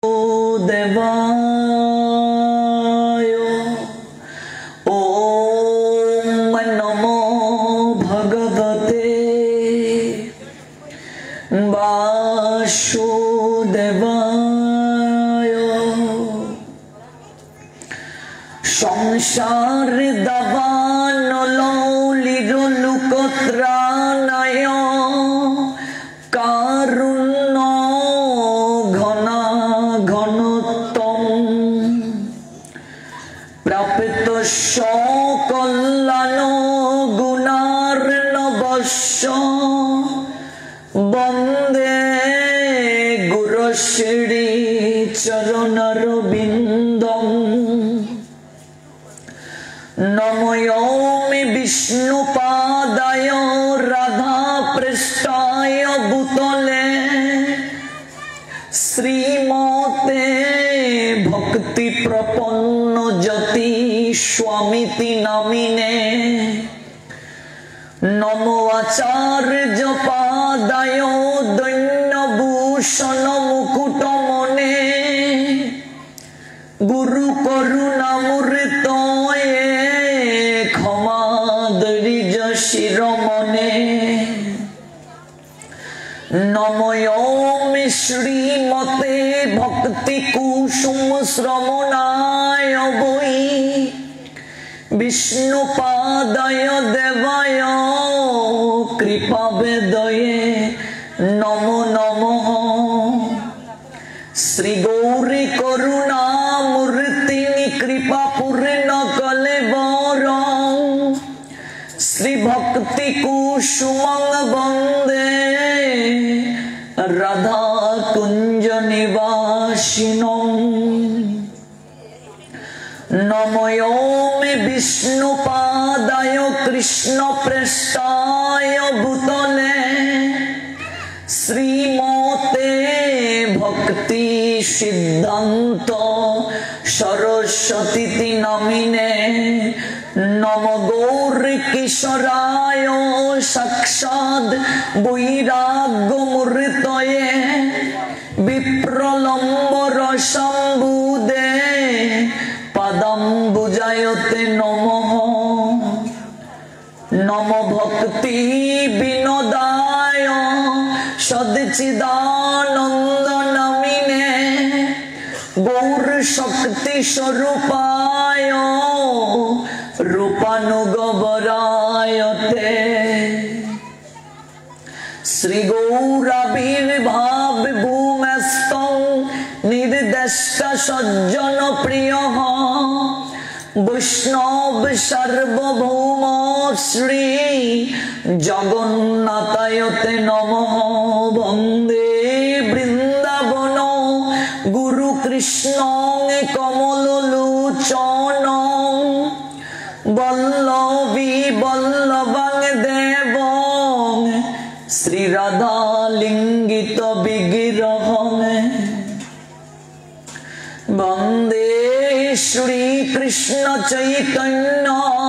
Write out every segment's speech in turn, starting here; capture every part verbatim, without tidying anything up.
देवाय ओम नमो भगवते वासुदेवाय संसार दावान लौलिर लुकत्राणय कारुण्य घना घनतम प्राप्त सकल्याण गुणार्णवस्य वंदे गुरुश्री चरणरविन्दम् नमोऽमि विष्णुपादाय राधा पृष्ठाय भूतले श्रीमते भक्ति प्रपन्न जति स्वामिति नामिने नमो आचार्य पादाय दैन्यभूषण मुकुटमने गुरु करुणामृतये क्षमादरिज शिरोमणे नमोऽमि श्रीमते भक्ति कुसुम श्रवणाय वै विष्णुपादाय देवाय कृपावेदये नमो नमः श्री गौरी करुणामूर्तिनि कृपा पूर्ण कलेवरं श्री भक्ति कुसुमं वन्दे राधा कुंज निवासिनम् नमोऽमि विष्णुपादाय कृष्ण प्रेष्ठाय भूतले श्रीमते भक्ति सिद्धांत सरस्वती नामिने नमो गौर किशोराय साक्षात् वैराग्य मूर्तये विप्रलम्बर शंभुदे पदम्बुजायते नमः नमो भक्ति विनोदाय सच्चिदानंद नामिने गौर शक्ति स्वरूपाय रूपानुगवरायते श्री गौराविर्भाव भूमस्थं निर्देष्ट सज्जन प्रियः वैष्णव सार्वभौम श्री जगन्नाथायते नमः वंदे वृंदावन गुरु कृष्ण कमललोचन वल्लभी वल्लभं देवं श्री राधा लिंगित विग्रहं वंदे श्री कृष्ण चैतन्य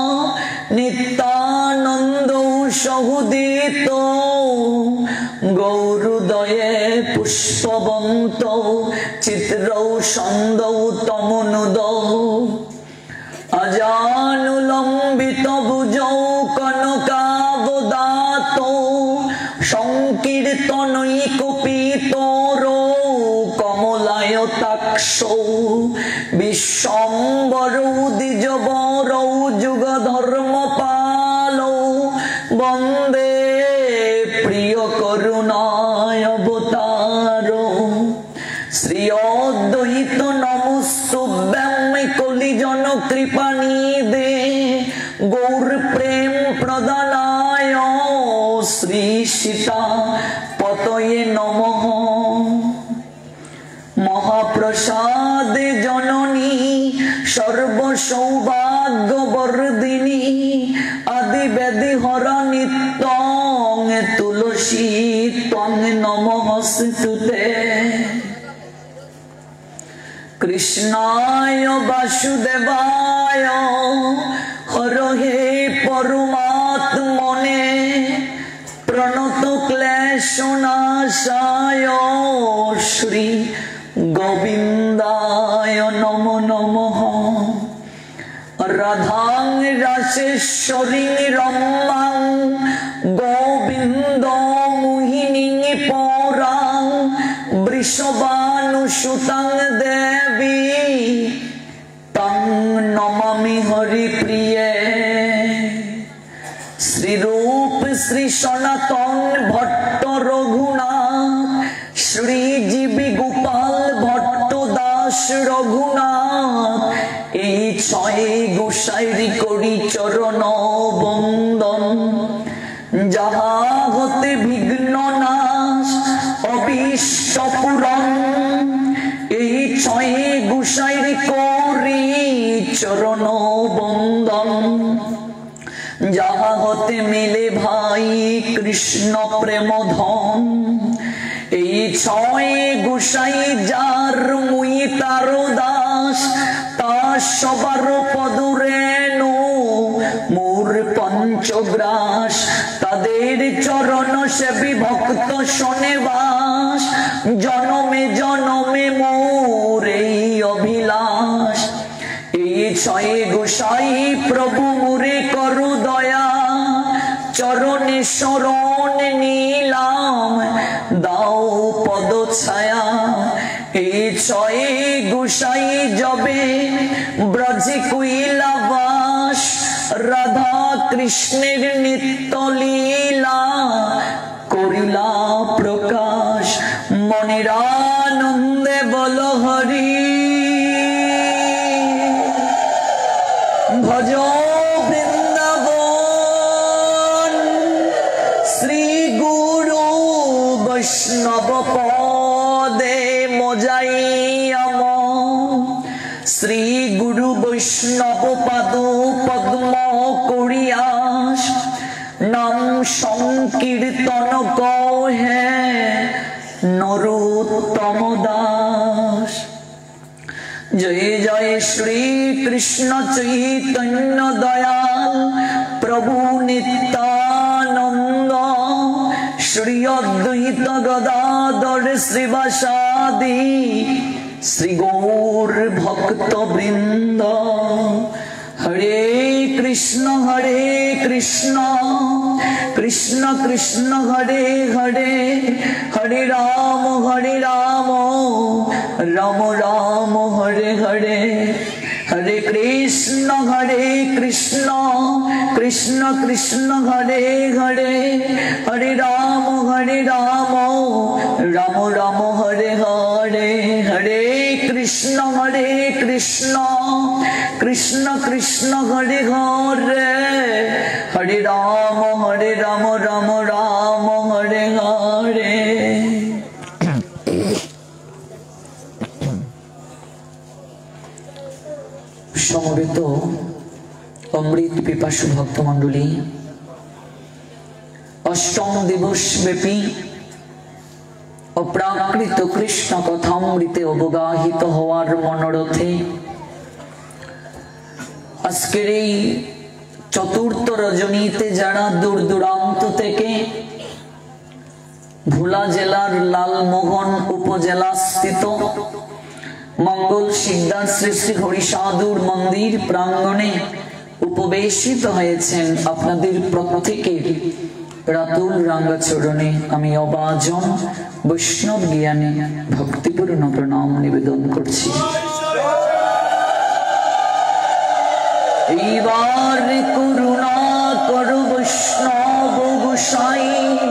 नित्यानंद सहोदित गौरोदये पुष्पवंत चित्रौ छन्दौ तमनुदौ अजानुलंबित भुजौ कनकावदातौ संकीर्तनैकपितरौ कमलायताक्षौ विश्वम्भरौ द्विजवरौ जुगधर्मपालौ वन्दे प्रिय करुणाय अवतारो श्री अद्वैत नमस्तुभ्यं कलिजन कृपानिधे गौर प्रेम प्रदानाय श्री सीता पतये नमः महाप्रसाद जननी सर्व सौभाग्य वर्धिनी आदि व्याधि हर नित्यं तुलसी त्वं नमस्ते कृष्णाय वासुदेवाय हरहे परमात्मने प्रणत क्लेशनाशाय श्री গোবিন্দায় নমো নমঃ। রাধাং রাসেশ্বরী রম্মাং গোবিন্দ মোহিনী পরাং বৃষভানুসুতাং দেবী তং নমামি হরিপ্রিয়ে। শ্রীরূপ শ্রী সনাতন ভট্ট রঘুনাথ শ্রীজীবী গোপাল ভট্ট দাস রঘুনাথ এই ছয় গোসাইরি করি চরণ বন্দন। যাহা হতে বিঘ্ন নাশ অবিষ্ট পূরণ এই ছয় গোসাইরি করি চরণ বন্দন। যাহা হতে মিলে ভাই কৃষ্ণ প্রেম ধন এই ছয় গোসাই যার মুই তার দাস তার সবার পদরেণু মোর পঞ্চগ্রাস। তাদের চরণ সেবী ভক্ত শোনে বাস জনমে জনমে মোর এই অভিলাষ। এই ছয় গোসাই প্রভু মোরে করু দয়া চরণে শরণ নিলাম দাও পদ ছায়া। এই ছয় গোসাই যবে ব্রজে কৈলাবাস রাধা কৃষ্ণের নিত্য লীলা করিলা প্রকাশ। মনের আনন্দে বল হরি ভজ বৃন্দাবন। শ্রী গুরু বৈষ্ণব পদে মজাইয়াম শ্রী গুরু বৈষ্ণব পাদ পদ্ম করিয়াস নাম সংকীর্তন কহে নরোত্তম দাস। জয় জয় শ্রী কৃষ্ণ চৈতন্য দয়াল প্রভু নিত্যানন্দ শ্রী অদ্বৈত গদাধর শ্রীবাসাদি শ্রী গৌর ভক্ত বৃন্দ। হরে কৃষ্ণ হরে কৃষ্ণ কৃষ্ণ কৃষ্ণ হরে হরে হরে রাম হরে রাম রাম রাম হরে হরে। হরে কৃষ্ণ হরে কৃষ্ণ কৃষ্ণ কৃষ্ণ হরে হরে হরে রাম হরে রাম রাম রাম হরে হরে। হরে কৃষ্ণ হরে কৃষ্ণ কৃষ্ণ কৃষ্ণ হরে হরে হরে রাম হরে রাম রাম রাম হরে হরে। সমবেত অমৃত পিপাসু ভক্তমণ্ডলী, অষ্টম দিবস ব্যাপী অপ্রাকৃত কৃষ্ণ কথামৃতে অবগাহিত হওয়ার মনোরথে আজকের এই চতুর্থ রজনীতে যারা দূর দূরান্ত থেকে ভোলা জেলার লালমোহন উপজেলা স্থিত মঙ্গল সিদ্ধার শ্রী শ্রী হরিসাধুর মন্দির প্রাঙ্গণে উপবেশিত হয়েছেন, আপনাদের প্রত্যেকের রাতুল রাঙ্গা চরণে আমি অবাজন বৈষ্ণব জ্ঞানে ভক্তিপূর্ণ প্রণাম নিবেদন করছি। এইবার করুণা করো বৈষ্ণব গোসাই,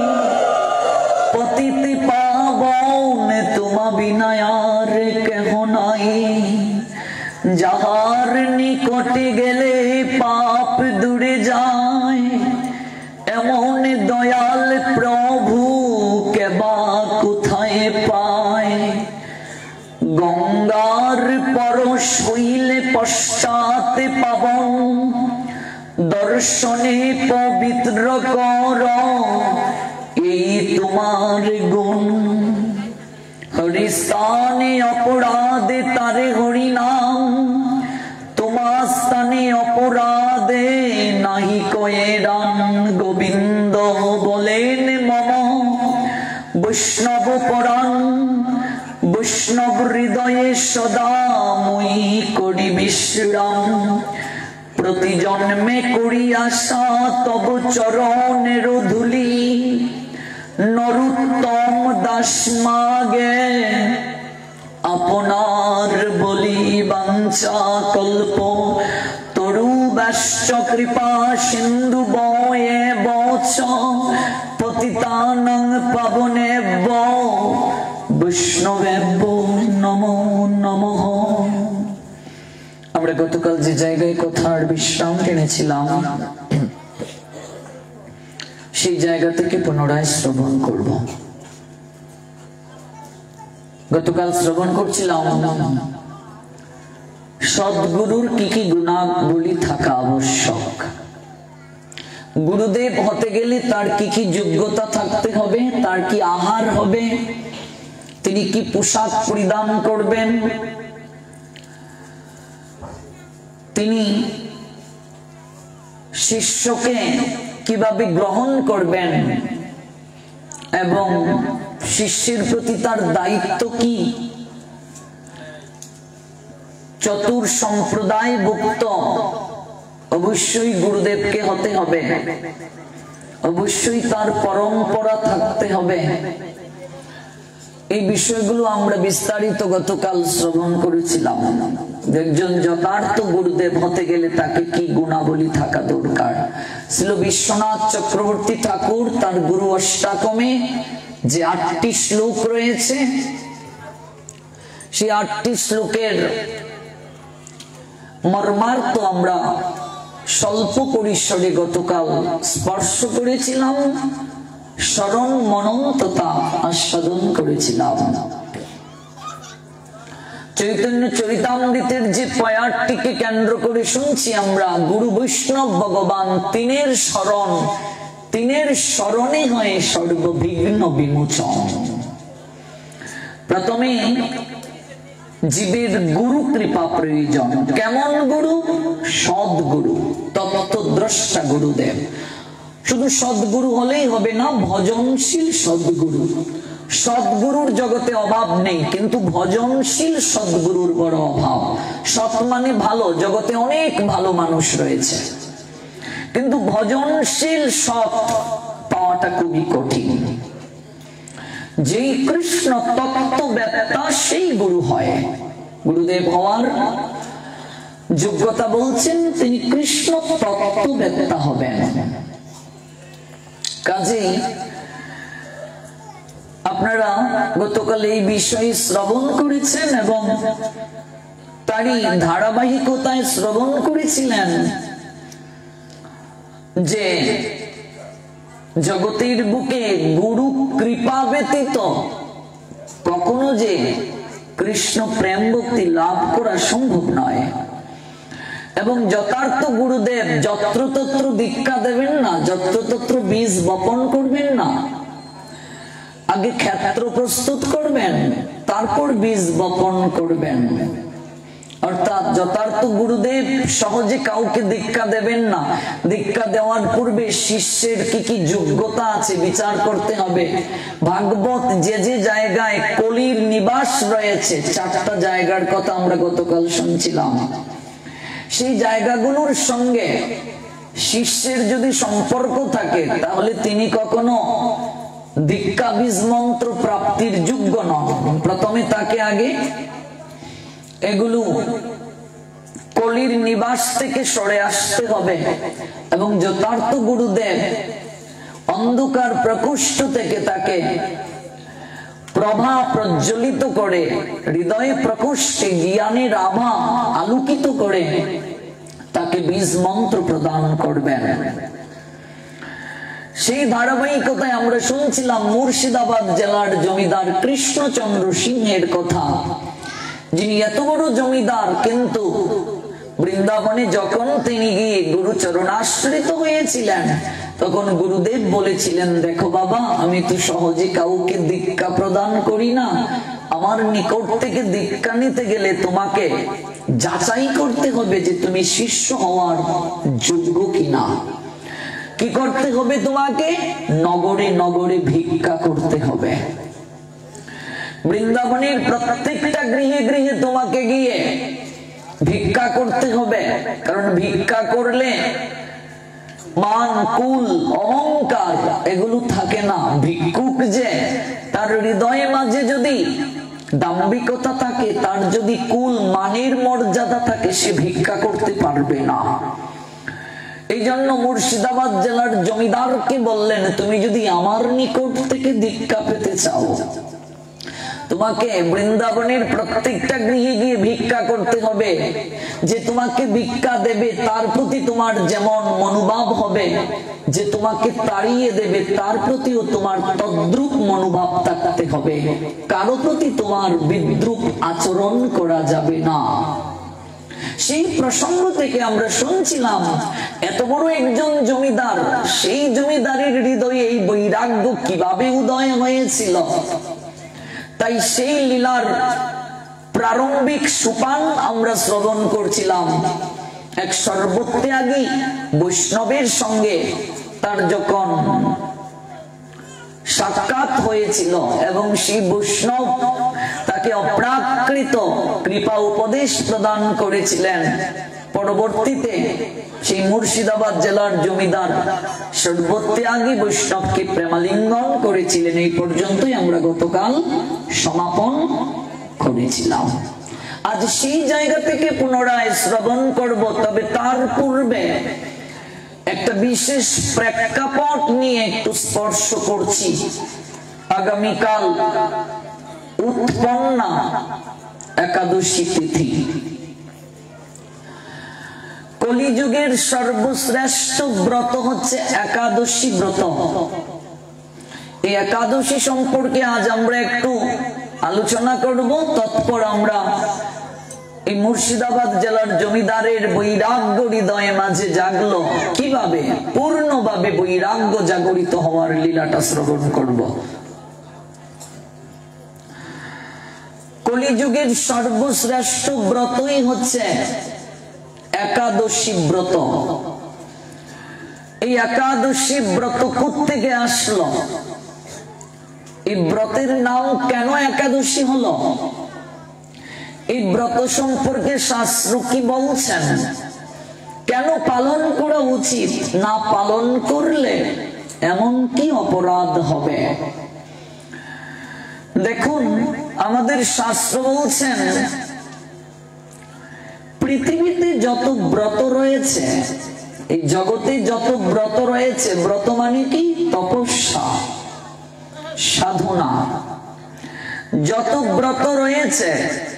পতিতে পাবন তোমা বিনায়ার কেহ নাই। যাহার নিকটে গেলে পাপ দূরে যায়, এমন দয়াল প্রভু কেবা কোথায় পায়। গঙ্গার পরশ হইলে পশ্চাতে পাবন, দর্শনে পবিত্র কর এই তোমার গুণ। হরিস্থানে অপরাধে তারে হরি নাম, তোমার স্থানে অপরাধে নাহি কয়ে রান। গোবিন্দ বলেন মম বৈষ্ণব পরাণ, বৈষ্ণব হৃদয় সদা মুই করি বিশ্রাম, প্রতি জন্মে করি আশা তব চরণের ধূলি। নরোত্তম দাস মাগে আপনার বলি, বাঞ্ছা কল্প তরু ব্যস্ত কৃপা সিন্ধু বয়ে বচ, পতিতানং পাবনেভ্য বৈষ্ণবেভ্য নমো নমঃ। আমরা গতকাল যে জায়গায় কথার বিশ্রাম টেনেছিলাম সেই জায়গা থেকে পুনরায় শ্রবণ করব। গতকাল শ্রবণ করছিলাম সদ্গুরুর কি কি গুণাবলী থাকা আবশ্যক, গুরুদেব হতে গেলে তার কি কি যোগ্যতা থাকতে হবে, তার কি আহার হবে, তিনি কি পোশাক পরিধান করবেন, তিনি শিষ্যকে কিভাবে গ্রহণ করবেন এবং শিষ্যের প্রতি তার দায়িত্ব কি। চতুর সম্প্রদায় ভুক্ত অবশ্যই গুরুদেবকে হতে হবে, অবশ্যই তার পরম্পরা থাকতে হবে। এই বিষয়গুলো আমরা বিস্তারিত গতকাল শ্রবণ করেছিলাম। একজন যথার্থ গুরুদেব হতে গেলে তাকে কি গুণাবলী থাকা দরকার। ছিল বিশ্বনাথ চক্রবর্তী ঠাকুর তার গুরু অষ্টাকমে যে আটটি শ্লোক রয়েছে, সেই আটটি শ্লোকের মর্মার্থ আমরা স্বল্প পরিসরে গতকাল স্পর্শ করেছিলাম, স্মরণ মনন তথা আস্বাদন করেছিলাম। চৈতন্য চরিতামৃতের যে পয়ারটিকে কেন্দ্র করে শুনছি আমরা, গুরু বৈষ্ণব ভগবান তিনের শরণ, তিনের শরণে হয় সর্ববিঘ্ন বিমোচন। প্রথমে জীবের গুরু কৃপা প্রয়োজন। কেমন গুরু? সদ্গুরু, তত্ত্বদ্রষ্টা গুরুদেব। শুধু সদ্গুরু হলেই হবে না, ভজনশীল সদ্গুরু। সদ্গুরুর জগতে অভাব নেই, কিন্তু ভজনশীল সদ্গুরুর বড় অভাব। সৎ মানে ভালো, জগতে অনেক ভালো মানুষ রয়েছে, কিন্তু ভজনশীল সৎ পাওয়াটা খুবই কঠিন। যেই কৃষ্ণ তত্ত্ববেত্তা সেই গুরু হয়। গুরুদেব হওয়ার যোগ্যতা বলছেন তিনি কৃষ্ণ তত্ত্ববেত্তা হবেন। কাজেই আপনারা গতকাল এই বিষয়ে শ্রবণ করেছেন এবং তারই ধারাবাহিকতায় শ্রবণ করেছিলেন যে জগতের বুকে গুরু কৃপা ব্যতীত কখনো যে কৃষ্ণ প্রেম ভক্তি লাভ করা সম্ভব নয়। এবং যথার্থ গুরুদেব যত্রতত্র দীক্ষা দেবেন না, যত্রতত্র বীজ বপন করবেন না। আগে ক্ষেত্র প্রস্তুত করবেন, তারপর বীজ বপন করবেন। অর্থাৎ যথার্থ গুরুদেব সহজে কাউকে দীক্ষা দেবেন না। দীক্ষা দেওয়ার পূর্বে শিষ্যের কি কি যোগ্যতা আছে বিচার করতে হবে। ভাগবত যে যে জায়গায় কলির নিবাস রয়েছে, চারটা জায়গার কথা আমরা গতকাল শুনছিলাম, সেই জায়গাগুলোর সঙ্গে শিষ্যের যদি সম্পর্ক থাকে তাহলে তিনি কখনো দীক্ষা বীজ মন্ত্র প্রাপ্তির যোগ্য নন। প্রথমে তাকে আগে এগুলো কলির নিবাস থেকে সরে আসতে হবে এবং যথার্থ গুরুদেব অন্ধকার প্রকোষ্ঠ থেকে তাকে প্রভা প্রজ্বলিত করে হৃদয়ে প্রকোষ্ঠে জ্ঞানের আভা আলোকিত করে তাকে বীজ মন্ত্র প্রদান করবেন। সেই ধারাবাহিকতায় আমরা শুনছিলাম মুর্শিদাবাদ জেলার জমিদার কৃষ্ণচন্দ্র সিংহের কথা, যিনি এত বড় জমিদার, কিন্তু বৃন্দাবনে যখন তিনি গিয়ে গুরু চরণাশ্রিত হয়েছিলেন তখন গুরুদেব বলেছিলেন, দেখো বাবা, আমি তো সহজে কাউকে দীক্ষা প্রদান করি না। আমার নিকট থেকে দীক্ষা নিতে গেলে তোমাকে যাচাই করতে হবে যে তুমি শিষ্য হওয়ার যোগ্য কিনা। কি করতে হবে? তোমাকে নগরে নগরে ভিক্ষা করতে হবে। বৃন্দাবনের প্রত্যেকটা গৃহে গৃহে তোমাকে গিয়ে ভিক্ষা করতে হবে, কারণ ভিক্ষা করলে মান, কুল, অহংকার এগুলো থাকে না। ভিক্ষুক যে তার হৃদয়ের মাঝে যদি দাম্ভিকতা থাকে, তার যদি কুল মানের মর্যাদা থাকে, সে ভিক্ষা করতে পারবে না। এই জন্য মুর্শিদাবাদ জেলার জমিদারকে বললেন, তুমি যদি আমার নিকট থেকে দীক্ষা পেতে চাও, তোমাকে বৃন্দাবনের প্রত্যেকটা গৃহে গিয়ে ভিক্ষা করতে হবে। যে তোমাকে ভিক্ষা দেবে তার প্রতি তোমার যেমন মনোভাব হবে, যে তোমাকে তাড়িয়ে দেবে তার প্রতিও তোমার তদ্রূপ মনোভাব থাকতে হবে। কারো প্রতি তোমার বিদ্রূপ আচরণ করা যাবে না। সেই প্রসঙ্গ থেকে আমরা শুনছিলাম, এত বড় একজন জমিদার, সেই জমিদারের হৃদয়ে এই বৈরাগ্য কিভাবে উদয় হয়েছিল। তাই সেই লীলার প্রারম্ভিক সোপান আমরা শ্রবণ করছিলাম। এক সর্বত্যাগী বৈষ্ণবের সঙ্গে তার যখন সাক্ষাৎ হয়েছিল এবং সেই বৈষ্ণব তাকে অপ্রাকৃত কৃপা উপদেশ প্রদান করেছিলেন, পরবর্তীতে সেই মুর্শিদাবাদ জেলার জমিদার সর্বত্যাগী বৈষ্ণবকে প্রেমালিঙ্গন করেছিলেন। এই পর্যন্তই আমরা গতকাল সমাপন করেছিলাম। আজ সেই জায়গা থেকে পুনরায় শ্রবণ করব, তবে তার পূর্বে একটা বিশেষ প্রেক্ষাপট নিয়ে একটু স্পর্শ করছি। আগামীকাল উৎপন্না একাদশী তিথি। কলিযুগের সর্বশ্রেষ্ঠ ব্রত হচ্ছে একাদশী ব্রত। এই একাদশী সম্পর্কে আজ আমরা একটু আলোচনা করব। তৎপর আমরা এই মুর্শিদাবাদ জেলার জমিদারের বৈরাগ্য হৃদয়ে মাঝে জাগলো, কিভাবে পূর্ণভাবে বৈরাগ্য জাগরিত হওয়ার লীলাটা শ্রবণ করব। কলিযুগের সর্বশ্রেষ্ঠ ব্রতই হচ্ছে একাদশী ব্রত। এই একাদশী ব্রত কোত্থেকে আসলো? এই ব্রতের নাম কেন একাদশী হলো? এই ব্রত সম্পর্কে শাস্ত্র কি বলছেন? কেন পালন করা উচিত? না পালন করলে এমন কি অপরাধ হবে? দেখুন, আমাদের শাস্ত্র বলছেন পৃথিবীতে যত ব্রত রয়েছে, এই জগতে যত ব্রত রয়েছে, ব্রত মানে কি? তপস্যা, সাধনা। যত ব্রত রয়েছে,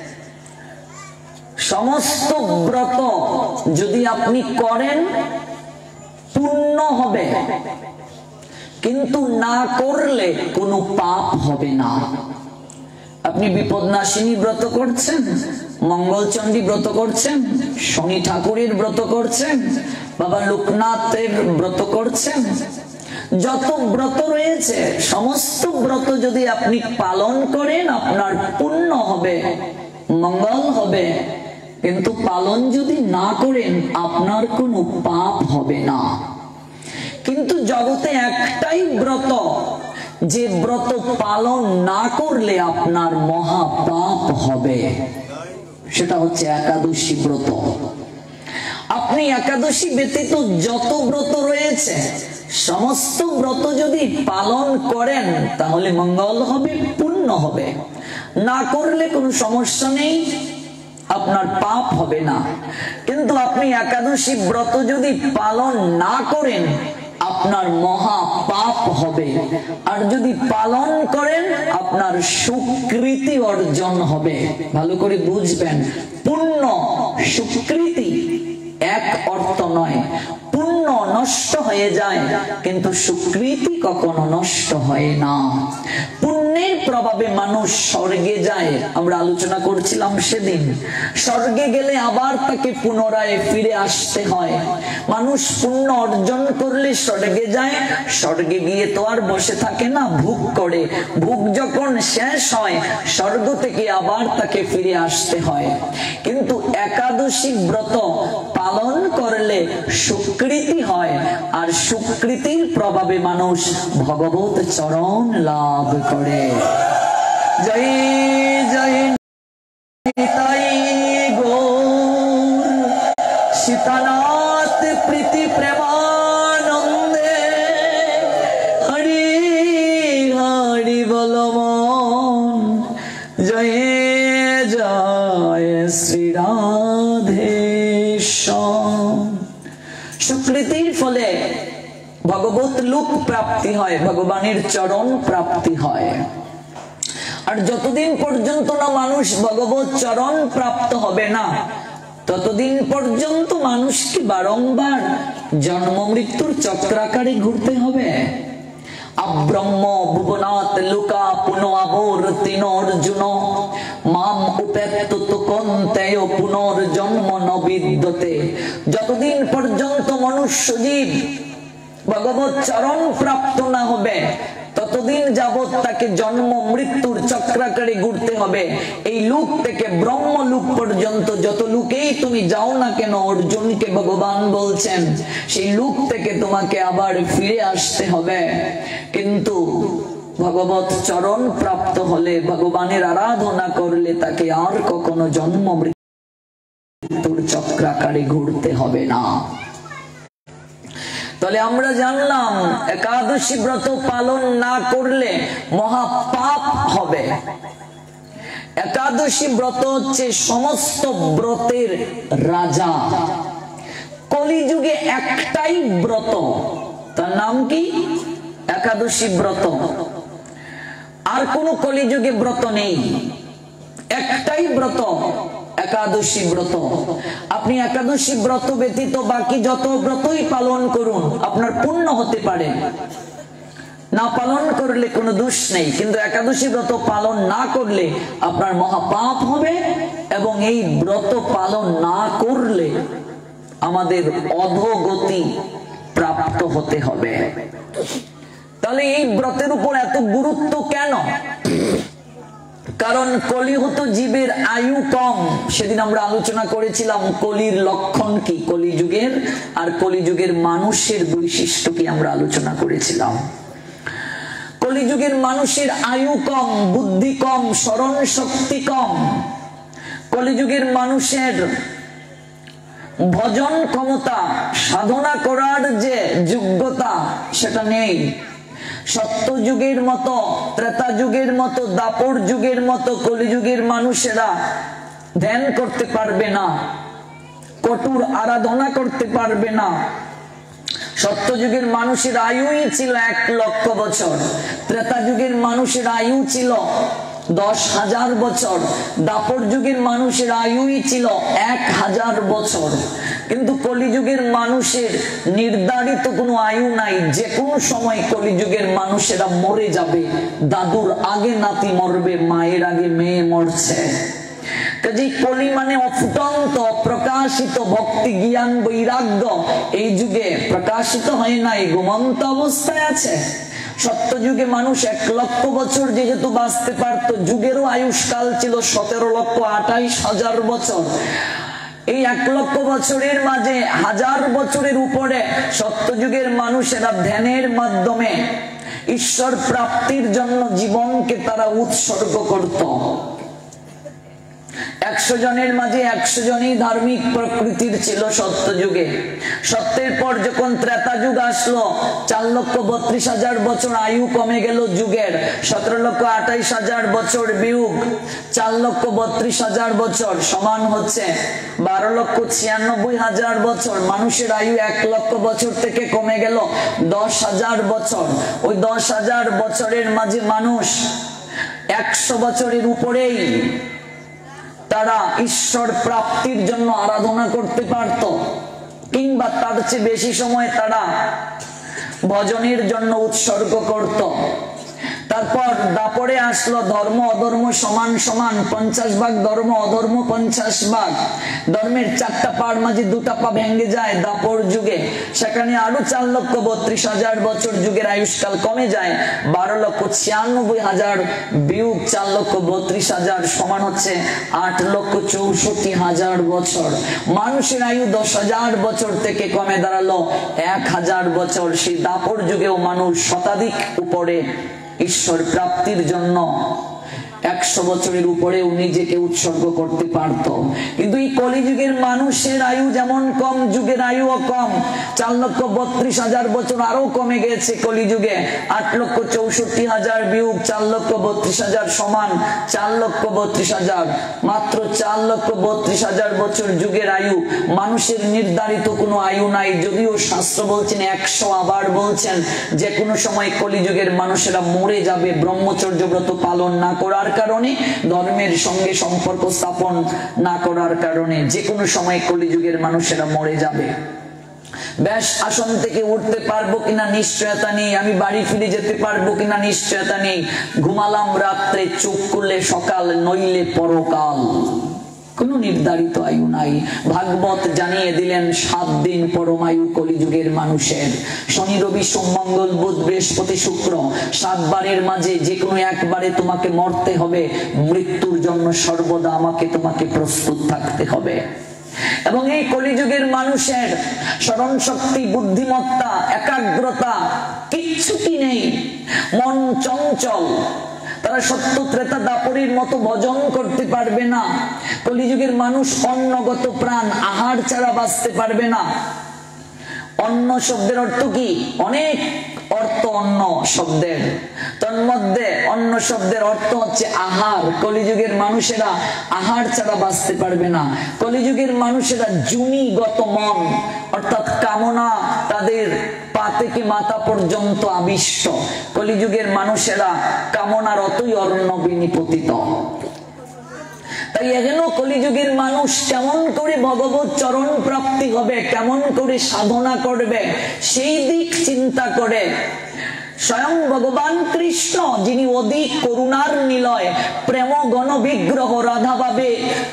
সমস্ত ব্রত যদি আপনি করেন পুণ্য হবে, কিন্তু না করলে কোনো পাপ হবে না। আপনি বিপদনাশিনী ব্রত করছেন, মঙ্গলচণ্ডী ব্রত করছেন, শনি ঠাকুরের ব্রত করছেন, বাবা লোকনাথের ব্রত করছেন, যত ব্রত রয়েছে সমস্ত ব্রত যদি আপনি পালন করেন আপনার পুণ্য হবে, মঙ্গল হবে। কিন্তু পালন যদি না করেন আপনার কোনো পাপ হবে না। কিন্তু জগতে একটাই ব্রত, যে ব্রত পালন না করলে আপনার মহা পাপ হবে, সেটা হচ্ছে একাদশী ব্রত। আপনি একাদশী ব্যতীত যত ব্রত রয়েছে সমস্ত ব্রত যদি পালন করেন তাহলে মঙ্গল হবে, পুণ্য হবে। না করলে কোনো সমস্যা নেই, আপনার পাপ হবে না। কিন্তু আপনি একাদশী ব্রত যদি পালন না করেন আপনার মহা পাপ হবে। আর যদি পালন করেন আপনার সুকৃতি অর্জন হবে। ভালো করে বুঝবেন, পুণ্য সুকৃতি এক অর্থ নয়। পুণ্য নষ্ট হয়ে যায় কিন্তু সুকৃতি কখনো নষ্ট হয় না। পুণ্যের প্রভাবে মানুষ স্বর্গে যায়, আমরা আলোচনা করছিলাম সেদিন। স্বর্গে গেলে আবার তাকে পুনরায় ফিরে আসতে হয়। মানুষ পুণ্য অর্জন করলে স্বর্গে যায়, স্বর্গে গিয়ে তো আর বসে থাকে না, ভোগ করে। ভোগ যখন শেষ হয় স্বর্গ থেকে আবার তাকে ফিরে আসতে হয়। কিন্তু একাদশী ব্রত পালন করলে সুকৃতি হয়, আর সুকৃতির প্রভাবে মানুষ ভগবত চরণ লাভ করে। জয় জয় নিতাই গৌর সীতানাথ প্রীতি প্রেমানন্দে হরি হরি বল মন জয় জয় শ্রী রাধেশ্যাম। সুকৃতির ফলে ভগবত লোক প্রাপ্তি হয়, ভগবানের চরণ প্রাপ্তি হয়। আর যতদিন পর্যন্ত না মানুষ ভগবত চরণ প্রাপ্ত হবে না, ততদিন পর্যন্ত মানুষকে বারংবার জন্ম মৃত্যুর চক্রাকারে ঘুরতে হবে। আব্রহ্ম ভুবনাৎ লোকা পুনঃ অর্জুন মাম উপেত্ত কন্তেয় পুনর্জন্ম ন বিদ্যতে। যতদিন পর্যন্ত মনুষ্য জীব ভগবত চরণ প্রাপ্ত না হবে, ততদিন যাবৎ তাকে জন্ম মৃত্যুর চক্রাকারে ঘুরতে হবে। এই লোক থেকে ব্রহ্ম লোক পর্যন্ত যত লোকেই তুমি যাও না কেন, অর্জুনকে ভগবান বলছেন সেই লোক থেকে তোমাকে আবার ফিরে আসতে হবে। কিন্তু ভগবত চরণ প্রাপ্ত হলে, ভগবানের আরাধনা করলে তাকে আর কখনো জন্ম মৃত্যুর চক্রাকারে ঘুরতে হবে না। তাহলে আমরা জানলাম একাদশী ব্রত পালন না করলে মহা পাপ হবে। একাদশী ব্রত হচ্ছে সমস্ত ব্রতের রাজা। কলিযুগে একটাই ব্রত, তার নাম কি? একাদশী ব্রত। আর কোন কলিযুগে ব্রত নেই, একটাই ব্রত একাদশী ব্রত। আপনি একাদশী ব্রত ব্যতীত বাকি যত ব্রতই পালন করুন, আপনার পুণ্য হতে পারে, না পালন করলে কোনো দোষ নেই। কিন্তু একাদশী ব্রত পালন না করলে আপনার মহাপাপ হবে, এবং এই ব্রত পালন না করলে আমাদের অধোগতি প্রাপ্ত হতে হবে। তাহলে এই ব্রতের উপর এত গুরুত্ব কেন? কারণ কলিহত জীবের আয়ু কম। সেদিন আমরা আলোচনা করেছিলাম কলির লক্ষণ কি, কলিযুগের আর কলিযুগের মানুষের বৈশিষ্ট্য কি আমরা আলোচনা করেছিলাম। কলিযুগের মানুষের আয়ু কম, বুদ্ধি কম, স্মরণ শক্তি কম। কলিযুগের মানুষের ভজন ক্ষমতা, সাধনা করার যে যোগ্যতা সেটা নেই। সত্য যুগের মতো, ত্রেতা যুগের মতো, দাপর যুগের মতো কলিযুগের মানুষেরা ধ্যান করতে পারবে না, কঠোর আরাধনা করতে পারবে না। সত্য যুগের মানুষের আয়ুই ছিল এক লক্ষ বছর, ত্রেতা যুগের মানুষের আয়ু ছিল দশ হাজার বছর, দাপর যুগের মানুষের আয়ুই ছিল এক হাজার বছর। কিন্তু কলিযুগের মানুষের নির্ধারিত কোনো আয়ু নাই, যে কোনো সময় কলিযুগের মানুষেরা মরে যাবে। দাদুর আগে নাতি মরবে, মায়ের আগে মেয়ে মরছে। কাজেই কলি মানে অফুটন্ত প্রকাশিত ভক্তি জ্ঞান বৈরাগ্য এই যুগে প্রকাশিত হয় নাই, ঘুমন্ত অবস্থায় আছে। সত্য যুগে মানুষ এক লক্ষ বছর যেহেতু বাঁচতে পারত, যুগেরও আয়ুষ্কাল ছিল সতেরো লক্ষ আঠাইশ হাজার বছর। এই এক লক্ষ বছরের মাঝে হাজার বছরের উপরে সত্য যুগের মানুষেরা ধ্যানের মাধ্যমে ঈশ্বর প্রাপ্তির জন্য জীবনকে তারা উৎসর্গ করত। একশো জনের মাঝে একশো জনই ধার্মিক প্রকৃতির ছিল সত্য যুগে। সত্যের পর যখন ত্রেতা যুগ আসলো, চার লক্ষ বত্রিশ হাজার বছর আয়ু কমে গেল যুগের, সতেরো লক্ষ আঠাইশ হাজার বছর বিয়োগ চার লক্ষ বত্রিশ হাজার বছর সমান হচ্ছে বারো লক্ষ ছিয়ানব্বই হাজার বছর। মানুষের আয়ু এক লক্ষ বছর থেকে কমে গেল দশ হাজার বছর। ওই দশ হাজার বছরের মাঝে মানুষ একশো বছরের উপরেই তারা ঈশ্বর প্রাপ্তির জন্য আরাধনা করতে পারত, কিংবা তার চেয়ে বেশি সময় তারা ভজনের জন্য উৎসর্গ করত। তারপর দাপরে আসলো ধর্ম অধর্ম সমান সমান, পঞ্চাশ ভাগ ধর্ম, অধর্ম পঞ্চাশ ভাগ। ধর্মের চারটা পার মাঝে দুটা পা ভেঙে যায় দাপর যুগে। সেখানে আরো চার লক্ষ বত্রিশ হাজার বছর যুগের আয়ুষ্কাল কমে যায়, বারো লক্ষ ছিয়ানব্বই হাজার বিয়োগ চার লক্ষ বত্রিশ হাজার সমান হচ্ছে আট লক্ষ চৌষট্টি হাজার বছর। মানুষের আয়ু দশ হাজার বছর থেকে কমে দাঁড়ালো এক হাজার বছর। সেই দাপর যুগেও মানুষ শতাধিক উপরে ঈশ্বর প্রাপ্তির জন্য একশো বছরের উপরেও নিজেকে উৎসর্গ করতে পারত। কিন্তু এই কলিযুগের মানুষের আয়ু যেমন কম, যুগের আয়ুও কম। চার লক্ষ বত্রিশ হাজার বছর আরো কমে গেছে কলিযুগে। আট লক্ষ চৌষট্টি হাজার বিয়োগ চার লক্ষ বত্রিশ হাজার সমান চার লক্ষ বত্রিশ হাজার, মাত্র চার লক্ষ বত্রিশ হাজার বছর যুগের আয়ু। মানুষের নির্ধারিত কোনো আয়ু নাই, যদিও শাস্ত্র বলছেন একশো, আবার বলছেন যে কোনো সময় কলিযুগের মানুষেরা মরে যাবে ব্রহ্মচর্য ব্রত পালন না করার কারণে, ধর্মের সঙ্গে সম্পর্ক স্থাপন না করার কারণে। যে কোনো সময় কলিযুগের মানুষেরা মরে যাবে। ব্যাস আসন থেকে উঠতে পারবো কিনা নিশ্চয়তা নেই, আমি বাড়ি ফিরে যেতে পারবো কিনা নিশ্চয়তা নেই। ঘুমালাম রাত্রে, চোখ খুললে সকাল, নইলে পরকাল। কোনো নির্ধারিত আয়ু নাই। ভাগবত জানিয়ে দিলেন সাত দিন পরমায়ু কলিযুগের মানুষের। শনি রবি সোম মঙ্গল বুধ বৃহস্পতি শুক্র, সাতবারের মাঝে যে কোনো একবারে তোমাকে মরতে হবে। মৃত্যুর জন্য সর্বদা আমাকে তোমাকে প্রস্তুত থাকতে হবে। এবং এই কলিযুগের মানুষের স্মরণ শক্তি, বুদ্ধিমত্তা, একাগ্রতা কিচ্ছুটি নেই। মন চঞ্চল, তারা সত্য ত্রেতা দাপরের মতো ভজন করতে পারবে না। কলিযুগের মানুষ অন্নগত প্রাণ, আহার ছাড়া বাঁচতে পারবে না। অন্ন শব্দের অর্থ কি? অনেক অর্থ অন্ন শব্দের, তন্মধ্যে অন্ন শব্দের অর্থ হচ্ছে আহার। কলিযুগের মানুষেরা আহার ছাড়া বাঁচতে পারবে না। কলিযুগের মানুষেরা জুনিগত মন, অর্থাৎ কামনা তাদের পা থেকে মাথা পর্যন্ত আবিষ্ট। কলিযুগের মানুষেরা কামনার অতই অর্ণবে নিপতিত। তাই এখনো কলিযুগের মানুষ কেমন করে ভগবত চরণ প্রাপ্তি হবে, কেমন করে সাধনা করবে, সেই দিক চিন্তা করে স্বয়ং ভগবান কৃষ্ণ, যিনি অধিক করুণার নিলয়, প্রেম গণ বিগ্রহ, রাধা ভাবে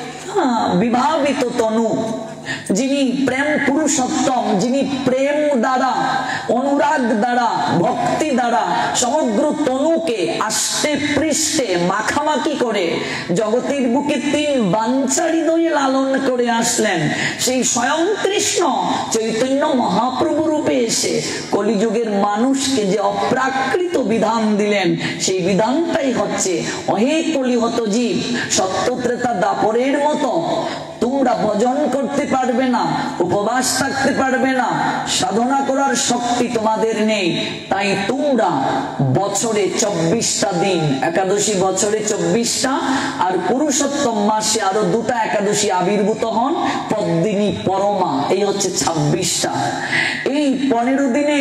বিভাবিত তনু, যিনি প্রেম পুরুষোত্তম, যিনি প্রেম দ্বারা, অনুরাগ দ্বারা, ভক্তি দ্বারা সমগ্র তনুকে আষ্টে পৃষ্ঠে মাখামাখি করে জগতের বুকে তিন বাঞ্ছা হৃদয়ে লালন করে আসলেন, সেই স্বয়ং কৃষ্ণ চৈতন্য মহাপ্রভু রূপে এসে কলিযুগের মানুষকে যে অপ্রাকৃত বিধান দিলেন, সেই বিধানটাই হচ্ছে অহে কলিহত জীব, সত্য ত্রেতা দাপরের মতো তোমরা ভজন করতে পারবে না, উপবাস থাকতে পারবে না, সাধনা করার শক্তি তোমাদের নেই। তাই তোমরা বছরে চব্বিশটা দিন, একাদশী বছরে চব্বিশটা, আর পুরুষোত্তম মাসে আরো দুটা একাদশী আবির্ভূত হন, পদ্মিনী পরমা, এই হচ্ছে ছাব্বিশটা। এই পনেরো দিনে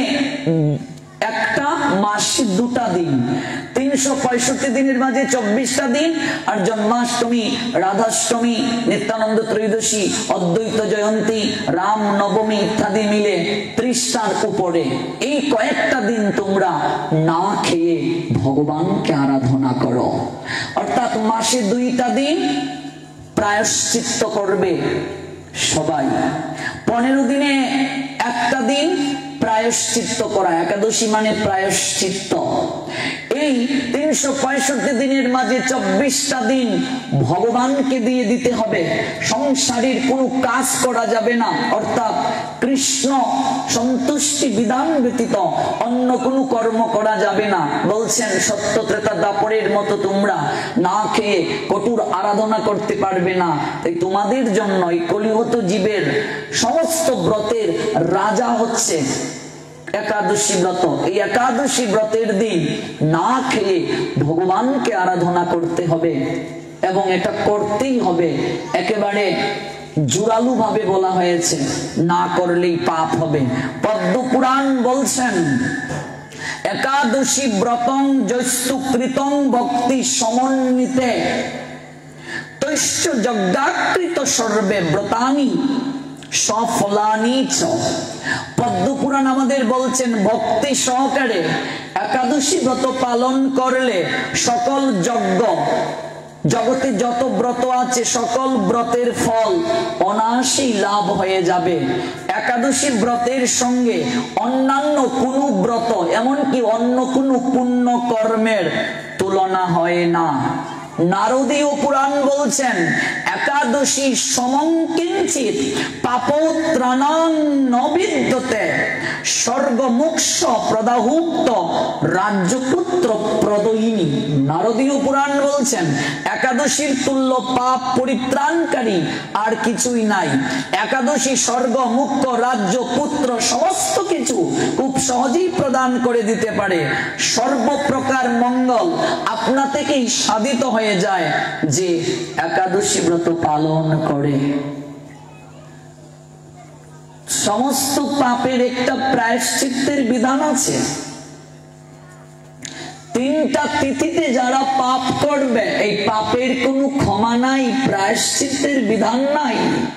একটা মাসে দুটা দিন, তিনশো পঁয়ষট্টি দিনের মাঝে চব্বিশটা দিন, আর জন্মাষ্টমী, রাধাষ্টমী, নিত্যানন্দ ত্রয়োদশী, অদ্বৈত জয়ন্তী, রাম নবমী ইত্যাদি মিলে ত্রিশটার উপরে এই কয়েকটা দিন তোমরা না খেয়ে ভগবানকে আরাধনা করো। অর্থাৎ মাসে দুইটা দিন প্রায়শ্চিত্ত করবে সবাই, পনেরো দিনে একটা দিন প্রায়শ্চিত্ত করা, একাদশী মানে প্রায়শ্চিত্ত। এই তিনশো পঁয়ষট্টি দিনের মাঝে চব্বিশটা দিন ভগবানকে দিয়ে দিতে হবে। সংসারের কোনো কাজ করা যাবে না, অর্থাৎ কৃষ্ণ সন্তুষ্টি বিধান ব্যতীত অন্য কোনো কর্ম করা যাবে না। বলছেন সত্য ত্রেতা দাপরের মতো তোমরা না খেয়ে কঠোর আরাধনা করতে পারবে না। তাই তোমাদের জন্য এই কলিহত জীবের সমস্ত ব্রতের রাজা হচ্ছে একাদশী ব্রত। এই একাদশী ব্রতের দিন না খেয়ে ভগবানকে আরাধনা করতে হবে, এবং এটা করতেই হবে। একেবারে জোরালু ভাবে বলা হয়েছে, না করলেই পাপ হবে। পদ্ম পুরাণ বলছেন একাদশী ব্রতং জৈস্তু কৃতং ভক্তি সমন্বিতে তৈশ্চ যজ্ঞাকৃত সর্বে ব্রতানি সফলানি চ। পদ্মপুরাণ আমাদের বলছেন ভক্তি সহকারে একাদশী ব্রত পালন করলে সকল যজ্ঞ, জগতে যত ব্রত আছে সকল ব্রতের ফল অনায়াসেই লাভ হয়ে যাবে। একাদশী ব্রতের সঙ্গে অন্যান্য কোনো ব্রত, এমনকি অন্য কোনো পুণ্য কর্মের তুলনা হয় না। নারদীয় পুরাণ বলছেন একাদশী সমঙ্কিঞ্চিত পাপোত্রাণাং নবিদ্যতে স্বর্গমোক্ষ প্রদাহুক্ত রাজ্যপুত্র প্রদয়িনী। নারদীয় পুরাণ বলছেন একাদশীর তুল্য পাপ পরিত্রাণকারী আর কিছুই নাই। একাদশী স্বর্গ মুক্ত রাজ্য পুত্র সমস্ত কিছু খুব সহজেই প্রদান করে দিতে পারে। সর্বপ্রকার মঙ্গল আপনা থেকেই সাধিত হয়ে যায় যে একাদশী ব্রত পালন করে। সমস্ত পাপের একটা প্রায়শ্চিত্তের বিধান আছে। তিনটা তিথিতে যারা পাপ করবে এই পাপের কোনো ক্ষমা নাই, প্রায়শ্চিত্তের বিধান নাই।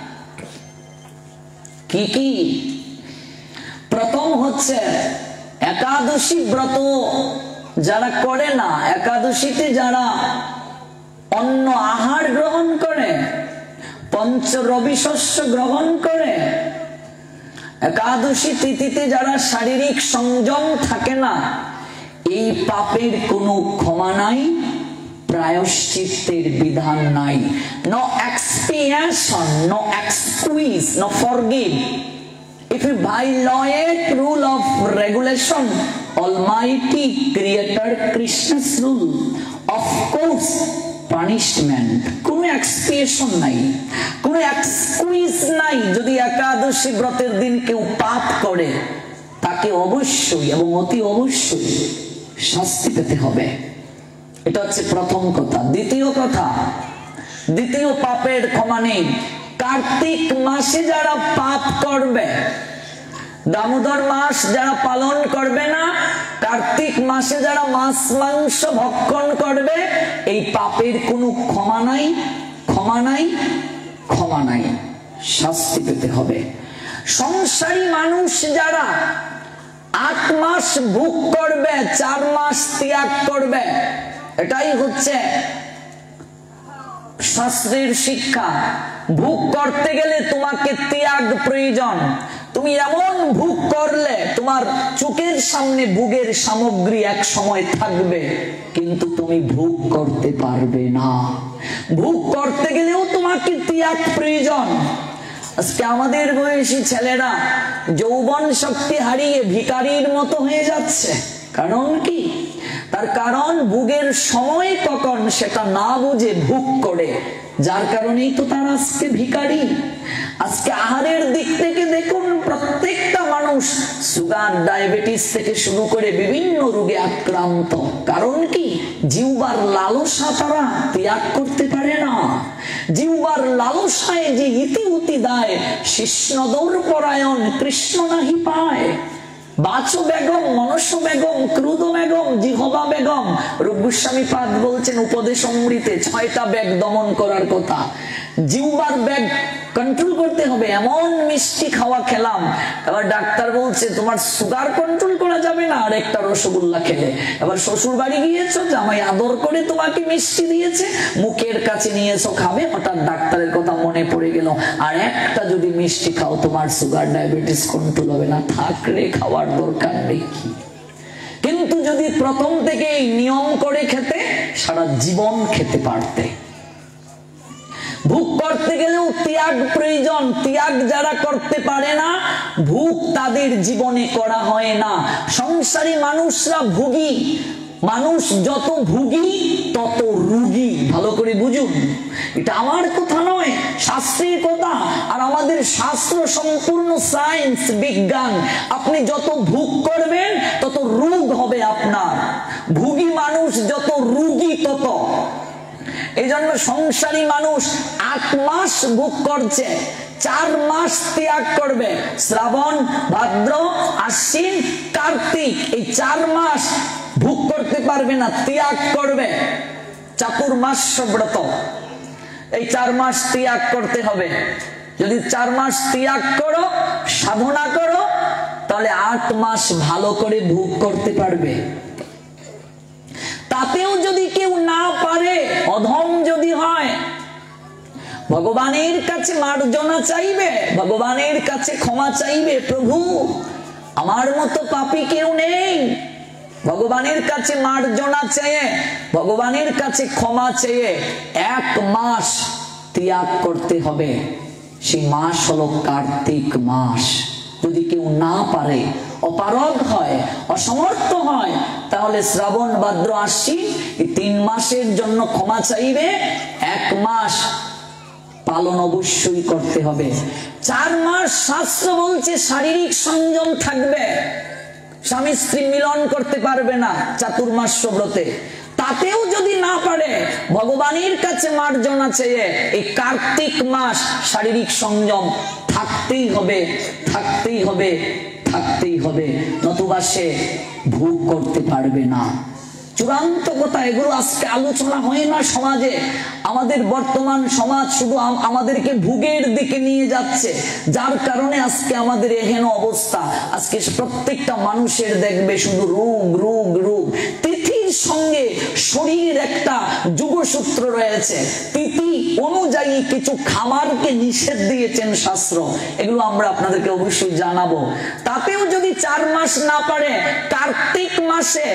কি কি? প্রথম হচ্ছে একাদশী ব্রত যারা করে না, একাদশীতে যারা অন্ন আহার গ্রহণ করে, পঞ্চ রবি শস্য গ্রহণ করে, একাদশী তিথিতে যারা শারীরিক সংযম থাকে না, এই পাপের কোনো ক্ষমা নাই, প্রায়শ্চিত্তের বিধান নাই। No expiation, no excuse, no forgive. If you violate rule of regulation, Almighty Creator Krishna's rule, of course punishment. কোনো expiation নাই, কোনো excuse নাই। যদি একাদশী ব্রতের দিন কেউ পাপ করে তাকে অবশ্যই এবং অতি অবশ্যই শাস্তি পেতে হবে। এটা হচ্ছে প্রথম কথা। দ্বিতীয় কথা, দ্বিতীয় পাপের ক্ষমা নেই। কার্তিক মাসে যারা পাপ করবে, দামোদর মাস যারা পালন করবে না, কার্তিক মাসে যারা মাছ মাংস ভক্ষণ করবে, এই পাপের কোনো ক্ষমা নাই, ক্ষমা নাই, ক্ষমা নাই, শাস্তি পেতে হবে। সংসারী মানুষ যারা আট মাস ভোগ করবে, চার মাস ত্যাগ করবে, এটাই হচ্ছে শাস্ত্রের শিক্ষা। ভোগ করতে গেলে তোমাকে ত্যাগ প্রয়োজন। তুমি এমন ভোগ করলে তোমার চোখের সামনে ভোগের সামগ্রী এক সময় থাকবে, কিন্তু তুমি ভোগ করতে পারবে না। ভোগ করতে গেলেও তোমাকে ত্যাগ প্রয়োজন। আজকে আমাদের বয়সী ছেলেরা যৌবন শক্তি হারিয়ে ভিখারির মতো হয়ে যাচ্ছে। কারণ কি? তার কারণ ভোগের সময় কখন সেটা না বুঝে ভোগ করে, যার কারণেই তো তার আজকে ভিখারি। আজকে আহারের দিক থেকে দেখুন, প্রত্যেকটা মানুষ সুগার, ডায়াবেটিস থেকে শুরু করে বিভিন্ন রোগে আক্রান্ত। কারণ কি? জিহ্বার লালসা তারা ত্যাগ করতে পারে না। জিহ্বার লালসায় যে ইতিউতি দেয়, শিষ্ণদৌর পরায়ণ কৃষ্ণ নাহি পায়। বাচো বেগম, মনস বেগম, ক্রুদ বেগম, জিহবা বেগম। রূপ গোস্বামী পাদ বলছেন উপদেশ অমৃতে ছয়টা ব্যাগ দমন করার কথা। জিহ্বার ব্যাগ কন্ট্রোল করতে হবে। এমন মিষ্টি খাওয়া খেলাম, এবার ডাক্তার বলছে তোমার সুগার কন্ট্রোল করা যাবে না আর একটা রসগোল্লা খেলে। এবার শ্বশুর বাড়ি গিয়েছো, জামাই আদর করে তোমাকে মিষ্টি দিয়েছে, মুখের কাছে নিয়েছো খাবে, হঠাৎ ডাক্তারের কথা মনে পড়ে গেল আর একটা যদি মিষ্টি খাও তোমার সুগার ডায়াবেটিস কন্ট্রোল হবে না। থাকলে খাওয়ার দরকার নেই। কিন্তু যদি প্রথম থেকেই নিয়ম করে খেতে, সারা জীবন খেতে পারতে। ভোগ করতে গেলেও ত্যাগ প্রয়োজন। ত্যাগ যারা করতে পারে না, ভোগ তাদের জীবনে করা হয় না। সংসারী মানুষরা ভোগী। মানুষ যত ভোগী তত রোগী। ভালো করে বুঝুন, এটা আমার কথা নয়, শাস্ত্রের কথা। আর আমাদের শাস্ত্র সম্পূর্ণ সায়েন্স, বিজ্ঞান। আপনি যত ভোগ করবেন তত রোগ হবে আপনার। ভোগী মানুষ যত রোগী তত। এই জন্য সংসারী মানুষ আট মাস ভোগ করছে, চার মাস ত্যাগ করবে। শ্রাবণ, ভাদ্র, আশ্বিন, কার্তিক, এই চার মাস ভোগ করতে পারবে না, ত্যাগ করবে। চাতুর্মাস্য ব্রত, এই চার মাস ত্যাগ করতে হবে। যদি চার মাস ত্যাগ করো, সাধনা করো, তাহলে আট মাস ভালো করে ভোগ করতে পারবে। তাতেও যদি কেউ না পারে, অধম যদি হয়, ভগবানের কাছে মার্জনা চাইবে, ভগবানের কাছে ক্ষমা চাইবে। প্রভু, আমার মতো পাপী কেউ নেই। ভগবানের কাছে মার্জনা চেয়ে, ভগবানের কাছে ক্ষমা চেয়ে এক মাস ত্যাগ করতে হবে। সেই মাস হলো কার্তিক মাস। যদি কেউ না পারে, অপারগ হয়, অসমর্থ হয়, তাহলে শ্রাবণ ভাদ্র আশ্বিন এই তিন মাসের জন্য ক্ষমা চাইবে। এক মাস পালন অবশ্যই করতে হবে। চার মাস শাস্ত্র বলছে শারীরিক সংযম থাকবে, স্বামী স্ত্রী মিলন করতে পারবে না চাতুর্মাস্য ব্রতে। তাতেও যদি না পারে, ভগবানের কাছে মার্জনা চেয়ে এই কার্তিক মাস শারীরিক সংযম থাকতেই হবে, থাকতেই হবে, থাকতেই হবে, নতুবা সে ভোগ করতে পারবে না। চূড়ান্ত কথা, এগুলো আজকে আলোচনা হয় না সমাজে। আমাদের বর্তমান সমাজ শুধু আমাদেরকে ভোগের দিকে নিয়ে যাচ্ছে, যার কারণে আজকে আমাদের এহেন অবস্থা। আজকে প্রত্যেকটা মানুষের দেখবে শুধু রোগ রোগ রোগ। তিথির সঙ্গে শরীর একটা যুগসূত্র রয়েছে। তিথি অনুযায়ী কিছু খাবারকে নিষেধ দিয়েছেন শাস্ত্র, এগুলো আমরা আপনাদেরকে অবশ্যই জানাবো। তাতেও যদি চার মাস না পারে, কার্তিক মাসে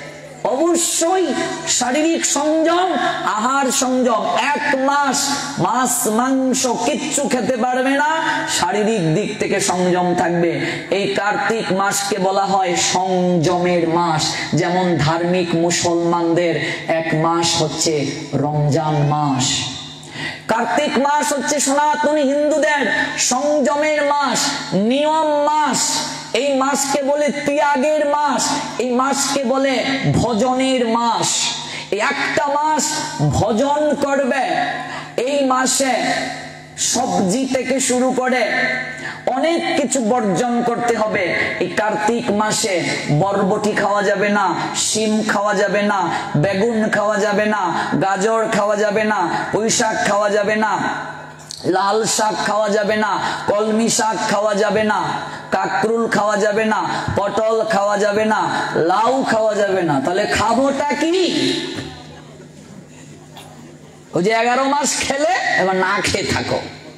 অবশ্যই শারীরিক সংযম, আহার সংযম। এক মাস মাছ মাংস কিচ্ছু খেতে পারবে না, শারীরিক দিক থেকে সংযম থাকবে। এই কার্তিক মাসকে বলা হয় সংযমের মাস। যেমন ধার্মিক মুসলমানদের এক মাস হচ্ছে রমজান মাস, কার্তিক মাস হচ্ছে সনাতনী হিন্দুদের সংযমের মাস, নিয়ম মাস। এই মাসকে বলে ত্যাগের মাস, এই মাসকে বলে ভজনের মাস। একটা মাস ভজন করবে। এই মাসে সবজি থেকে শুরু করে অনেক কিছু বর্জন করতে হবে। এই কার্তিক মাসে বরবটি খাওয়া যাবে না, শিম খাওয়া যাবে না, বেগুন খাওয়া যাবে না, গাজর খাওয়া যাবে না, পুঁই শাক খাওয়া যাবে না, লাল শাক খাওয়া যাবে না, কলমি শাক খাওয়া যাবে না, কাকরুল খাওয়া যাবে না, পটল খাওয়া যাবে না, লাউ খাওয়া যাবে না। তাহলে খাবোটা কি? ওই যে এগারো মাস খেলে এবার না খেয়ে থাকো,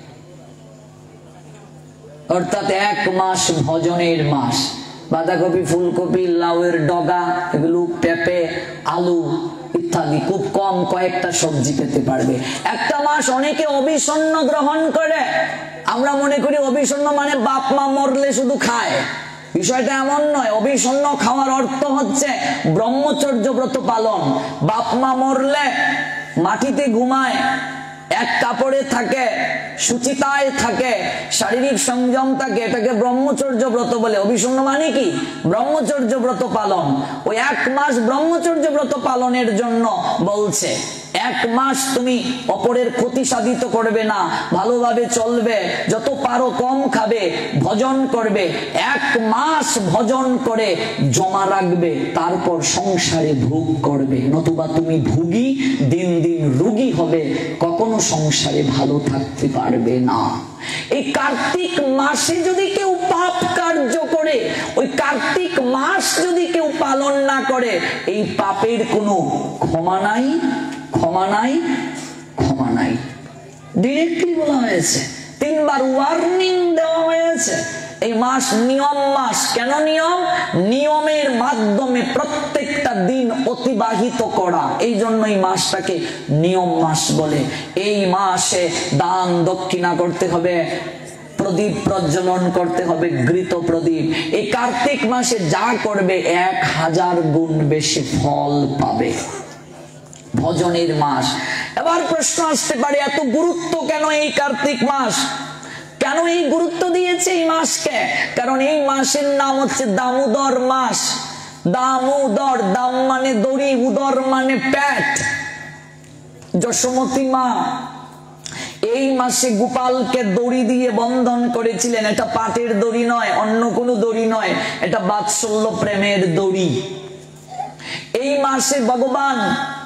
অর্থাৎ এক মাস ভজনের মাস। বাঁধাকপি, ফুলকপি, লাউয়ের ডগা, এগুলো পেঁপে, আলু ইত্যাদি খুব কম কয়েকটা সবজি পেতে পারবে। একটা মাস অনেকে অবিষণ্ণ গ্রহণ করে। আমরা মনে করি অবিষণ্ণ মানে বাপ মা মরলে শুধু খায়। বিষয়টা এমন নয়। অবিষণ্ণ খাওয়ার অর্থ হচ্ছে ব্রহ্মচর্য ব্রত পালন। বাপ মা মরলে মাটিতে ঘুমায়, এক কাপড়ে থাকে, সুচিতায় থাকে, শারীরিক সংযম থাকে, এটাকে ব্রহ্মচর্য ব্রত বলে। অবিষণ্ণ মানে কি? ব্রহ্মচর্য ব্রত পালন। ওই এক মাস ব্রহ্মচর্য ব্রত পালনের জন্য বলছে। এক মাস তুমি অপরের ক্ষতি সাধিত করবে না, ভালোভাবে চলবে, যত পারো কম খাবে, ভজন করবে। এক মাস ভজন করে জমা রাখবে, তারপর সংসারে ভোগ করবে। নতুবা তুমি ভোগী, দিন দিন রোগী হবে, কখনো সংসারে ভালো থাকতে পারবে না। এই কার্তিক মাসে যদি কেউ পাপ কার্য করে, ওই কার্তিক মাস যদি কেউ পালন না করে, এই পাপের কোনো ক্ষমা নাই, ক্ষমা নাই, ক্ষমা নাই। ডিরেক্টলি বলা হয়েছে, তিনবার ওয়ার্নিং দেওয়া হয়েছে। এই মাস নিয়ম মাস। কেন নিয়ম? নিয়মের মাধ্যমে প্রত্যেকটা দিন অতিবাহিত করা, এই জন্য এই মাসটাকে নিয়ম মাস বলে। এই মাসে দান দক্ষিণা করতে হবে, প্রদীপ প্রজ্বলন করতে হবে, ঘৃত প্রদীপ। এই কার্তিক মাসে যা করবে এক হাজার গুণ বেশি ফল পাবে। ভজনের মাস। এবার প্রশ্ন আসতে পারে, এত গুরুত্ব কেন এই কার্তিক মাস? কেন এই গুরুত্ব দিয়েছে এই মাসকে? কারণ এই মাসের নাম হচ্ছে দামোদর মাস। দামোদর, দাম মানে দড়ি, উদর মানে পেট। যশোমতী মা এই মাসে গোপালকে দড়ি দিয়ে বন্ধন করেছিলেন। এটা পাটের দড়ি নয়, অন্য কোনো দড়ি নয়, এটা বাৎসল্য প্রেমের দড়ি। এই মাসে ভগবান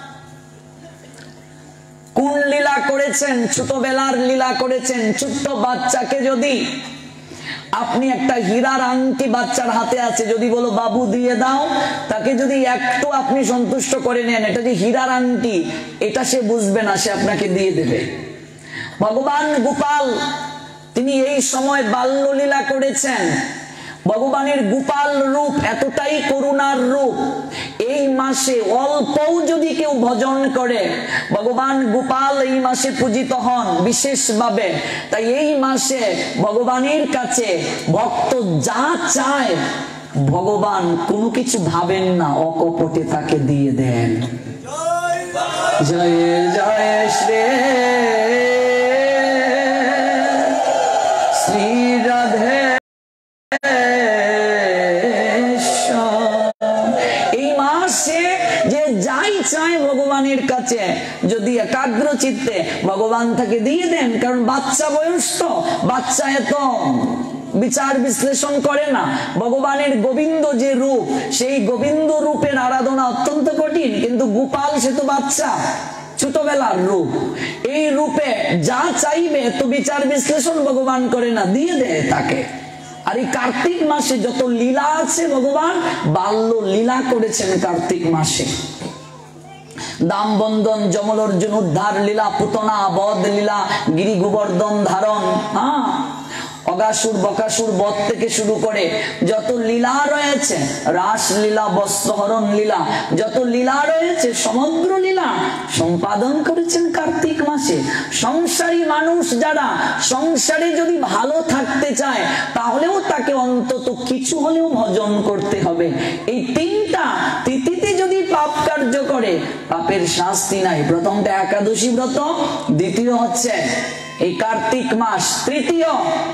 কোন লীলা করেছেন? ছোটবেলার লীলা করেছেন। ছোট্ট বাচ্চাকে যদি আপনি একটা হীরার আংটি বাচ্চার হাতে আছে, যদি বলো বাবু দিয়ে দাও, তাকে যদি একটু আপনি সন্তুষ্ট করে নেন, এটা যে হীরার আংটি, এটা সে বুঝবে না, সে আপনাকে দিয়ে দেবে। ভগবান গোপাল তিনি এই সময় বাল্যলীলা করেছেন। ভগবানের গোপাল রূপ এতটাই করুণার রূপ, এই মাসে অল্পও যদি কেউ ভজন করে, ভগবান গোপাল এই মাসে পূজিত হন বিশেষভাবে। তাই এই মাসে ভগবানের কাছে ভক্ত যা চায় ভগবান কোনো কিছু ভাবেন না, অকপটে তাকে দিয়ে দেন। জয় জয় শ্রী শ্রী রাধে। এই মাসে যে যাই চায় ভগবানের কাছে যদি একাগ্র চিত্তে ভগবান তাকে দিয়ে দেন। কারণ বাচ্চা বয়স তো, বাচ্চা এত বিচার বিশ্লেষণ করে না। ভগবানের গোবিন্দ যে রূপ, সেই গোবিন্দ রূপের আরাধনা অত্যন্ত কঠিন, কিন্তু গোপাল সে তো বাচ্চা, ছোটবেলার রূপ। এই রূপে যা চাইবে তো বিচার বিশ্লেষণ ভগবান করে না, দিয়ে দেয় তাকে। আর এই কার্তিক মাসে যত লীলা আছে, ভগবান বাল্য লীলা করেছেন কার্তিক মাসে। দাম বন্ধন, যমল অর্জুন উদ্ধার লীলা, পুতনা বধ লীলা, গিরি গোবর্ধন ধারণ, হ্যাঁ অগাসুর বকাসুর বধ থেকে শুরু করে যত লীলা রয়েছে, রাস লীলা, বস্ত্রহরণ লীলা, যত লীলা রয়েছে সমগ্র লীলা সম্পাদন করেছেন কার্তিক মাসে। সংসারী মানুষ যারা, সংসারে যদি ভালো থাকতে চায় তাহলেও তাকে অন্তত কিছু হলেও ভজন করতে হবে। এই তিনটা তিথিতে যদি পাপ কার্য করে পাপের শাস্তি নাই। প্রথমটা একাদশী ব্রত, দ্বিতীয় হচ্ছে এই কার্তিক মাস, তৃতীয়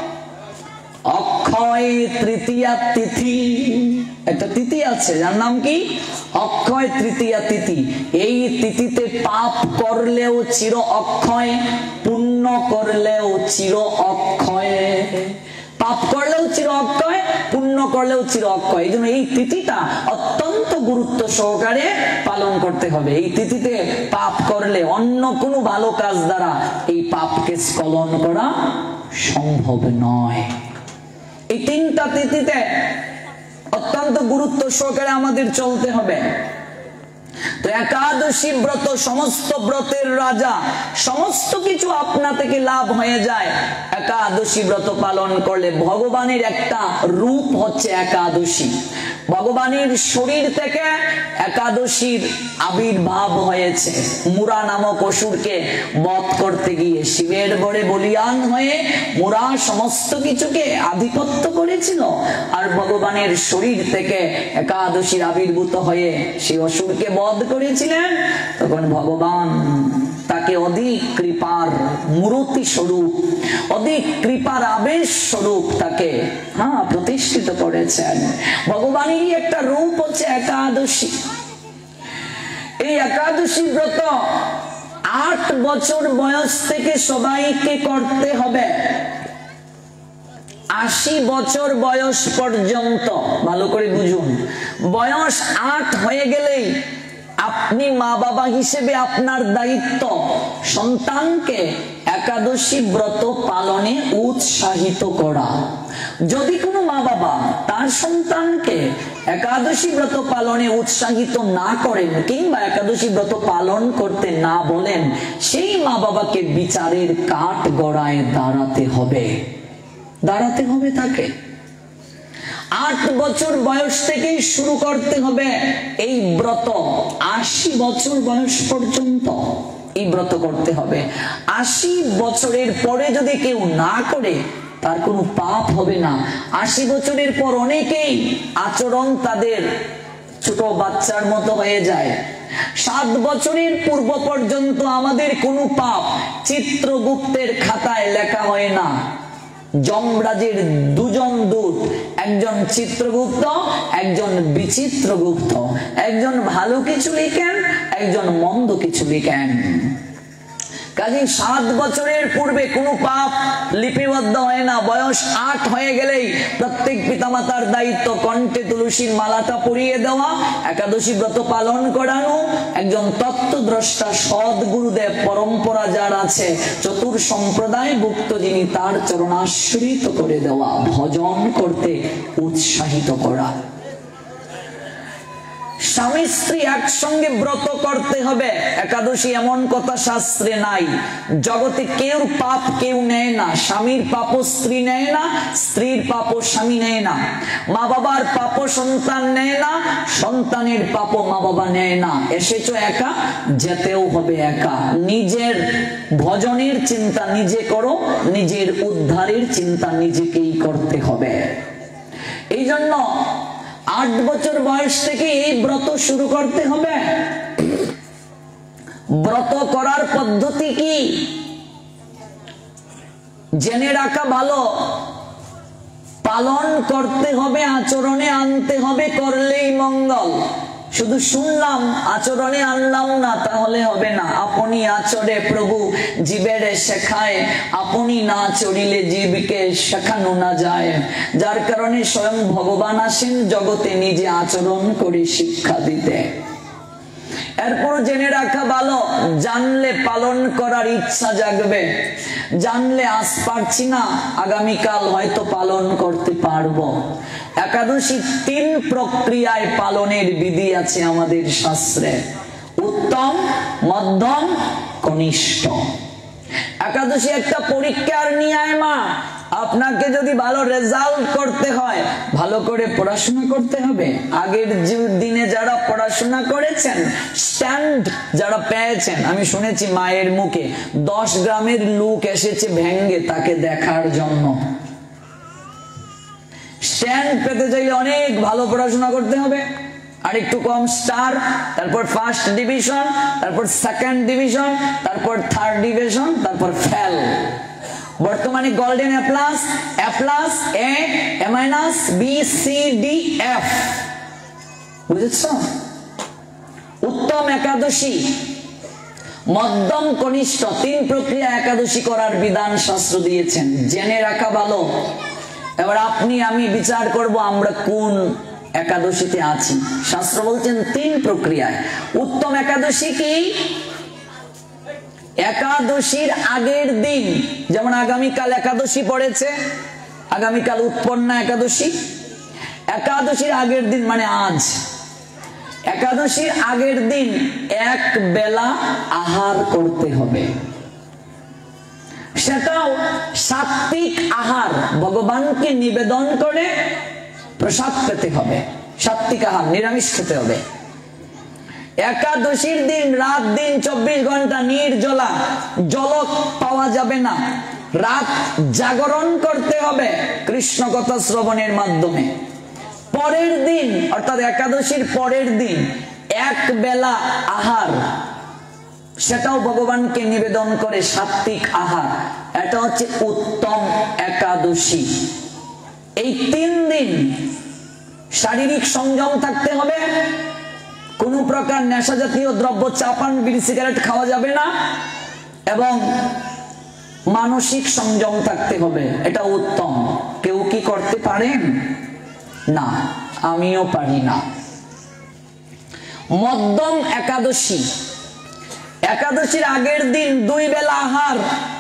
অক্ষয় তৃতীয়া তিথি। একটা তিথি আছে যার নাম কি অক্ষয় তৃতীয়া তিথি। এই তিথিতে পাপ করলেও চির অক্ষয়, পুণ্য করলেও চির অক্ষয়। পাপ করলেও চির অক্ষয়, পুণ্য করলেও চির অক্ষয়। এই জন্য এই তিথিটা অত্যন্ত গুরুত্ব সহকারে পালন করতে হবে। এই তিথিতে পাপ করলে অন্য কোনো ভালো কাজ দ্বারা এই পাপকে স্খলন করা সম্ভব নয়। এই তিনটা তিথিতে অত্যন্ত গুরুত্ব সহকারে আমাদের চলতে হবে। তো একাদশী ব্রত সমস্ত ব্রতের রাজা, সমস্ত কিছু আপনা থেকে লাভ হয়ে যায় একাদশী ব্রত পালন করলে। ভগবানের একটা রূপ হচ্ছে একাদশী। ভগবানের শরীর থেকে একাদশীর আবির্ভাব হয়েছে। মুরা নামক অসুরকে বধ করতে গিয়ে শিবের বরে বলিয়ান হয়ে মুরা সমস্ত কিছুকে আধিপত্য করেছিল, আর ভগবানের শরীর থেকে একাদশীর আবির্ভূত হয়ে সেই অসুরকে বধ করেছিলেন। তখন ভগবান তাকে অধিক কৃপার মূর্তি স্বরূপ, অধিক কৃপার আবেশ স্বরূপ তাকে হ্যাঁ প্রতিষ্ঠিত করেছেন। ভগবানেরই একটা রূপ হচ্ছে একাদশী। এই একাদশী ব্রত আট বছর বয়স থেকে সবাইকে করতে হবে। আশি বছর বয়স পর্যন্ত, ভালো করে বুঝুন, বয়স আট হয়ে গেলেই আপনি মা বাবা হিসেবে আপনার দায়িত্ব সন্তানকে একাদশী ব্রত পালনে উৎসাহিত করা। যদি কোনো মা বাবা তার সন্তানকে একাদশী ব্রত পালনে উৎসাহিত না করেন কিংবা একাদশী ব্রত পালন করতে না বলেন, সেই মা বাবাকে বিচারের কাঠ গড়ায় দাঁড়াতে হবে, দাঁড়াতে হবে তাকে। আট বছর বয়স থেকেই শুরু করতে হবে এই ব্রত। আশি বছর বয়স পর্যন্ত এই ব্রত করতে হবে। আশি বছরের পরে যদি কেউ না করে তার কোনো পাপ হবে না। আশি বছরের পর অনেকেই আচরণ তাদের ছোট বাচ্চার মতো হয়ে যায়। সাত বছরের পূর্ব পর্যন্ত আমাদের কোনো পাপ চিত্রগুপ্তের খাতায় লেখা হয় না। যমরাজের দুজন দূত, একজন চিত্রগুপ্ত, একজন বিচিত্রগুপ্ত, একজন ভালো কিছু লিখেন, একজন মন্দ কিছু লিখেন। কাজে সাত বছরের পূর্বে কোনো পাপ লিপিবদ্ধ হয় না। বয়স আট হয়ে গেলেই প্রত্যেক পিতামাতার দায়িত্ব কণ্ঠে তুলসীর মালাটা পরিয়ে দেওয়া, একাদশী ব্রত পালন করানো, একজন তত্ত্বদ্রষ্টা সৎ গুরুদেব পরম্পরা যার আছে চতুর সম্প্রদায় ভুক্ত যিনি তার চরণাশ্রিত করে দেওয়া, ভজন করতে উৎসাহিত করা। স্বামী স্ত্রী একসঙ্গে ব্রত করতে হবে একাদশী এমন কথা শাস্ত্রে নাই। জগতে কেউ পাপ কেউ নেয় না, স্বামীর পাপও স্ত্রী নেয় না, স্ত্রীর পাপও স্বামী নেয় না, মা বাবার পাপও সন্তান নেয় না, সন্তানের পাপও মা বাবা নেয় না। এসেছো একা, যেতেও হবে একা। নিজের ভজনের চিন্তা নিজে করো, নিজের উদ্ধারের চিন্তা নিজেকেই করতে হবে। এই জন্য আট বছর বয়স থেকে এই ব্রত শুরু করতে হবে। ব্রত করার পদ্ধতি কি জেনে রাখা ভালো। পালন করতে হবে, আচরণে আনতে হবে, করলেই মঙ্গল। শুধু শুনলাম আচরণে আনলাম না, তাহলে হবে না। আপনি আচরে প্রভু জীবের শেখায়, আপনি না চরিলে জীবকে শেখানো না যায়। যার কারণে স্বয়ং ভগবান আসেন জগতে নিজে আচরণ করে শিক্ষা দিতে। এরপর জেনে রাখা ভালো, জানলে পালন করার ইচ্ছা জাগবে। জানলে আজ পারছি না, আগামীকাল হয়তো পালন করতে পারবো। একাদশী তিন প্রক্রিয়ায় পালনের বিধি আছে আমাদের শাস্ত্রে, উত্তম, মধ্যম, কনিষ্ঠ। একাদশী একটা পরীক্ষার নিয়ায় মা। আপনাকে যদি ভালো রেজাল্ট করতে হয়, ভালো করে পড়াশোনা করতে হবে। আগের দিনে যারা পড়াশোনা করেছেন, স্ট্যান্ড যারা পেয়েছেন, আমি শুনেছি মায়ের মুখে দশ গ্রামের লোক এসেছে ভেঙ্গে তাকে দেখার জন্য। স্ট্যান্ড পেতে চাইলে অনেক ভালো পড়াশোনা করতে হবে, আর একটু কম স্টার, তারপর ফার্স্ট ডিভিশন, তারপর সেকেন্ড ডিভিশন, তারপর থার্ড ডিভিশন, তারপর ফেল। বর্তমানে golden A plus, A plus, A, A minus, B, C, D, F. বুঝেছ? উত্তম একাদশী, মধ্যম, কনিষ্ঠ তিন প্রক্রিয়া একাদশী করার বিধান শাস্ত্র দিয়েছেন, জেনে রাখা ভালো। এবার আপনি আমি বিচার করব আমরা কোন একাদশীতে আছি। শাস্ত্র বলছেন তিন প্রক্রিয়ায়। উত্তম একাদশী কি? একাদশীর আগের দিন, যেমন আগামীকাল একাদশী পড়েছে, আগামীকাল উৎপন্না একাদশী। একাদশীর আগের দিন মানে আজ, একাদশীর আগের দিন এক বেলা আহার করতে হবে। সেটাও সাত্বিক আহার, ভগবানকে নিবেদন করে প্রসাদ পেতে হবে। সাত্বিক আহার, নিরামিষ খেতে হবে। একাদশীর দিন রাত দিন চব্বিশ ঘন্টা নির্জলা, জল পাওয়া যাবে না। রাত জাগরণ করতে হবে কৃষ্ণ কথা শ্রবণের মাধ্যমে। পরের দিন অর্থাৎ একাদশীর পরের দিন এক বেলা আহার, সেটাও ভগবানকে নিবেদন করে সাত্বিক আহার। এটা হচ্ছে উত্তম একাদশী। এই তিন দিন শারীরিক সংযম থাকতে হবে, কোন প্রকার নেশা জাতীয় দ্রব্য, চাপান, বিড়ি, সিগারেট খাওয়া যাবে না, এবং মানসিক সংযম থাকতে হবে। এটা উত্তম। কেউ কি করতে পারেন? না, আমিও পারি না। মধ্যম একাদশী, একাদশীর আগের দিন দুই বেলা আহার,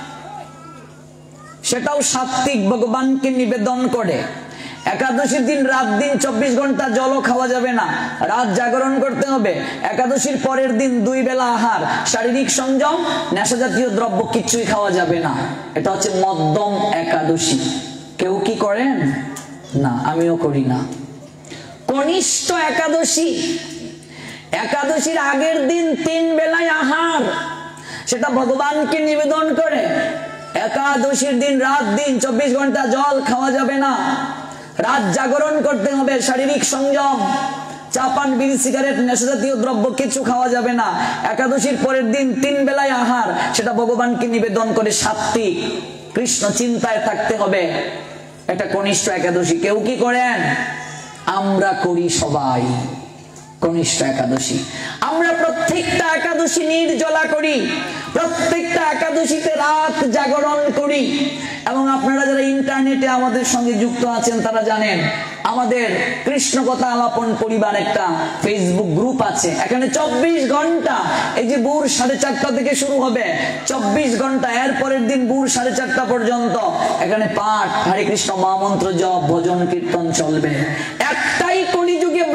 সেটাও সাত্বিক, ভগবানকে নিবেদন করে। একাদশীর দিন রাত দিন চব্বিশ ঘন্টা জলও খাওয়া যাবে না, রাত জাগরণ করতে হবে। একাদশীর পরের দিন দুই বেলা আহার, শারীরিক সংযম, নেশা জাতীয় দ্রব্য কিছুই খাওয়া যাবে না। এটা হচ্ছে মধ্যম একাদশী। কেউ কি করেন? না, আমিও করি না। কনিষ্ঠ একাদশী, একাদশীর আগের দিন তিন বেলায় আহার, সেটা ভগবানকে নিবেদন করে। একাদশীর দিন রাত দিন চব্বিশ ঘন্টা জল খাওয়া যাবে না, রাত জাগরণ করতে হবে, শারীরিক সংযম, চাপান, বিড়ি, সিগারেট, নেশা জাতীয় দ্রব্য কিছু খাওয়া যাবে না। একাদশীর পরের দিন তিন বেলায় আহার, সেটা ভগবানকে নিবেদন করে সাত্বিক, কৃষ্ণ চিন্তায় থাকতে হবে। এটা কনিষ্ঠ একাদশী। কেউ কি করেন? আমরা করি সবাই কনিষ্ঠ একাদশী। আমরা প্রত্যেকটা একাদশী নির্জলা করি, প্রত্যেকটা একাদশীতে রাত জাগরণ করি। এবং আপনারা যারা ইন্টারনেটে আমাদের সঙ্গে যুক্ত আছেন তারা জানেন আমাদের কৃষ্ণ কথা আলাপন পরিবার একটা ফেসবুক গ্রুপ আছে। এখানে চব্বিশ ঘন্টা, এই যে ভোর সাড়ে চারটা থেকে শুরু হবে, চব্বিশ ঘন্টা এর পরের দিন ভোর সাড়ে চারটা পর্যন্ত এখানে পাঠ, হরে কৃষ্ণ মহামন্ত্র জপ, ভজন কীর্তন চলবে। একটাই কলিযুগে ব্রত,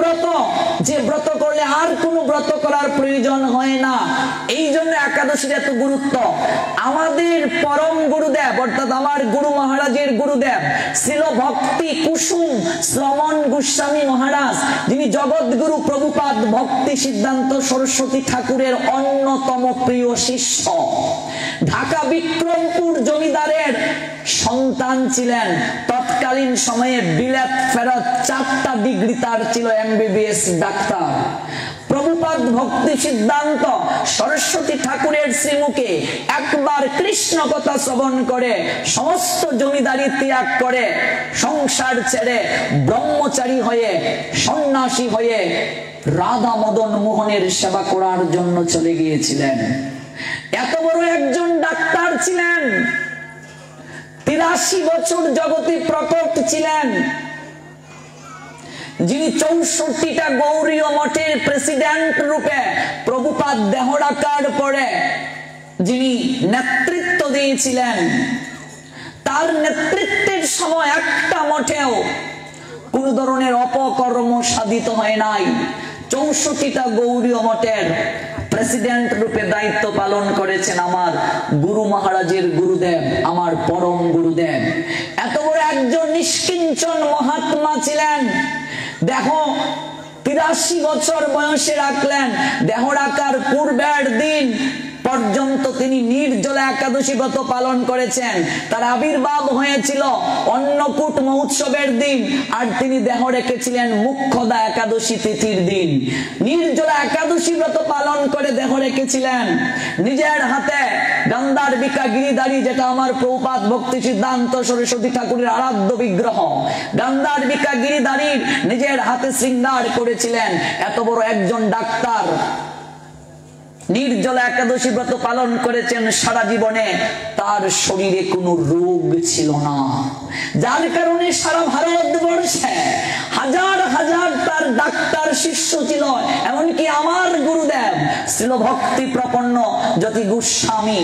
ব্রত, যে ব্রত করলে আর কোনো ব্রত করার প্রয়োজন হয় না। এই জন্য একাদশীর এত গুরুত্ব। আমাদের পরম গুরুদেব অর্থাৎ আমার গুরু মহারাজের গুরুদেব শ্রীল ভক্তি কুসুম শ্রমণ গোস্বামী মহারাজ, যিনি জগৎগুরু প্রভুপাদ ভক্তি সিদ্ধান্ত সরস্বতী ঠাকুরের অন্যতম প্রিয় শিষ্য, ঢাকা বিক্রমপুর জমিদারের সন্তান ছিলেন। তৎকালীন সময়ে বিলেত ফেরত চারটা ডিগ্রি তার ছিল, এমবিবিএস ডাক্তার। প্রভুপাদ ভক্তি সিদ্ধান্ত সরস্বতী ঠাকুরের শ্রীমুখে একবার কৃষ্ণ কথা শ্রবণ করে সমস্ত জমিদারি ত্যাগ করে সংসার ছেড়ে ব্রহ্মচারী হয়ে সন্ন্যাসী হয়ে রাধা মদন মোহনের সেবা করার জন্য চলে গিয়েছিলেন। এত বড় একজন ডাক্তার ছিলেন, তিরাশি বছর জগতে প্রকট ছিলেন, যিনি চৌষট্টিটা গৌরীয় মঠের প্রেসিডেন্ট রূপে প্রভুপাদ দেহরাকার পরে যিনি নেতৃত্ব দিয়েছিলেন। তার নেতৃত্বের সময় একটা মঠেও কোন ধরনের অপকর্ম সাধিত হয় নাই। চৌষট্টিটা গৌরীয় মঠের প্রেসিডেন্ট রূপে দায়িত্ব পালন করেছেন আমার গুরু মহারাজের গুরুদেব, আমার পরম গুরুদেব। এত বড় একজন নিষ্কিঞ্চন মহাত্মা ছিলেন। দেখো, তিরাশি বছর বয়সে রাখলেন, দেহ রাখার পূর্বের দিন পর্যন্ত তিনি নির্জলা একাদশী ব্রত পালন করেছেন। তার আবির্ভাব হয়েছিল অন্নকূট মহোৎসবের দিন, আর তিনি দেহ রেখেছিলেন মুখ্যদা একাদশী তিথির দিন। নির্জলা একাদশী ব্রত পালন করে দেহ রেখেছিলেন। নিজের হাতে গান্ধার বিকা গিরিধারী, যেটা আমার প্রভুপাদ ভক্তি সিদ্ধান্ত সরস্বতী ঠাকুরের আরাধ্য বিগ্রহ, গান্ধার বিকা গিরিধারীর নিজের হাতে শৃঙ্গার করেছিলেন। এত বড় একজন ডাক্তার নির্জলা একাদশী ব্রত পালন করেছেন সারা জীবনে। তার শরীরে কোনো রোগ ছিল না, যার কারণে সারা ভারতবর্ষে হাজার হাজার তার ডাক্তার শিষ্য ছিল। এমনকি আমার গুরুদেব শ্রীল ভক্তি প্রপন্ন জ্যোতি গোস্বামী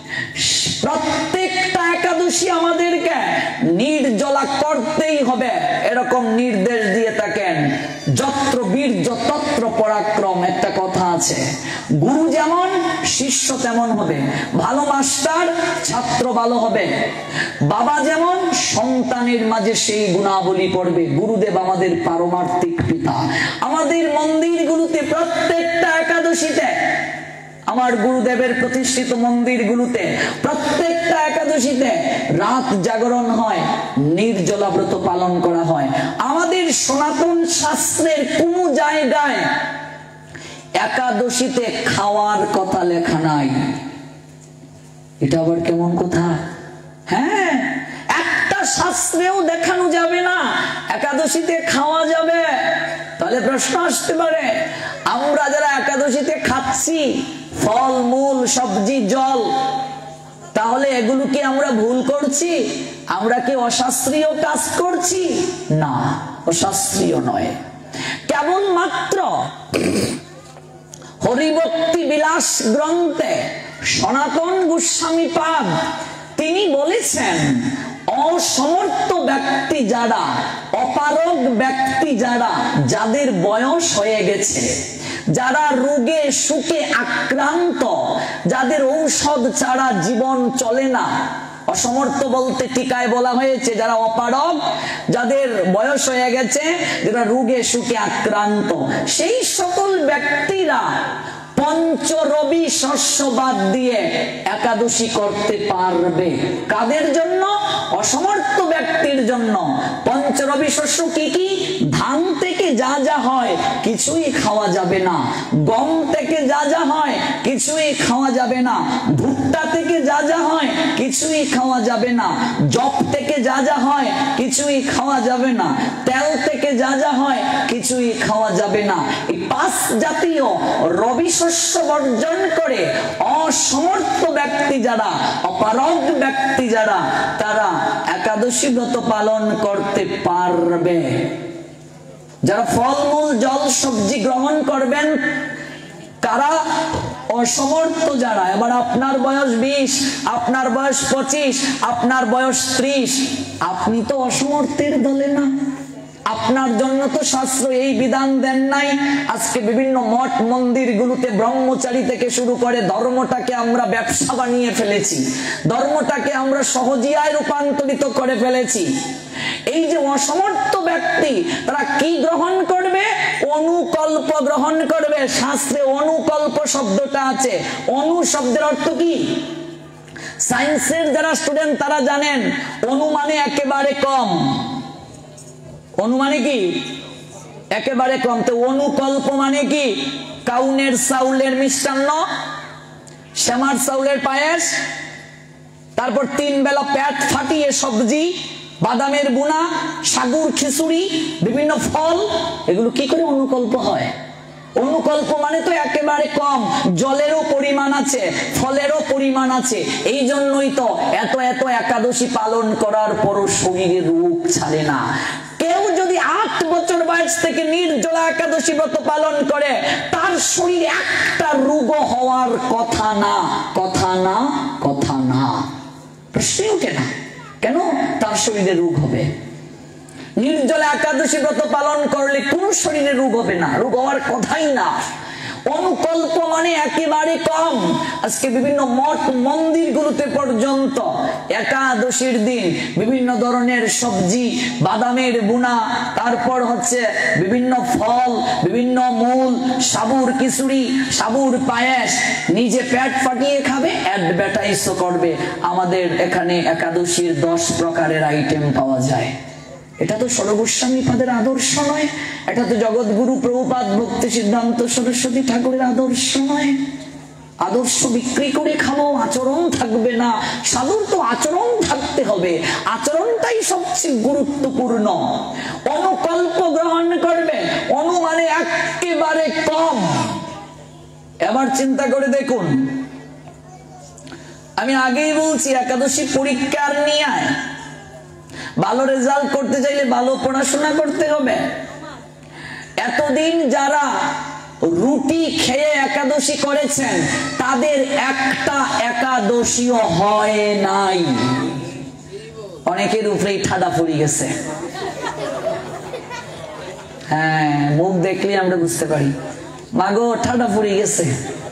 প্রত্যেকটা একাদশী আমাদেরকে নির্জলা করতেই হবে এরকম নির্দেশ দিয়ে থাকেন। যত্র বীর্য তত্র পরাক্রম, একটা কথা আছে। গুরু যেমন শিষ্য তেমন হবে, ভালো মাস্টার ছাত্র ভালো হবে, বাবা যেমন সন্তানের মাঝে সেই গুণাবলী পড়বে। গুরুদেব আমাদের পারমার্থিক পিতা। আমাদের মন্দিরগুলোতে প্রত্যেকটা একাদশীতে, আমার গুরুদেবের প্রতিষ্ঠিত মন্দিরগুলোতে প্রত্যেকটা একাদশীতে রাত জাগরণ হয়, নির্জলা ব্রত পালন করা হয়। আমাদের সনাতন শাস্ত্রের কোন জায়গায় একাদশীতে খাওয়ার কথা লেখা নাই। এটা আবার কেমন কথা? হ্যাঁ, একটা শাস্ত্রেও দেখানো যাবে না একাদশীতে খাওয়া যাবে। তাহলে প্রশ্ন আসতে পারে, আমরা যারা একাদশীতে খাচ্ছি ফল মূল সবজি জল, তাহলে এগুলো কি আমরা ভুল করছি? আমরা কি অশাস্ত্রীয় কাজ করছি? না, অশাস্ত্রীয় নয়। কেবল মাত্র হরিভক্তি বিলাস গ্রন্থে সনাতন গোস্বামী পাদ তিনি বলেছেন, অসমর্থ ব্যক্তি যারা, অপারগ ব্যক্তি যারা, যাদের বয়স হয়ে গেছে, যারা রোগে সুখে আক্রান্ত, যাদের ঔষধ ছাড়া জীবন চলে না। অসমর্থ বলতে টিকায় বলা হয়েছে যারা অপারগ, যাদের বয়স হয়ে গেছে, যারা রোগে সুখে আক্রান্ত, সেই সকল ব্যক্তিরা পঞ্চরবি শস্য বাদ দিয়ে একাদশী করতে পারবে। কাদের জন্য? অসমর্থ ব্যক্তির জন্য। পঞ্চরবি শস্য কি কি? ধান থেকে যা যা হয় কিছুই খাওয়া যাবে না, গম থেকে যা যা হয় কিছুই খাওয়া যাবে না, ভুট্টা থেকে যা যা হয় কিছুই খাওয়া যাবে না, জব থেকে যা যা হয় কিছুই খাওয়া যাবে না, তেল থেকে যা যা হয় কিছুই খাওয়া যাবে না। এই পাঁচ জাতীয় রবি শস্য বর্জন করে অসমর্থ ব্যক্তি যারা, অপারগ ব্যক্তি যারা, তারা একাদশী ব্রত পালন করতে পারবে। যারা ফলমূল জল সবজি গ্রহণ করবেন তারা অসমর্থ যারা। এবার আপনার বয়স বিশ, আপনার বয়স পঁচিশ, আপনার বয়স ত্রিশ, আপনি তো অসমর্থের দলে না, আপনার জন্য তো শাস্ত্র এই বিধান দেন নাই। আজকে বিভিন্ন মঠ মন্দির গুলোতে ব্রহ্মচারী থেকে শুরু করে ধর্মটাকে আমরা ব্যবসা বানিয়ে ফেলেছি, ধর্মটাকে আমরা সহজিয়ায় রূপান্তরিত করে ফেলেছি। এই যে অসমর্থ ব্যক্তি তারা কি গ্রহণ করবে? অনুকল্প গ্রহণ করবে। শাস্ত্রে অনুকল্প শব্দটা আছে। অনু শব্দের অর্থ কি? সায়েন্সের যারা স্টুডেন্ট তারা জানেন অনুমানে একেবারে কম। অনুমানে কি? একেবারে কম। তো অনুকল্প মানে কি? কাউনের চাউলের মিষ্টান্ন, শ্যামার চাউলের পায়েস, তারপর তিন বেলা পেট ফাটিয়ে সবজি, বাদামের বুনা, সাগুর খিচুড়ি, বিভিন্ন ফল, এগুলো কি করে অনুকল্প হয়? অনুকল্প মানে তো একেবারে কম। জলেরও পরিমাণ আছে, ফলেরও পরিমাণ আছে। এই জন্যই তো এত এত একাদশী পালন করার পরও শরীরে রোগ ছাড়ে না। কেউ যদি আট বছর বয়স থেকে নির্জলা একাদশী ব্রত পালন করে তার শরীরে একটা রোগ হওয়ার কথা না, কথা না, কথা না, প্রশ্নই ওঠে না। কেন তার শরীরে রোগ হবে? নির্জলা একাদশী ব্রত পালন করলে কোন শরীরে রোগ হবে না? রোগ হওয়ার কথাই না। অনুকল্প মানে একেবারে কম। আজকে বিভিন্ন মঠ মন্দির গুলোতে পর্যন্ত একাদশীর দিন বিভিন্ন ধরনের সবজি, বাদামের বুনা, তারপর হচ্ছে বিভিন্ন ফল, বিভিন্ন মূল, সাবুর খিচুড়ি, সাবুর পায়েস নিজে পেট ফাটিয়ে খাবে, অ্যাডভার্টাইজ করবে আমাদের এখানে একাদশীর দশ প্রকারের আইটেম পাওয়া যায়। এটা তো সর্বগোস্বামী পাদের আদর্শ নয়, এটা তো জগৎগুরু প্রভুপাদ ভক্তি সিদ্ধান্ত সরস্বতী ঠাকুরের আদর্শ নয়। আদর্শ বিক্রি করে খাবো, আচরণ থাকবে না। সাধুর তো আচরণ থাকতে হবে, আচরণটাই সবচেয়ে গুরুত্বপূর্ণ। অনুকল্প গ্রহণ করবে, অনু মানে একেবারে কম। এবার চিন্তা করে দেখুন, আমি আগেই বলছি একাদশী পরীক্ষার নিয়ে ভালো রেজাল্ট করতে চাইলে ভালো পড়াশোনা করতে হবে। এতদিন যারা রুটি খেয়ে একাদশী করেছেন তাদের একটা একাদশীও হয় নাই। অনেকের উপরেই ঠাডা পড়ে গেছে। হ্যাঁ, মুখ দেখলে আমরা বুঝতে পারি মাগো ঠাডা পড়ে গেছে।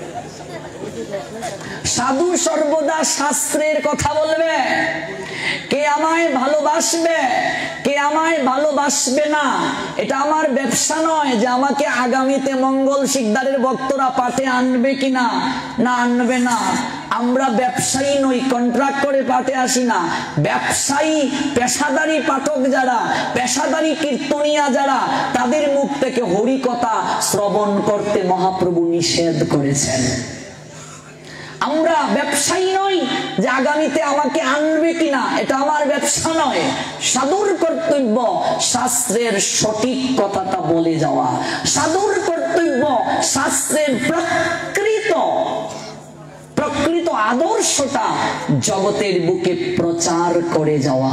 সাধু সর্বদা শাস্ত্রের কথা বলবে। কে আমায় ভালোবাসবে, কে আমায় ভালোবাসবে না, এটা আমার ব্যবসা নয় যে আমাকে আগামীতে মঙ্গল শিকদারের ভক্তরা পাঠে আনবে কিনা, না আনবে না। আমরা ব্যবসায়ী নই, কন্ট্রাক্ট করে পাঠে আসি না। ব্যবসায়ী পেশাদারী পাঠক যারা, পেশাদারী কীর্তনিয়া যারা, তাদের মুখ থেকে হরিকথা শ্রবণ করতে মহাপ্রভু নিষেধ করেছেন। আমরা ব্যবসায়ী নই যে আগামীতে আমাকে আনবে কিনা, এটা আমার ব্যবসা নয়। সাধুর কর্তব্য শাস্ত্রের সঠিক কথাটা বলে যাওয়া, সাধুর কর্তব্য শাস্ত্রের প্রকৃত প্রকৃত আদর্শটা জগতের বুকে প্রচার করে যাওয়া।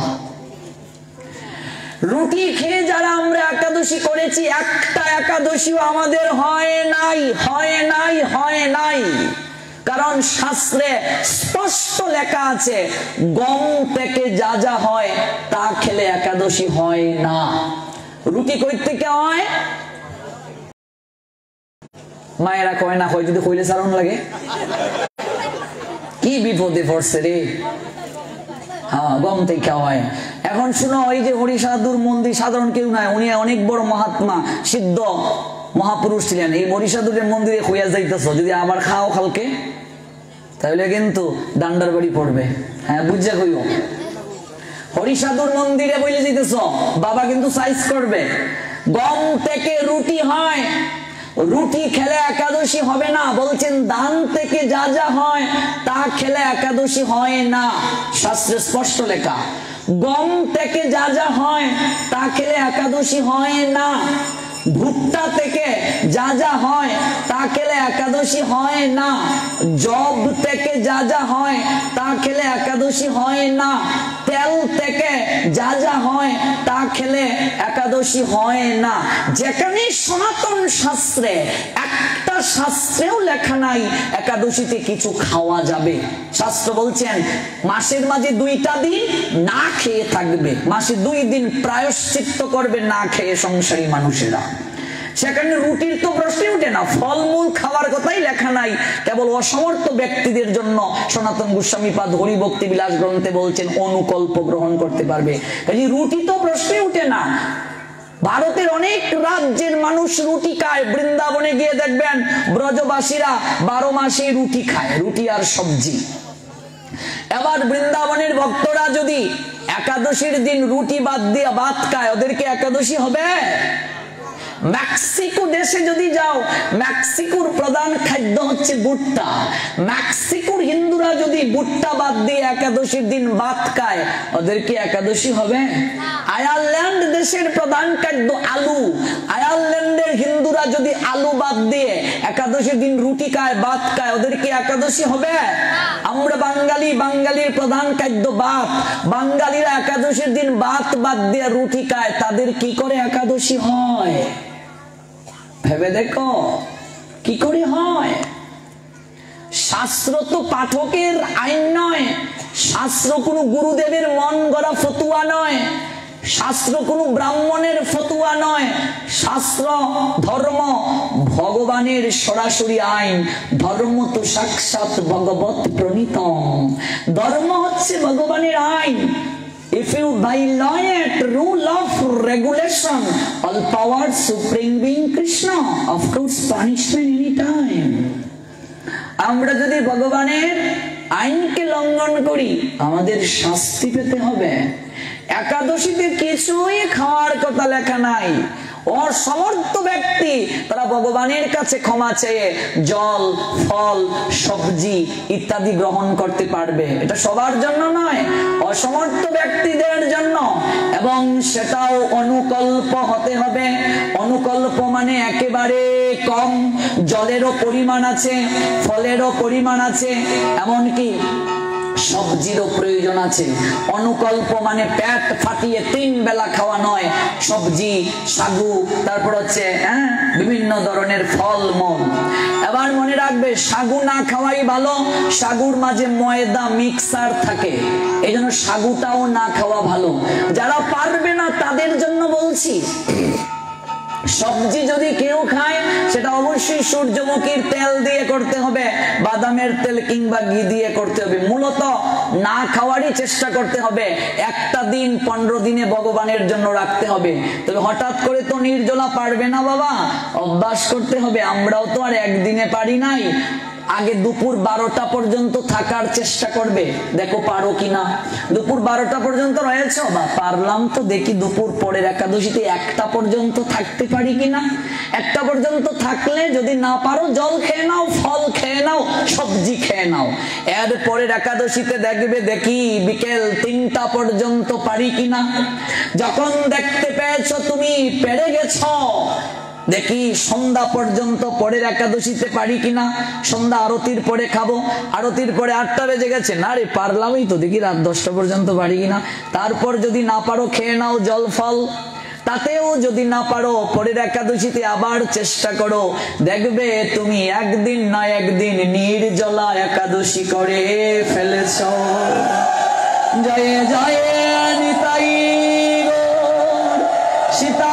রুটি খেয়ে যারা আমরা একাদশী করেছি, একটা একাদশীও আমাদের হয় নাই, হয় নাই, হয় নাই। কারণ শাস্ত্রে স্পষ্ট লেখা আছে গম থেকে যা যা হয় তা খেলে একাদশী হয় না। রুটি কই থেকে হয়? মায়েরা কয় না, হয় যদি কইলে চারণ লাগে। কি বিপদে পড়ছে রে। হ্যাঁ, গম থেকে হয়। এখন শুনো, ওই যে হরিসাধুর মন্দির সাধারণ কেউ নাই, উনি অনেক বড় মহাত্মা সিদ্ধ মহাপুরুষ ছিলেন। এই হরিসাধুরের মন্দিরে হইয়া যাইতেছ, যদি আবার খাও কালকে তাহলে কিন্তু ডান্ডার বাড়ি পড়বে। হ্যাঁ, বুঝা কইও। হরিসাধুর মন্দিরে বলে যাইতেছ, বাবা কিন্তু সাইজ করবে। গম থেকে রুটি হয়, রুটি খেলে একাদশী হবে না। বলছেন ধান থেকে যা যা হয় তা খেলে একাদশী হয় না। শাস্ত্রে স্পষ্ট লেখা গম থেকে যা যা হয় তা খেলে একাদশী হয় না। ভুট্টা থেকে যা যা হয় তা খেলে একাদশী হয় না। জব থেকে যা যা হয় তা খেলে একাদশী হয় না। তেল থেকে যা যা হয় তা খেলে একাদশী হয় না। যেখানে সনাতন শাস্ত্রে একটা কোনটা শাস্ত্রেও লেখা নাই একাদশীতে কিছু খাওয়া যাবে। শাস্ত্র বলছেন মাসের মাঝে দুইটা দিন না খেয়ে থাকবে, মাসে দুই দিন প্রায়শ্চিত্ত করবে না খেয়ে সংসারী মানুষেরা। সেখানে রুটির তো প্রশ্নই ওঠে না, ফলমূল খাওয়ার কথাই লেখা নাই, কেবল অসমর্থ ব্যক্তিদের জন্য সনাতন গোস্বামীপাদ হরিভক্তি বিলাস গ্রন্থে বলছেন অনুকল্প গ্রহণ করতে পারবে। কাজে রুটি তো প্রশ্নই ওঠে না। ভারতের অনেক রাজ্যের মানুষ রুটি খায়, বৃন্দাবনে গিয়ে দেখবেন ব্রজবাসীরা বারো মাসে রুটি খায়, রুটি আর সবজি। এবার বৃন্দাবনের ভক্তরা যদি একাদশীর দিন রুটি বাদ দিয়ে ভাত খায়, ওদেরকে একাদশী হবে? মেক্সিকো দেশে যদি যাও, মেক্সিকোর প্রধান খাদ্য হচ্ছে ভুট্টা। মেক্সিকোর হিন্দুরা যদি ভুট্টা বাদ দিয়ে একাদশীর দিন ভাত খায়, ওদের কি একাদশী হবে? আয়ারল্যান্ড দেশের প্রধান খাদ্য আলু। আয়ারল্যান্ডের হিন্দুরা যদি আলু বাদ দিয়ে একাদশীর দিন রুটি খায়, ভাত খায়, ওদের কি একাদশী হবে? আমরা বাঙালি, বাঙালির প্রধান খাদ্য ভাত। বাঙালিরা একাদশীর দিন ভাত বাদ দিয়ে রুটি খায়, তাদের কি করে একাদশী হয়? ভেবে দেখো কি করে হয়। শাস্ত্র তো পাঠকের আইন নয়, শাস্ত্র কোনো গুরুদেবের মন গড়া ফতুয়া নয়, শাস্ত্র কোনো ব্রাহ্মণের ফতুয়া নয়। শাস্ত্র ধর্ম ভগবানের সরাসরি আইন। ধর্ম তো সাক্ষাৎ ভগবত প্রণীতম। ধর্ম হচ্ছে ভগবানের আইন। If you violate rule of regulation, all power supreme being Krishna, of course punishment any time. আমরা যদি ভগবানের আইনকে লঙ্ঘন করি, আমাদের শাস্তি পেতে হবে। একাদশীতে কিছুই খাওয়ার কথা লেখা নাই। অসমর্থ ব্যক্তি তারা ভগবানের কাছে ক্ষমা চেয়ে জল, ফল, সবজি ইত্যাদি গ্রহণ করতে পারবে। এটা সবার জন্য নয়, অসমর্থ ব্যক্তিদের জন্য, এবং সেটাও অনুকল্প হতে হবে। অনুকল্প মানে একেবারে কম। জলেরও পরিমাণ আছে, ফলেরও পরিমাণ আছে, এমনকি সবজিরও প্রয়োজন আছে। অনুকল্প মানে পেট ফাটিয়ে তিন বেলা খাওয়া নয়, সবজি, সাগু, তারপর হচ্ছে হ্যাঁ বিভিন্ন ধরনের ফল মূল। এবার মনে রাখবে সাগু না খাওয়াই ভালো, সাগুর মাঝে ময়দা মিক্সার থাকে, এই জন্য সাগুটাও না খাওয়া ভালো। যারা পারবে না তাদের জন্য বলছি, সবজি যদি কেউ খায় সেটা অবশ্যই সূর্যমুখীর তেল দিয়ে করতে হবে, বাদামের তেল কিংবা ঘি দিয়ে করতে হবে। মূলত না খাওয়ারই চেষ্টা করতে হবে। একটা দিন পনেরো দিনে ভগবানের জন্য রাখতে হবে। তবে হঠাৎ করে তো নির্জলা পারবে না বাবা, অভ্যাস করতে হবে। আমরাও তো আর একদিনে পারি নাই। আগে দুপুর বারোটা পর্যন্ত থাকার চেষ্টা করবে, দেখো পারো কিনা। দুপুর বারোটা পর্যন্ত রয়েছে, বা পারলাম তো দেখি দুপুর পরের একাদশীতে একটা পর্যন্ত থাকতে পারি কিনা। একটা পর্যন্ত থাকলে যদি না পারো জল খেয়ে নাও, ফল খেয়ে নাও, সবজি খেয়ে নাও। এর পরের একাদশীতে দেখবে দেখি বিকেল তিনটা পর্যন্ত পারি কিনা। যখন দেখতে পেয়েছো তুমি পেরে গেছো, দেখি সন্ধ্যা পর্যন্ত পরের একাদশীতে পারি কিনা। সন্ধ্যা আরতির পরে খাবো, আরতির পরে আটটা বেজে গেছে, না রে পারলামই তো, দেখি রাত দশটা পর্যন্ত পারি কিনা। তারপর যদি না পারো খেয়ে নাও জল ফল। তাতেও যদি না পারো পরের একাদশীতে আবার চেষ্টা করো, দেখবে তুমি একদিন না একদিন নির্জলা একাদশী করে ফেলেছ। জয় জয় নিতাই গৌর সীতা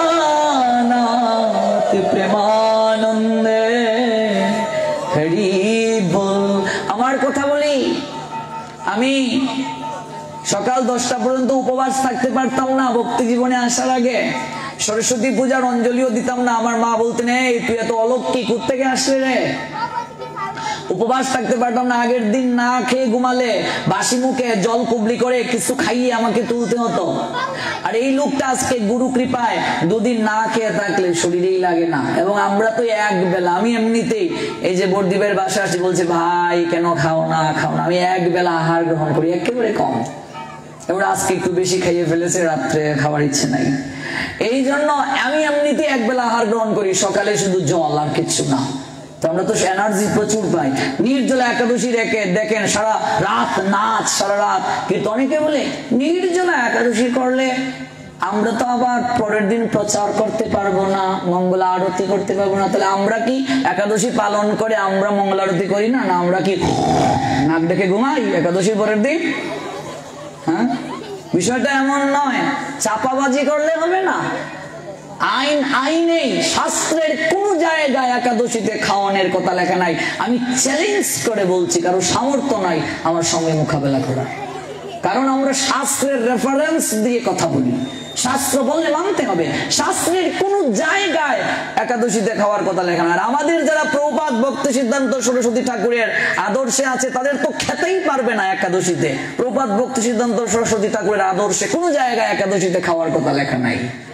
প্রেমানন্দে হরি বল। আমার কথা বলি, আমি সকাল দশটা পর্যন্ত উপবাস থাকতে পারতাম না ভক্তি জীবনে আসার আগে। সরস্বতী পূজার অঞ্জলিও দিতাম না। আমার মা বলতেন, এই তুই এত অলৌকিক কোত্থেকে আসলে রে। উপবাস থাকতে পারতাম না। আগের দিন না খেয়ে ঘুমালে বাসি মুখে জল কুবলি করে কিছু খাইয়ে আমাকে তুলতে হতো। আর এই লোকটা আজকে গুরু কৃপায় দুদিন না খেয়ে থাকলে শরীরেই লাগে না। এবং আমরা তো এক বেলা, আমি এমনিতেই এই যে বর্দীপের বাসা আসি, বলছে ভাই কেন খাও না খাও না, আমি এক বেলা আহার গ্রহণ করি, একেবারে কম। এবার আজকে একটু বেশি খাইয়ে ফেলেছে, রাত্রে খাওয়ার ইচ্ছে নাই। এই জন্য আমি এমনিতে এক বেলা আহার গ্রহণ করি, সকালে শুধু জল আর কিচ্ছু না। তো আমরা তো এনার্জি প্রচুর পাই। নির্জলা একাদশী রেখে দেখেন সারা রাত নাচ, সারা রাত কিন্তু অনেকে বলে নির্জলা একাদশী করলে আমরা তো আবার পরের দিন প্রচার করতে পারবো না, মঙ্গল আরতি করতে পারবো না, তাহলে আমরা কি একাদশী পালন করে আমরা মঙ্গল আরতি করি না? না আমরা কি নাক ডেকে ঘুমাই একাদশীর পরের দিন? হ্যাঁ, বিষয়টা এমন নয়, চাপাবাজি করলে হবে না। আইন আইনে শাস্ত্রের কোন জায়গায় একাদশীতে খাওয়ানোর কথা লেখা নাই। আমি চ্যালেঞ্জ করে বলছি, কারো সামর্থ্য নাই আমার সঙ্গে মোকাবেলা করা, কারণ আমরা শাস্ত্রের রেফারেন্স দিয়ে কথা বলি। শাস্ত্র বললে মানতে হবে। শাস্ত্রের কোন জায়গায় একাদশীতে খাওয়ার কথা লেখা না। আর আমাদের যারা প্রভুপাদ ভক্তি সিদ্ধান্ত সরস্বতী ঠাকুরের আদর্শে আছে তাদের তো খেতেই পারবে না একাদশীতে। প্রভুপাদ ভক্তি সিদ্ধান্ত সরস্বতী ঠাকুরের আদর্শে কোন জায়গায় একাদশীতে খাওয়ার কথা লেখা নাই।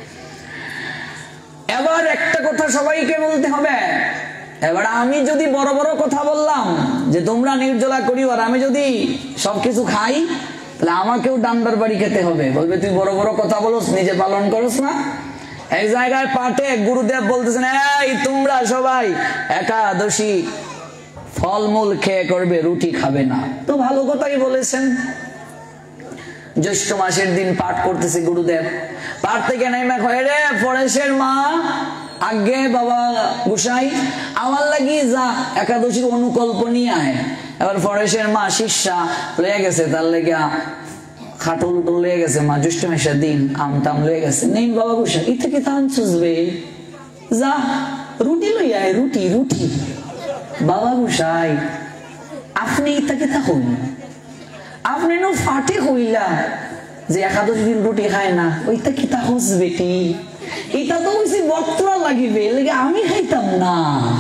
এবার একটা কথা সবাইকে বলতে হবে, এবার আমি যদি বড় বড় কথা বললাম যে তোমরা নির্জলা করিও, আর আমি যদি সবকিছু খাই, তাহলে আমাকেও ডান্ডার বাড়ি খেতে হবে। বলবে তুই বড় বড় কথা বলস, নিজে পালন করস না। এক জায়গায় পাঠে গুরুদেব বলতেছেন, এই তোমরা সবাই একাদশী ফলমূল খেয়ে করবে, রুটি খাবে না। তো ভালো কথাই বলেছেন। জ্যৈষ্ঠ মাসের দিন পাঠ করতেছে গুরুদেব, পাঠ থেকে নেমে কয়, রে ফরেশের মা, আগে বাবা গোসাই আমার লাগি যা একাদশীর অনুকল্প নিয়ে আয়। এবার ফরেশের মা শিষ্যা লয়ে গেছে, তার লেগা খাটল উটল লয়ে গেছে, মা জ্যৈষ্ঠ মাসের দিন আম টাম লয়ে গেছে। নেই বাবা গোসাই, ই থেকে তান চুষবে, যা রুটি লই আয়, রুটি রুটি। বাবা গোসাই আপনি ইতাকে তা হইন, আপনি নো ফাটে হইলা যে একাদশ দিন রুটি খায় না, ওইটা কি তা হস বেটি, এটা তো বেশি বক্তরা লাগিবে, লেগে আমি খাইতাম না।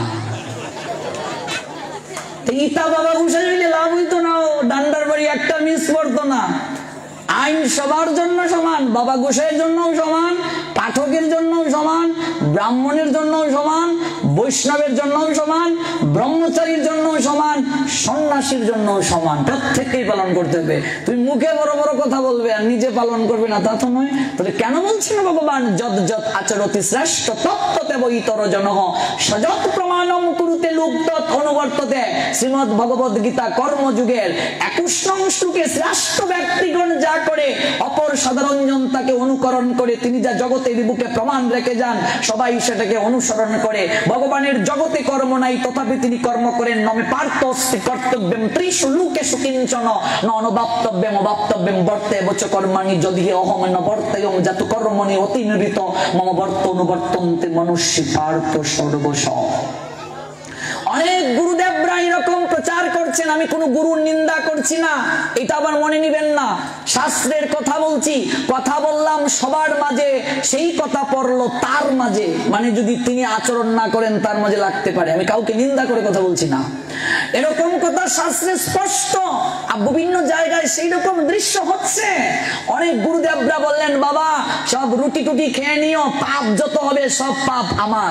ইতা বাবা গোসাই হইলে লাভ হইতো না, ডান্ডার বাড়ি একটা মিস করতো না। আইন সবার জন্য সমান, বাবা গোসাইয়ের জন্য সমান, পাঠকের জন্য সমান, ব্রাহ্মণের জন্য সমান, বৈষ্ণবের জন্য সমান, ব্রহ্মচারীর জন্য সমান, সন্ন্যাসীর জন্য সমান। প্রত্যেককেই পালন করতে হবে। তুমি মুখে বড় বড় কথা বলবে আর নিজে পালন করবে না, তা তো নয়। তাহলে কেন বলছেন ভগবান, যৎ যৎ আচরতি শ্রেষ্ঠ তত্ত্বতে বৈতর জনঃ সযৎ প্রমাণম কুরুতে লুপ্তৎ অনুবর্ততে। শ্রীমদ্ ভগবদ গীতা কর্মযুগের একুশ নং শ্লোকে শ্রেষ্ঠ ব্যক্তিগণ যা করে, অপর সাধারণ জন তাকে অনুকরণ করে, তিনি যা জগতের বুকে প্রমাণ রেখে যান, সবাই সেটাকে অনুসরণ করে। ভগবানের জগতে কর্ম নাই, তথাপি তিনি কর্ম করেন। নমে পার্থ অস্তি কর্তব্যম ত্রিষু লোকেষু কিঞ্চন ন অনুবাপ্তব্যম অবাপ্তব্যম বর্তে বচ কর্মাণি যদি অহম ন বর্তেয়ং জাতু কর্মণি অতি নিবৃত মম বর্ত অনুবর্তন্তে মনুষ্য পার্থ সর্বশ। অনেক গুরুদেবরা এরকম প্রচার করছেন, আমি কোন গুরুর নিন্দা করছি না, এটা আবার মনে নিবেন না। শাস্ত্রের কথা বলছি, কথা বললাম সবার মাঝে, সেই কথা পড়লো তার মাঝে, মানে যদি তিনি আচরণ না করেন তার মাঝে লাগতে পারে। আমি কাউকে নিন্দা করে কথা বলছি না, এরকম কথা শাস্ত্রে স্পষ্ট। বিভিন্ন জায়গায় সেই রকম দৃশ্য হচ্ছে। অনেক গুরুদেবরা বললেন, বাবা সব রুটি টুটি খেয়ে নিও, পাপ যত হবে সব পাপ আমার,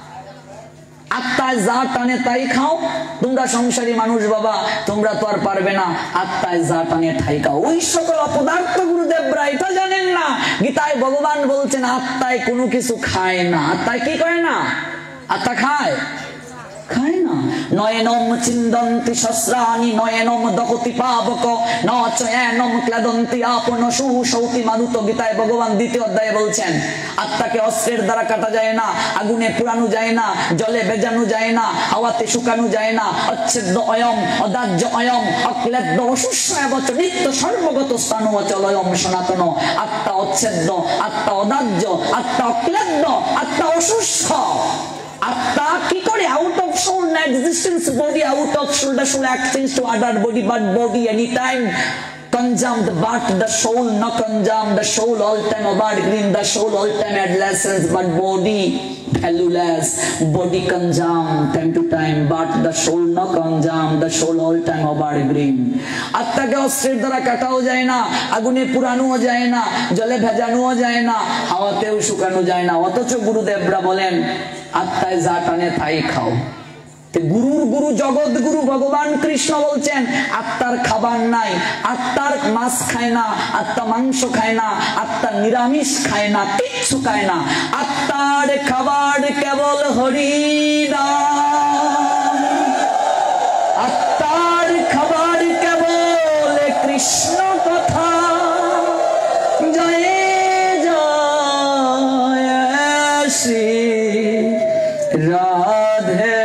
আত্মায় যা টানে তাই খাও। তোমরা সংসারী মানুষ বাবা, তোমরা তো আর পারবে না, আত্মায় যা টানে তাই খাও। ওই সকল অপদার্থ গুরুদেবরা এটা জানেন না। গীতায় ভগবান বলছেন আত্মায় কোনো কিছু খায় না। আত্মায় কি করে না? আত্মা খায় খায় না। নয়নম চিন্দন্তি শস্রাণি নয়নম দহতি পাবক ন চয়নম ক্লেদন্তি আপন সুশৌতি মারুত। গীতায় ভগবান দ্বিতীয় অধ্যায়ে বলছেন আত্মাকে অস্ত্রের দ্বারা কাটা যায় না, আগুনে পুরানো যায় না, জলে ভেজানো যায় না, হাওয়াতে শুকানো যায় না। অচ্ছেদ্য অয়ম অদাহ্য অয়ম অক্লেদ্য অশুষ্য এবচ নিত্য সর্বগত স্থান অচলয়ম সনাতন। আত্মা অচ্ছেদ্য, আত্মা অদাহ্য, আত্মা অক্লেদ্য, আত্মা অশুষ্য। আত্মা কি করে? Out of soul no existence body, out of soul the soul acts to other body, but body anytime consumed, but the soul not consumed. The soul all time about green, the soul all time adolescence, but body valueless. Body consumed time to time, but the soul not consumed. The soul all time about green. আত্মাকে অস্ত্রের দ্বারা কাটাও যায় না, আগুনে পুরানোও যায় না, জলে ভেজানোও যায় না, হাওয়াতেও শুকানো যায় না। অথচ গুরুদেবরা বলেন আত্মায় যা টানে তাই খাও। গুরুর গুরু জগৎ গুরু ভগবান কৃষ্ণ বলছেন আত্মার খাবার নাই, আত্মার মাছ খায় না, আত্মা মাংস খায় না, আত্মা নিরামিষ খায় না, কিচ্ছু খায় না। আত্মার খাবার কেবল হরি নাম, আত্মার খাবার কেবল কৃষ্ণ কথা। জয় জয় শ্রী রাধে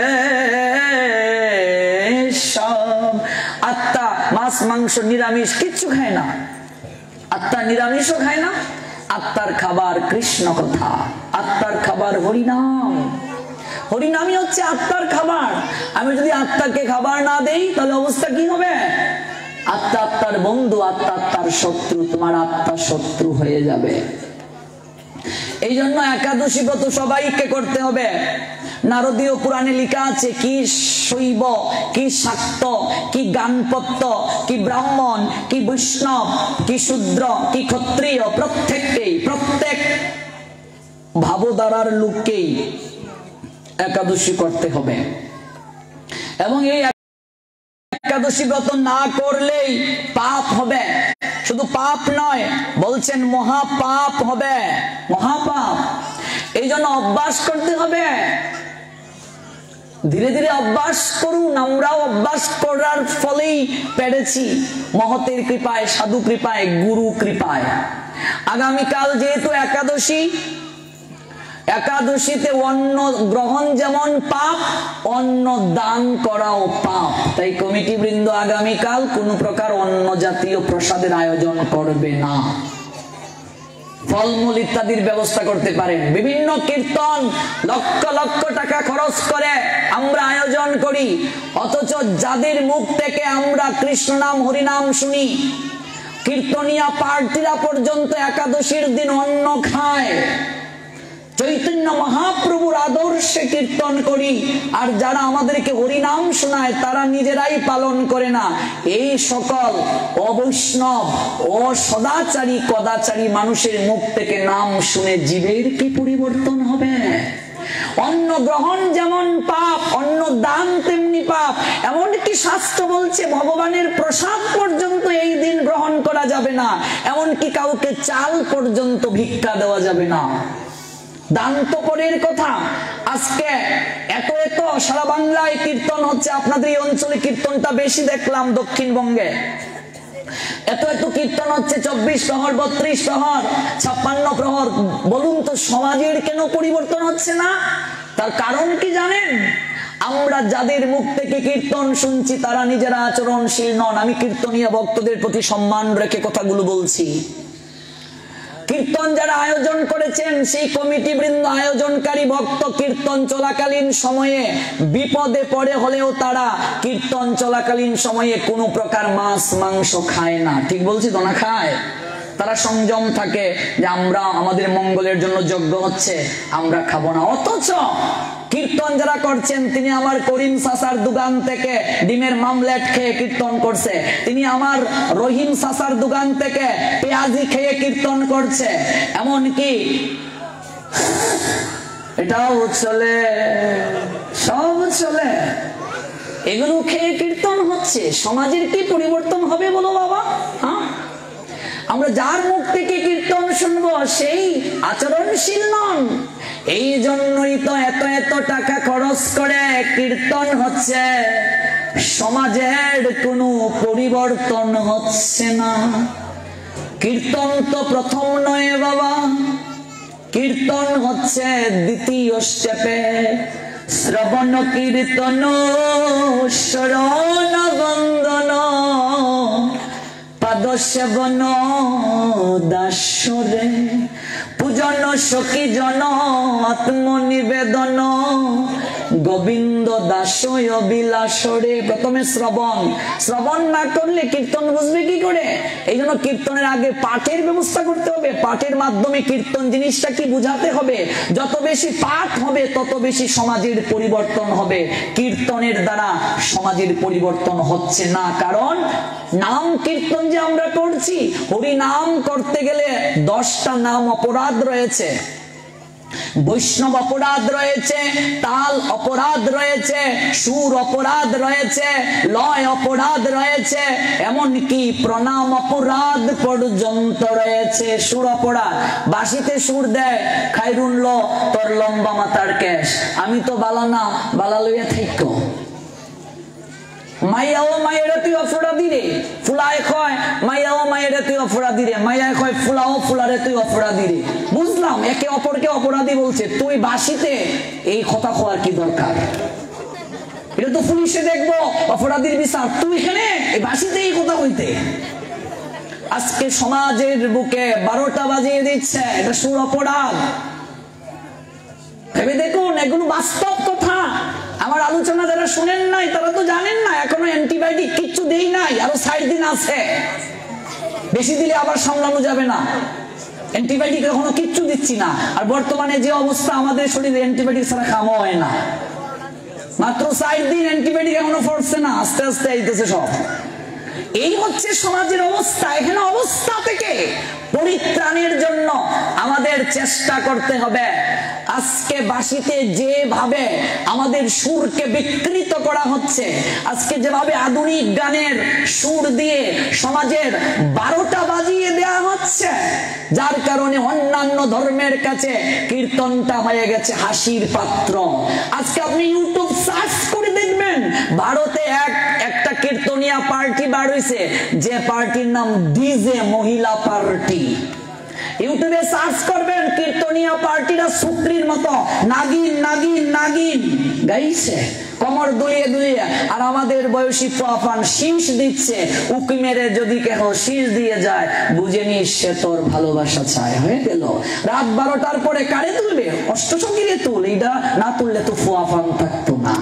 শ্যাম। আত্মা মাছ মাংস নিরামিষ কিচ্ছু খায় না, আত্মা নিরামিষও খায় না। আত্মার খাবার কৃষ্ণ কথা, আত্মার খাবার হরিনাম। হরিনামই হচ্ছে আত্মার খাবার। আমি যদি আত্মাকে খাবার না দেই তাহলে অবস্থা কি হবে? আত্মা আত্মার বন্ধু, আত্মা আত্মার শত্রু, তোমার আত্মা শত্রু হয়ে যাবে। এই জন্য একাদশী ব্রত সবাইকে করতে হবে। নারদীয় পুরাণে লেখা আছে কি শৈব, কি শাক্ত, কি গানপত্য, কি ব্রাহ্মণ, কি বৈষ্ণব, কি শূদ্র, কি ক্ষত্রিয়, প্রত্যেককেই প্রত্যেক ভাবধারার লোককেই একাদশী করতে হবে। এবং এই একাদশী ব্রত না করলেই পাপ হবে। শুধু পাপ নয়, বলছেন মহাপাপ হবে, মহাপাপ। এই জন্য অভ্যাস করতে হবে, ধীরে ধীরে অভ্যাস করুন। আমরাও অভ্যাস করার ফলেই পেরেছি, মহতের কৃপায়, সাধু কৃপায়, গুরু কৃপায়। আগামীকাল যেহেতু একাদশী, একাদশীতে অন্ন গ্রহণ যেমন পাপ, অন্ন দান করাও পাপ। তাই কমিটি বৃন্দ আগামীকাল কোন প্রকার অন্ন জাতীয় প্রসাদের আয়োজন করবে না। ফলমূল ইত্যাদির ব্যবস্থা করতে পারেন। বিভিন্ন কীর্তন লক্ষ লক্ষ টাকা খরচ করে আমরা আয়োজন করি, অথচ যাদের মুখ থেকে আমরা কৃষ্ণ নাম হরিনাম শুনি, কীর্তনিয়া পার্টিরা পর্যন্ত একাদশীর দিন অন্ন খায়। চৈতন্য মহাপ্রভুর আদর্শে কীর্তন করি, আর যারা আমাদেরকে হরিনাম শোনায় তারা নিজেরাই পালন করে না। এই সকল অবৈষ্ণব ও সদাচারী কদাচারী মানুষের মুখ থেকে নাম শুনে জীবের কি পরিবর্তন হবে? অন্ন গ্রহণ যেমন পাপ, অন্ন দান তেমনি পাপ। এমনকি শাস্ত্র বলছে ভগবানের প্রসাদ পর্যন্ত এই দিন গ্রহণ করা যাবে না, এমনকি কাউকে চাল পর্যন্ত ভিক্ষা দেওয়া যাবে না। দান তো পরের কথা। আজকে এত এত সারা বাংলায় কীর্তন হচ্ছে, আপনাদের এই অঞ্চলে কীর্তনটা বেশি দেখলাম দক্ষিণবঙ্গে। এত এত কীর্তন হচ্ছে, চব্বিশ প্রহর, বত্রিশ প্রহর, ছাপ্পান্ন প্রহর। বলুন তো সমাজের কেন পরিবর্তন হচ্ছে না? তার কারণ কি জানেন? আমরা যাদের মুখ থেকে কীর্তন শুনছি তারা নিজেরা আচরণশীল নন। আমি কীর্তনীয় ভক্তদের প্রতি সম্মান রেখে কথাগুলো বলছি। কীর্তন যারা আয়োজন করেছেন সেই কমিটি বৃন্দ, আয়োজনকারী ভক্ত কীর্তন চলাকালীন সময়ে বিপদে পড়ে হলেও তারা কীর্তন চলাকালীন সময়ে কোনো প্রকার মাছ মাংস খায় না। ঠিক বলছি তো? না খায়। তারা সংযম থাকে যে আমরা আমাদের মঙ্গলের জন্য যজ্ঞ হচ্ছে, আমরা খাবো না। অথচ কীর্তন যারা করছেন, তিনি আমার করিম চাচার দোকান থেকে ডিমের মামলেট খেয়ে কীর্তন করছে, তিনি আমার রহিম চাচার দোকান থেকে পেঁয়াজি খেয়ে কীর্তন করছে, এমনকি এটাও চলে, সব চলে, এগুলো খেয়ে কীর্তন হচ্ছে। সমাজের কি পরিবর্তন হবে বলো বাবা? হ্যাঁ, আমরা যার মুখ থেকে কীর্তন শুনবো সেই আচরণশীল নন। এই জন্যই তো এত এত টাকা খরচ করে কীর্তন হচ্ছে, সমাজের কোনো পরিবর্তন হচ্ছে না। কীর্তন তো প্রথম নয় বাবা, কীর্তন হচ্ছে দ্বিতীয় স্টেপে। শ্রবণ কীর্তন শরণ বন্দন পাদ সেবন দাসরে পূজন সখী জন আত্মনিবেদন গোবিন্দ দাসয় অবিলাসরে। প্রথমে শ্রবণ, শ্রবণ না করলে কীর্তন বুঝবে কি করে? এই জন্য কীর্তনের আগে পাঠের ব্যবস্থা করতে হবে। পাঠের মাধ্যমে কীর্তন জিনিসটা কি বুঝাতে হবে। যত বেশি পাঠ হবে তত বেশি সমাজের পরিবর্তন হবে। কীর্তনের দ্বারা সমাজের পরিবর্তন হচ্ছে না, কারণ নাম কীর্তন যে আমরা করছি, হরি নাম করতে গেলে দশটা নাম অপরাধ রয়েছে। বৈষ্ণব অপরাধ রয়েছে, তাল অপরাধ রয়েছে, সুর অপরাধ রয়েছে, লয় অপরাধ রয়েছে, এমনকি প্রণাম অপরাধ পর্যন্ত রয়েছে। সুর অপরাধ, বাঁশিতে সুর দেয়, খাইরুন ল তোর লম্বা মাথার কেশ, আমি তো বালা না, বালা লইয়া থাইকো। মাইয়া ও মায়েরা তুই অপরাধী রে, ফুলায় কয় মাইয়া ও মায়েরা তুই অপরাধী রে, মাইয়া কয় ফুলা ও ফুলারে তুই অপরাধী রে। বুঝলাম একে অপরকে অপরাধী বলছে, তুই বাসিতে এই কথা হওয়ার কি দরকার? এটা তো পুলিশে দেখবো অপরাধীর বিচার, তুই এখানে এই বাসিতে এই কথা হইতে। আজকে সমাজের বুকে বারোটা বাজিয়ে দিচ্ছে, এটা সুর অপরাধ। ভেবে দেখুন, এগুলো বাস্তব কথা। আমার আলোচনা যারা শুনেন নাই তারা তো জানেন না, এখনো অ্যান্টিবায়োটিক কিচ্ছু দেই নাই, আরো ষাট দিন আছে, বেশি দিলে আবার সামলানো যাবে না। অ্যান্টিবায়োটিক এখনো কিচ্ছু দিচ্ছি না। আর বর্তমানে যে অবস্থা আমাদের শরীরে অ্যান্টিবায়োটিক ছাড়া খাওয়া হয় না, মাত্র ষাট দিন অ্যান্টিবায়োটিক এখনো পড়ছে না, আস্তে আস্তে আইতেছে সব। এই হচ্ছে সমাজের অবস্থা। এখানে অবস্থা থেকে পরিত্রাণের জন্য আমাদের চেষ্টা করতে হবে। আজকে বাঁশিতে যেভাবে আমাদের সুরকে বিকৃত করা হচ্ছে, আজকে যেভাবে আধুনিক গানের সুর দিয়ে সমাজের বারোটা বাজিয়ে দেওয়া হচ্ছে, যার কারণে অন্যান্য ধর্মের কাছে কীর্তনটা হয়ে গেছে হাসির পাত্র। আজকে আপনি ইউটিউব সার্চ করে দেখবেন, ভারতে এক একটা কীর্তনিয়া পার্টি বার হইছে, যে পার্টির নাম ডিজে মহিলা পার্টি। ইউটিউবে সার্চ করবেন, কীর্তনিয়া পার্টিরা সুত্রির মতো নাগিন নাগিন নাগিন গাইছে, কমর দুলিয়ে দুলিয়ে। আর আমাদের বয়সী প্রফান শীষ দিচ্ছে, উকি মেরে যদি কেহ শীষ দিয়ে যায়, বুঝে নিস সে তোর ভালোবাসা চায়। হয়ে গেল রাত বারোটার পরে কারে তুলবে? অষ্টসঙ্গীরে তুল, এইটা না তুললে তো ফুয়াফান থাকতো না।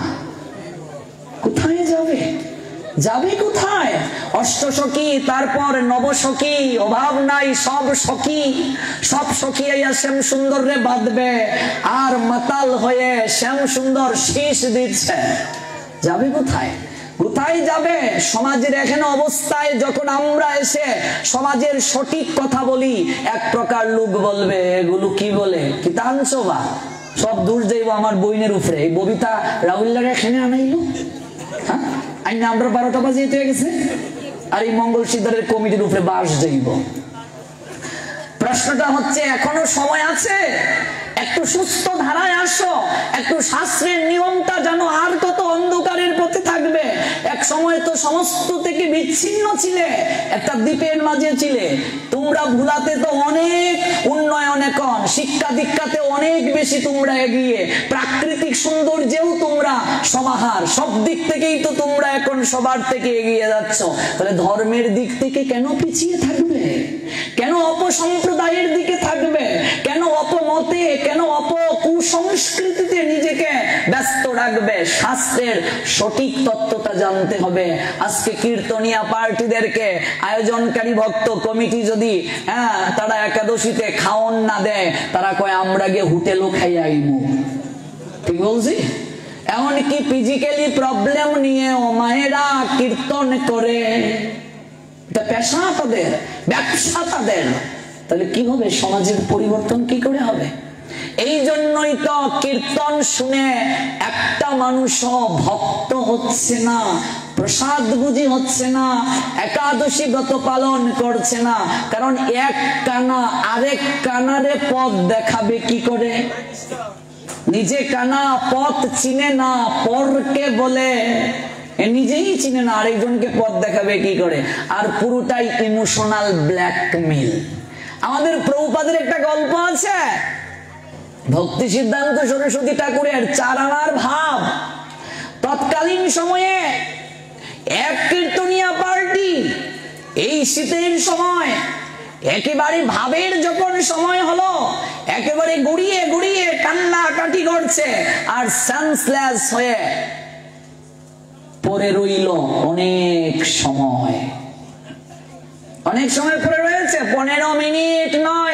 কোথায় যাবে? যাবে কোথায়? অষ্টসখী, তারপর নবসখী, অভাব নাই সব সখী, সব সখী আইয়া শ্যাম সুন্দর রে বাঁধবে, আর মাতাল হয়ে শ্যাম সুন্দর শীষ দিচ্ছে। যাবে কোথায়? কোথায় যাবে? সমাজের এখানে অবস্থায় যখন আমরা এসে সমাজের সঠিক কথা বলি, এক প্রকার লোক বলবে এগুলো কি বলে, কি টানছো বা সব দূর যাইব আমার বইনের উপরে। এই ববিতা রাহুল্লার এখানে আনাইলো, হ্যাঁ আইনা আমরা বারোটা বাজিয়ে হয়ে গেছে, আর এই মঙ্গল সিদ্ধারের কমিটির উপরে বাস যাইব। প্রশ্নটা হচ্ছে এখনো সময় আছে, একটু সুস্থ ধারায় আসো, একটু শাস্ত্রের নিয়মটা জানো। আর কত অন্ধকারের পথে থাকবে? এক সময় তো সমস্ত থেকে বিচ্ছিন্ন ছিলে, একটা দ্বীপের মাঝে ছিলে। তোমরা ভুলাতে তো অনেক উন্নয়ন, এখন শিক্ষা দীক্ষাতে অনেক বেশি তোমরা এগিয়ে, প্রাকৃতিক সৌন্দর্যেও তোমরা সমাহার, সব দিক থেকেই তো তোমরা এখন সবার থেকে এগিয়ে যাচ্ছ। তাহলে ধর্মের দিক থেকে কেন পিছিয়ে থাকবে? কেন অপসম্প্রদায়ের দিকে থাকবে? কেন অপমতে, কেন অপ কুসংস্কৃতিতে নিজেকে ব্যস্ত রাখবে? শাস্ত্রের সঠিক তত্ত্বটা জানতে হবে। আজকে কীর্তনিয়া পার্টিদেরকে আয়োজনকারী ভক্ত কমিটি যদি হ্যাঁ তারা একাদশীতে খাওন না দেয়, তারা কয় আমরা গিয়ে হোটেলও খাই আইমু। ঠিক বলছি? এমনকি ফিজিক্যালি প্রবলেম নিয়ে ও মায়েরা কীর্তন করে, এটা পেশা তাদের, ব্যবসা তাদের। তাহলে কি হবে? সমাজের পরিবর্তন কি করে হবে? এই জন্যই তো কীর্তন শুনে একটা মানুষও ভক্ত হচ্ছে না, প্রসাদ বুঝি হচ্ছে না, একাদশী ব্রত পালন করছে না। কারণ এক কানা আরেক কানারে পথ দেখাবে কি করে? নিজে কানা পথ চিনে না, পরকে বলে নিজেই চিনে না, আরেকজনকে পথ দেখাবে কি করে? আর পুরোটাই ইমোশনাল ব্ল্যাকমেল। আমাদের প্রভুপাদের একটা গল্প আছে, ভক্তি সিদ্ধান্ত সরস্বতী ঠাকুরের চার আনার ভাব। তৎকালীন সময়ে এক কীর্তনিয়া পার্টি এই শীতের সময় একেবারে ভাবের যখন সময় হলো, একেবারে গুড়িয়ে গুড়িয়ে কান্না কাটি করছে, আর সেন্সলেস হয়ে পরে রইল অনেক সময়। অনেক সময় পরে রয়েছে, পনেরো মিনিট নয়,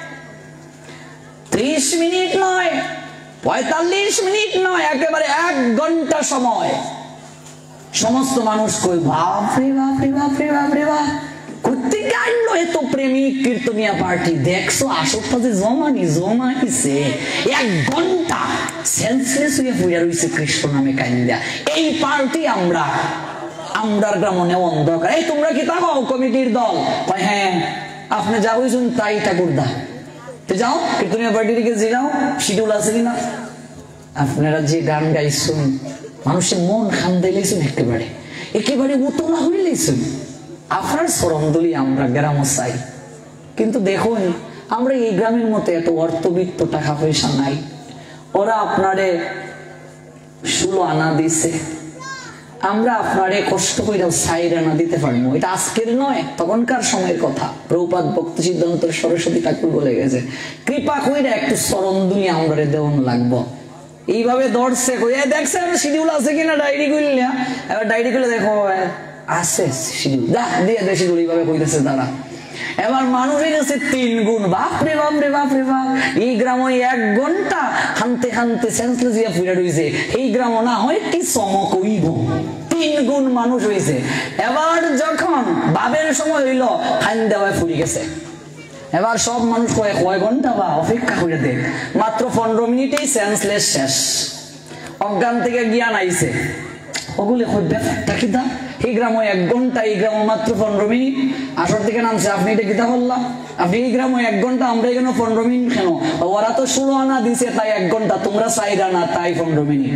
ত্রিশ মিনিট নয়, পঁয়তাল্লিশ মিনিট নয়, একেবারে এক ঘন্টা সময়। সমস্ত মানুষ কই বাপরে বাপরে বাপরে বাপরে বাপ, কোথেকে আনলো এত প্রেমিক কীর্তনিয়া পার্টি? দেখছো আশেপাশে জমানি জমাইছে, এক ঘন্টা সেন্সলেস হয়ে পড়ে রয়েছে কৃষ্ণ নামে কাইন্দা। এই পার্টি আমরা আমরার মনে অন্ধকার। এই তোমরা কি তাকাও কমিটির দল? হ্যাঁ আপনি যা হইছেন তাই ঠাকুর দা, যাও কীর্তনিয়া পার্টির কাছে যাও, শিডিউল আছে কিনা? আপনারা যে গান গাইছেন মানুষের মন খান দিলেছেন একেবারে, একেবারে উতলা হইলেছেন আপনার চরণদুলি আমরা গ্রাম চাই। কিন্তু দেখুন আমরা এই গ্রামের মতো এত অর্থবিত্ত টাকা পয়সা নাই, ওরা আপনারে ষোলো আনা দিছে, আমরা আপনারে কষ্ট করে সাইড আনা দিতে পারবো? এটা আজকের নয়, তখনকার সময়ের কথা। প্রভুপাদ ভক্তি সিদ্ধান্ত সরস্বতী ঠাকুর বলে গেছে, কৃপা কইরা একটু চরণদুলি আমরা দেওয়ান লাগবো। এইভাবে দৌড়ছে দেখছে শিডিউল আছে কিনা ডায়েরি করলে, এবার ডায়েরি করলে দেখো আছে শিডিউল, যা দিয়ে দে শিডিউল, এইভাবে কইতেছে তারা। এবার মানুষের কাছে তিন গুণ, বাপরে বাপরে বাপরে বাপ, এই গ্রাম ওই এক ঘন্টা হানতে হানতে সেন্সলেস হইয়া ফুইরা রইছে, এই গ্রাম না হয় কি চমক হইব, তিন গুণ মানুষ হইছে। এবার যখন বাবের সময় হইল খান দেওয়ায় ফুরি গেছে, এবার সব মানুষ কয় কয় ঘন্টা বা অপেক্ষা করে দেখ, মাত্র পনেরো মিনিটেই সেন্সলেস শেষ, অজ্ঞান থেকে জ্ঞান আইছে। ওগুলি ব্যাপারটা কি দা, এই গ্রাম এক ঘন্টা, এই গ্রাম মাত্র পনেরো মিনিট, আসর থেকে নামছে, আপনি এটা কিতা বললাম, আপনি এই গ্রাম এক ঘন্টা, আমরা এখানে পনেরো মিনিট কেন? ওরা তো ষোলো আনা দিছে তাই এক ঘন্টা, তোমরা চার আনা তাই পনেরো মিনিট,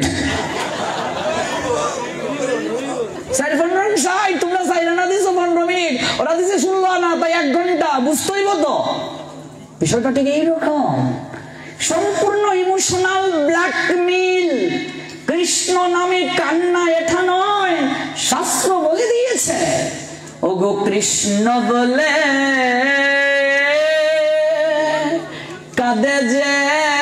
তোমরা চার আনা দিছো পনেরো মিনিট, ওরা দিছে ষোলো আনা তাই এক ঘন্টা, বুঝতেই তো বিষয়টা ঠিক এইরকম। সম্পূর্ণ ইমোশনাল ব্ল্যাকমেইল, কৃষ্ণ নামে কান্না এটা নয়, শাস্ত্র বলে দিয়েছে ওগো কৃষ্ণ বলে কাঁদে যে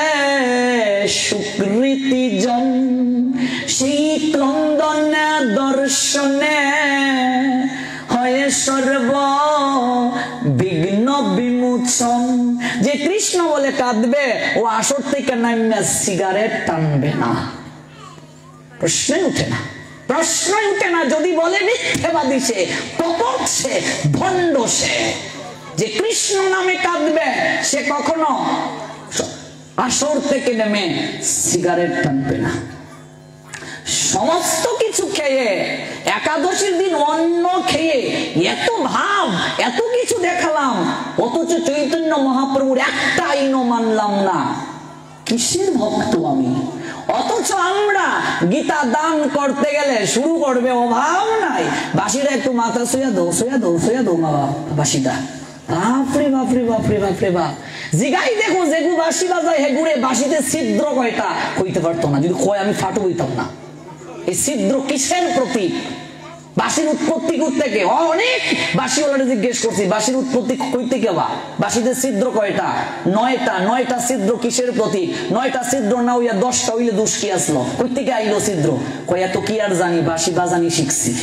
সুকৃতি জন, সেই ক্রন্দনে দর্শনে হয়ে সর্ব বিঘ্ন বিমোচন। যে কৃষ্ণ বলে কাঁদবে ও আসর থেকে নামে সিগারেট টানবে না, প্রশ্নই উঠে না, প্রশ্নই উঠে না। যদি বলে মিথ্যেবাদী সে, কপট সে, ভণ্ড সে, যে কৃষ্ণ নামে কাঁদবে সে কখনো আসর থেকে নেমে সিগারেট টানবে না। সমস্ত কিছু খেয়ে, একাদশীর দিন অন্ন খেয়ে এত ভাব, এত কিছু দেখালাম, অথচ চৈতন্য মহাপ্রভুর একটা আইনও মানলাম না। কিসের ভক্ত আমি? অথচ আমরা গীতা দান করতে গেলে শুরু করবে অভাব নাই, বাসিটা একটু মাথা শুয়া দো শুয়া দো শুয়া দো মা বাসিটা, বাপরে বাপরে বাপরে বাপরে বাপ। জিগাই দেখো যেগু বাসি বাজায় হেগুড়ে বাসিতে ছিদ্র কয়টা কইতে পারতো না, যদি কয় আমি ফাটু হইতাম না। এই ছিদ্র কিসের প্রতীক? বাসির উৎপত্তি কই থেকে? অনেক বাসিওয়ালারে জিজ্ঞেস করছি বাসির উৎপত্তি কই থেকে, বা বাসিতে ছিদ্র কয়টা? নয়টা। নয়টা ছিদ্র কিসের প্রতীক? নয়টা ছিদ্র না হইয়া দশটা হইলে দোষ কি আসলো? কই থেকে আইলো ছিদ্র? কয় এত কি আর জানি, বাসি বাজানি শিখছি।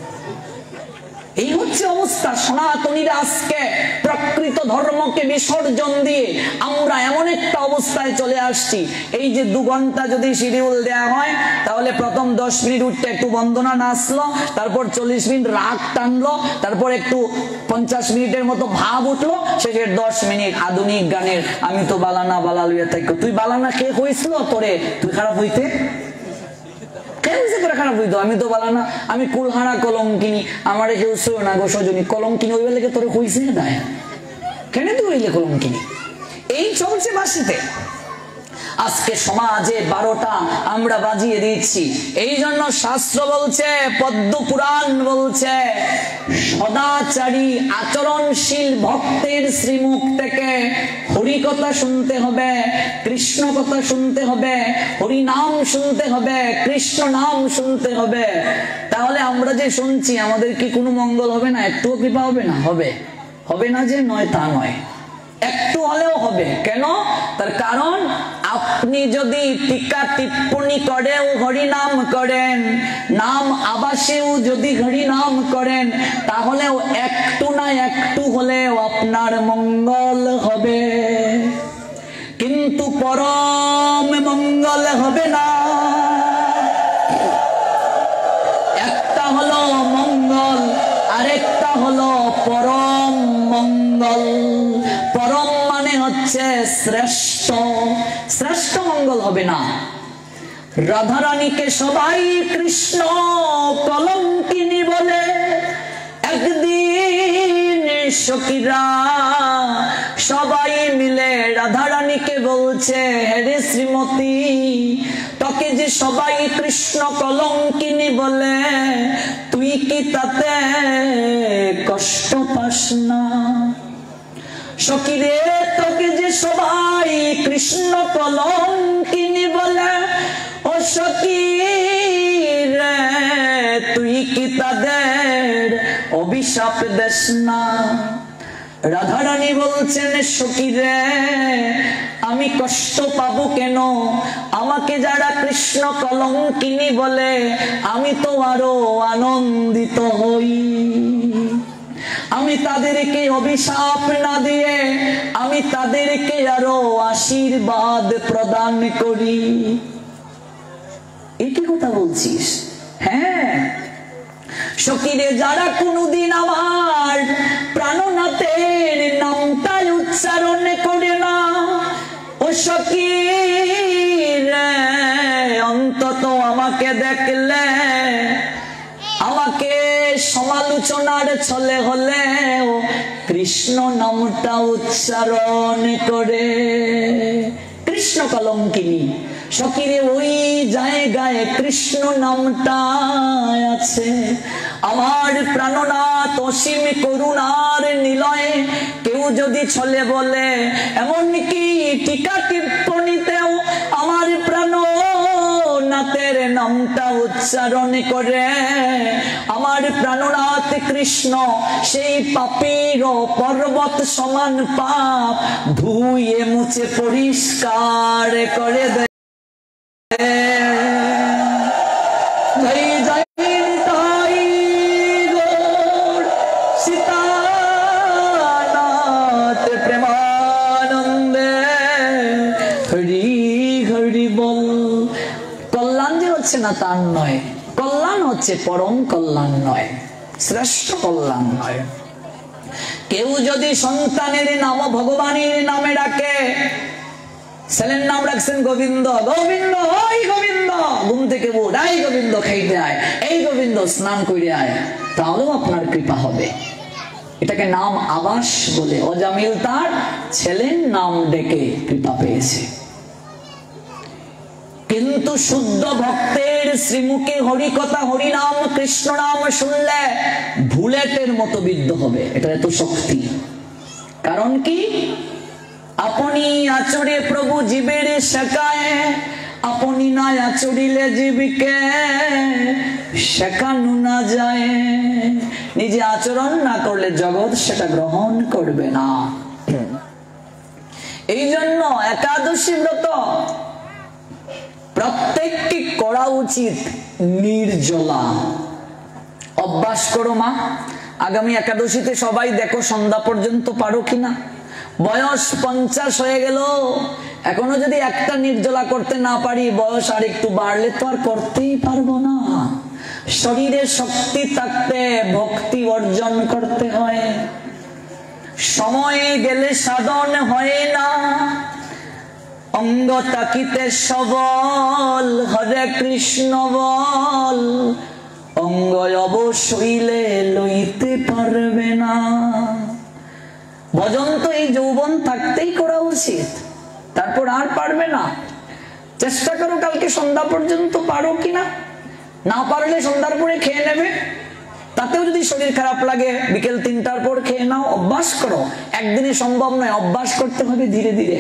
এই হচ্ছে অবস্থা। সনাতনীরা আজকে প্রকৃত ধর্মকে বিসর্জন দিয়ে আমরা এমন একটা অবস্থায় চলে আসছি, এই যে দু ঘন্টা যদি শিডিউল দেওয়া হয় তাহলে প্রথম দশ মিনিট উঠতে একটু বন্দনা নাচলো, তারপর চল্লিশ মিনিট রাগ টানলো, তারপর একটু পঞ্চাশ মিনিটের মতো ভাব উঠলো, শেষের দশ মিনিট আধুনিক গানের আমি তো বালানা বালা লইয়া থাকি। তুই বালানা কে হয়েছিল তোরে? তুই খারাপ হইতে খারাপ হইতো, আমি তো বলা না, আমি কুলহানা কলঙ্কিনী, আমার কেউ সইও না গো সজনী, কলঙ্কিনী ওই বেলাকে তোরে হইছে না, কেন তুই হইলে কলঙ্কিনী? এই চলছে বাসিতে। আজকে সমাজে বারোটা আমরা বাজিয়ে দিচ্ছি। এই জন্য শাস্ত্র বলছে, পদ্ম পুরাণ বলছে, সদাচারী আচরণশীল ভক্তের শ্রীমুখ থেকে হরি কথা শুনতে হবে, কৃষ্ণ কথা শুনতে হবে, হরি নাম শুনতে হবে, কৃষ্ণ নাম শুনতে হবে। তাহলে আমরা যে শুনছি আমাদের কি কোনো মঙ্গল হবে না? একটুও কৃপা হবে না? হবে। হবে না যে নয় তা নয়, একটু হলেও হবে। কেন? তার কারণ আপনি যদি টিকা টিপ্পণী করেও হরি নাম করেন, নাম আবাসেও যদি হরি নাম করেন, তাহলেও একটু না একটু হলেও আপনার মঙ্গল হবে, কিন্তু পরম মঙ্গল হবে না। একটা হলো মঙ্গল, আরেকটা হলো পরম মঙ্গল। পরম মানে হচ্ছে শ্রেষ্ঠ, শ্রেষ্ঠ মঙ্গল হবে না। রাধারানীকে সবাই কৃষ্ণ কলঙ্কিনী বলে, একদিন সখীরা সবাই মিলে রাধারানীকে বলছে, হেরে শ্রীমতী তোকে যে সবাই কৃষ্ণ কলঙ্কিনী বলে, তুই কি তাতে কষ্ট পাস না? সখী রে তোকে যে সবাই কৃষ্ণ কলঙ্কিনী বলে, ও সখী রে তুই কি তাদের অভিশাপ দেস না? রাধারানী বলছেন সখী রে আমি কষ্ট পাবো কেন? আমাকে যারা কৃষ্ণ কলঙ্কিনী বলে আমি তো আরো আনন্দিত হই। আমি তাদেরকে অভিশাপ না দিয়ে আমি তাদেরকে আরো আশীর্বাদ প্রদান করি। এই কি কথা বলছিস? হ্যাঁ সখীরে যারা কোনদিন আমার প্রাণনাথের নামটা উচ্চারণ করে না, ও সখী রে অন্তত আমাকে দেখলে আমাকে সমালোচনার ছলে হলেও কৃষ্ণ নামটা উচ্চারণ করে। কৃষ্ণ কলঙ্কিনী সখীরে ওই জায়গায় কৃষ্ণ নামটা আছে। আমার প্রাণনাথ অসীম করুণার নিলয়ে কেউ যদি ছলে বলে, এমনকি টিকা টিপ্পণীতেও আমার প্রাণনাথের নামটা উচ্চারণ করে, আমার প্রাণনাথ কৃষ্ণ সেই পাপীর পর্বত সমান পাপ ধুয়ে মুছে পরিষ্কার করে দেয়। জয় জয় নিতাই গৌর সীতানাথ প্রেমানন্দে হরি হরি বল। কল্যাণ যে হচ্ছে না তার নয়, কল্যাণ হচ্ছে পরম কল্যাণ নয়, শ্রেষ্ঠ কল্যাণ নয়। কেউ যদি সন্তানের নাম ভগবানের নামে ডাকে, ছেলের নাম রাখছেন গোবিন্দ, গোবিন্দ ওই গোবিন্দ ঘুম থেকে উঠ, এই গোবিন্দ খাইতে আয়, এই গোবিন্দ স্নান করে আয়, তাহলেও আপনার কৃপা হবে। এটাকে নাম আবাস বলে। অজামিল তার ছেলের নাম ডেকে কৃপা পেয়েছে। কিন্তু শুদ্ধ ভক্তের শ্রীমুখে হরি কথা হরি নাম কৃষ্ণ নাম শুনলে বুলেটের মতো বিদ্ধ হবে। এটা এত শক্তি। কারণ কি? আপনি আচরে প্রভু জীবের শেখায়, আপনি না আচরিলে জীবকে শেখানো না যায়। নিজে আচরণ না করলে জগৎ সেটা গ্রহণ করবে না। এই জন্য একাদশী ব্রত প্রত্যেকটি করা উচিত নির্জলা। অভ্যাস করো মা, আগামী একাদশীতে সবাই দেখো সন্ধ্যা পর্যন্ত পারো কিনা। বয়স পঞ্চাশ হয়ে গেল, এখনো যদি একটা নির্জলা করতে না পারি, বয়স আর একটু বাড়লে তো আর করতেই পারবো না। শরীরে শক্তি থাকতে ভক্তি অর্জন করতে হয়। সময় গেলে সাধন হয় না। অঙ্গ তাকিতে সবল হরে কৃষ্ণ বল, অঙ্গ অবশ্যইলে লইতে পারবে না। ভজন তো এই যৌবন থাকতেই করা উচিত, তারপর আর পারবে না। চেষ্টা করো কালকে সন্ধ্যা পর্যন্ত পারো কিনা। না পারলে সন্ধ্যার পরে খেয়ে নেবে, তাতেও যদি শরীর খারাপ লাগে বিকেল তিনটার পর খেয়ে নাও। অভ্যাস করো, একদিনে সম্ভব নয়, অভ্যাস করতে হবে ধীরে ধীরে।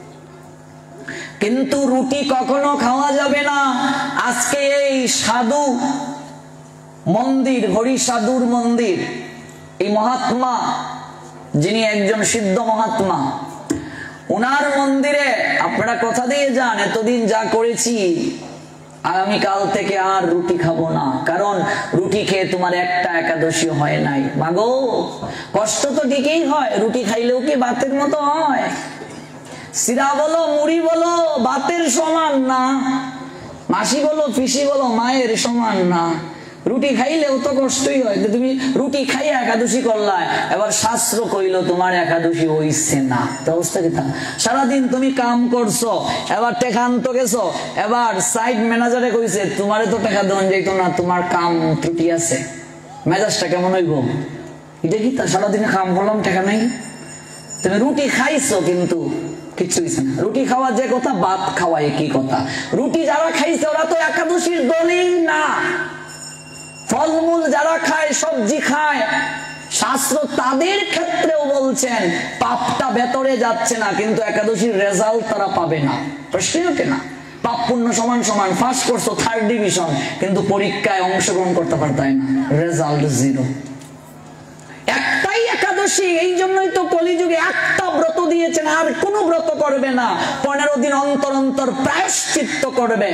কিন্তু রুটি কখনো খাওয়া যাবে না। আজকে এই সাধু মন্দির, হরি সাধুর মন্দির, এই মহাত্মা যিনি একজন সিদ্ধ মহাত্মা, ওনার মন্দিরে আপনারা কথা দিয়ে যান, এতদিন যা করেছি আগামীকাল থেকে আর রুটি খাবো না। কারণ রুটি খেয়ে তোমার একটা একাদশী হয় নাই। মাগো কষ্ট তো ঠিকই হয়, রুটি খাইলেও কি ভাতের মতো হয়? সিরা বলো মুড়ি বলো ভাতের সমান না, মাসি বলো পিসি বলো মায়ের সমান না। রুটি খাইলেও তো কষ্টই হয়। তুমি রুটি খাইয়া একাদশী করলা, এবার শাস্ত্র কইলো তোমার একাদশী হইছে না, তো অবস্থা কি? সারাদিন তুমি কাম করছো, এবার টেকা আনতে গেছো, এবার সাইড ম্যানেজারে কইছে তোমারে তো টাকা দেওয়া যাইতো না, তোমার কাম ত্রুটি আছে। মেজাজটা কেমন হইব? এটা কি? তা সারাদিনে কাম করলাম টাকা নাই। তুমি রুটি খাইছো কিন্তু কিছু হইছে না। রুটি খাওয়া যে কথা, ভাত খাওয়া একই কথা। রুটি যারা খাইছে ওরা তো একাদশীর দলেই না। ফলমূল যারা খায়, সবজি খায়, শাস্ত্র তাদের ক্ষেত্রেও বলছেন পাপটা ভেতরে যাচ্ছে না, কিন্তু একাদশীর রেজাল্ট তারা পাবে না। প্রশ্নই ওঠে না। পাপ পুণ্য সমান সমান, ফার্স্ট করছো, থার্ড ডিভিশন, কিন্তু পরীক্ষায় অংশগ্রহণ করতে পারতাই না, রেজাল্ট জিরো। একটাই একাদশী, এই জন্যই তো কলিযুগে একটা ব্রত দিয়েছেন, আর কোন ব্রত করবে না। পনেরো দিন অন্তর অন্তর প্রায়শ্চিত্ত করবে,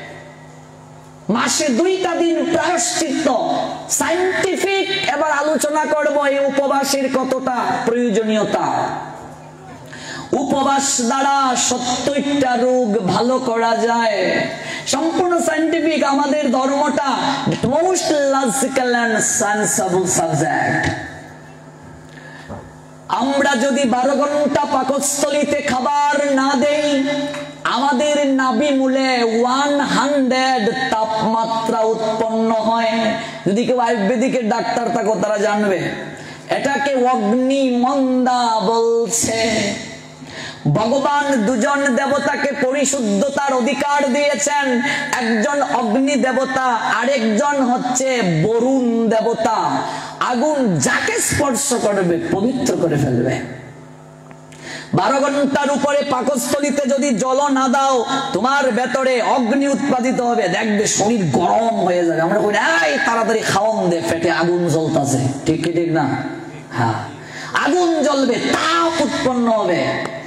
মাসে দুইটা দিন প্রায়শ্চিত্ত। সায়েন্টিফিক এবার আলোচনা করব এই উপবাসের কতটা প্রয়োজনীয়তা। উপবাস দ্বারা সত্তরটা রোগ ভালো করা যায়, সম্পূর্ণ সায়েন্টিফিক। আমাদের ধর্মটা most logical and sensible subject. আমরা যদি বারো ঘন্টা পাকস্থলীতে খাবার না দেই, আমাদের নাভি মূলে ওয়ান হান্ড্রেড তাপমাত্রা উৎপন্ন হয়। যদি কেউ আয়ুর্বেদিকের ডাক্তার থাকো তারা জানবে, এটাকে অগ্নিমন্দা বলছে। ভগবান দুজন দেবতাকে পরিশুদ্ধতার অধিকার দিয়েছেন, একজন অগ্নি দেবতা, আরেকজন হচ্ছে বরুণ দেবতা। আগুন যাকে স্পর্শ করবে পবিত্র করে ফেলবে। বারো ঘন্টার উপরে পাকস্থলীতে যদি জল না দাও, তোমার ভেতরে অগ্নি উৎপাদিত হবে, দেখবে শরীর গরম হয়ে যাবে। আমরা বলি এই তাড়াতাড়ি খাওয়ান দে, পেটে আগুন জ্বলতেছে, ঠিক কি ঠিক না? হ্যাঁ, আগুন জ্বলবে, তাপ উৎপন্ন হবে।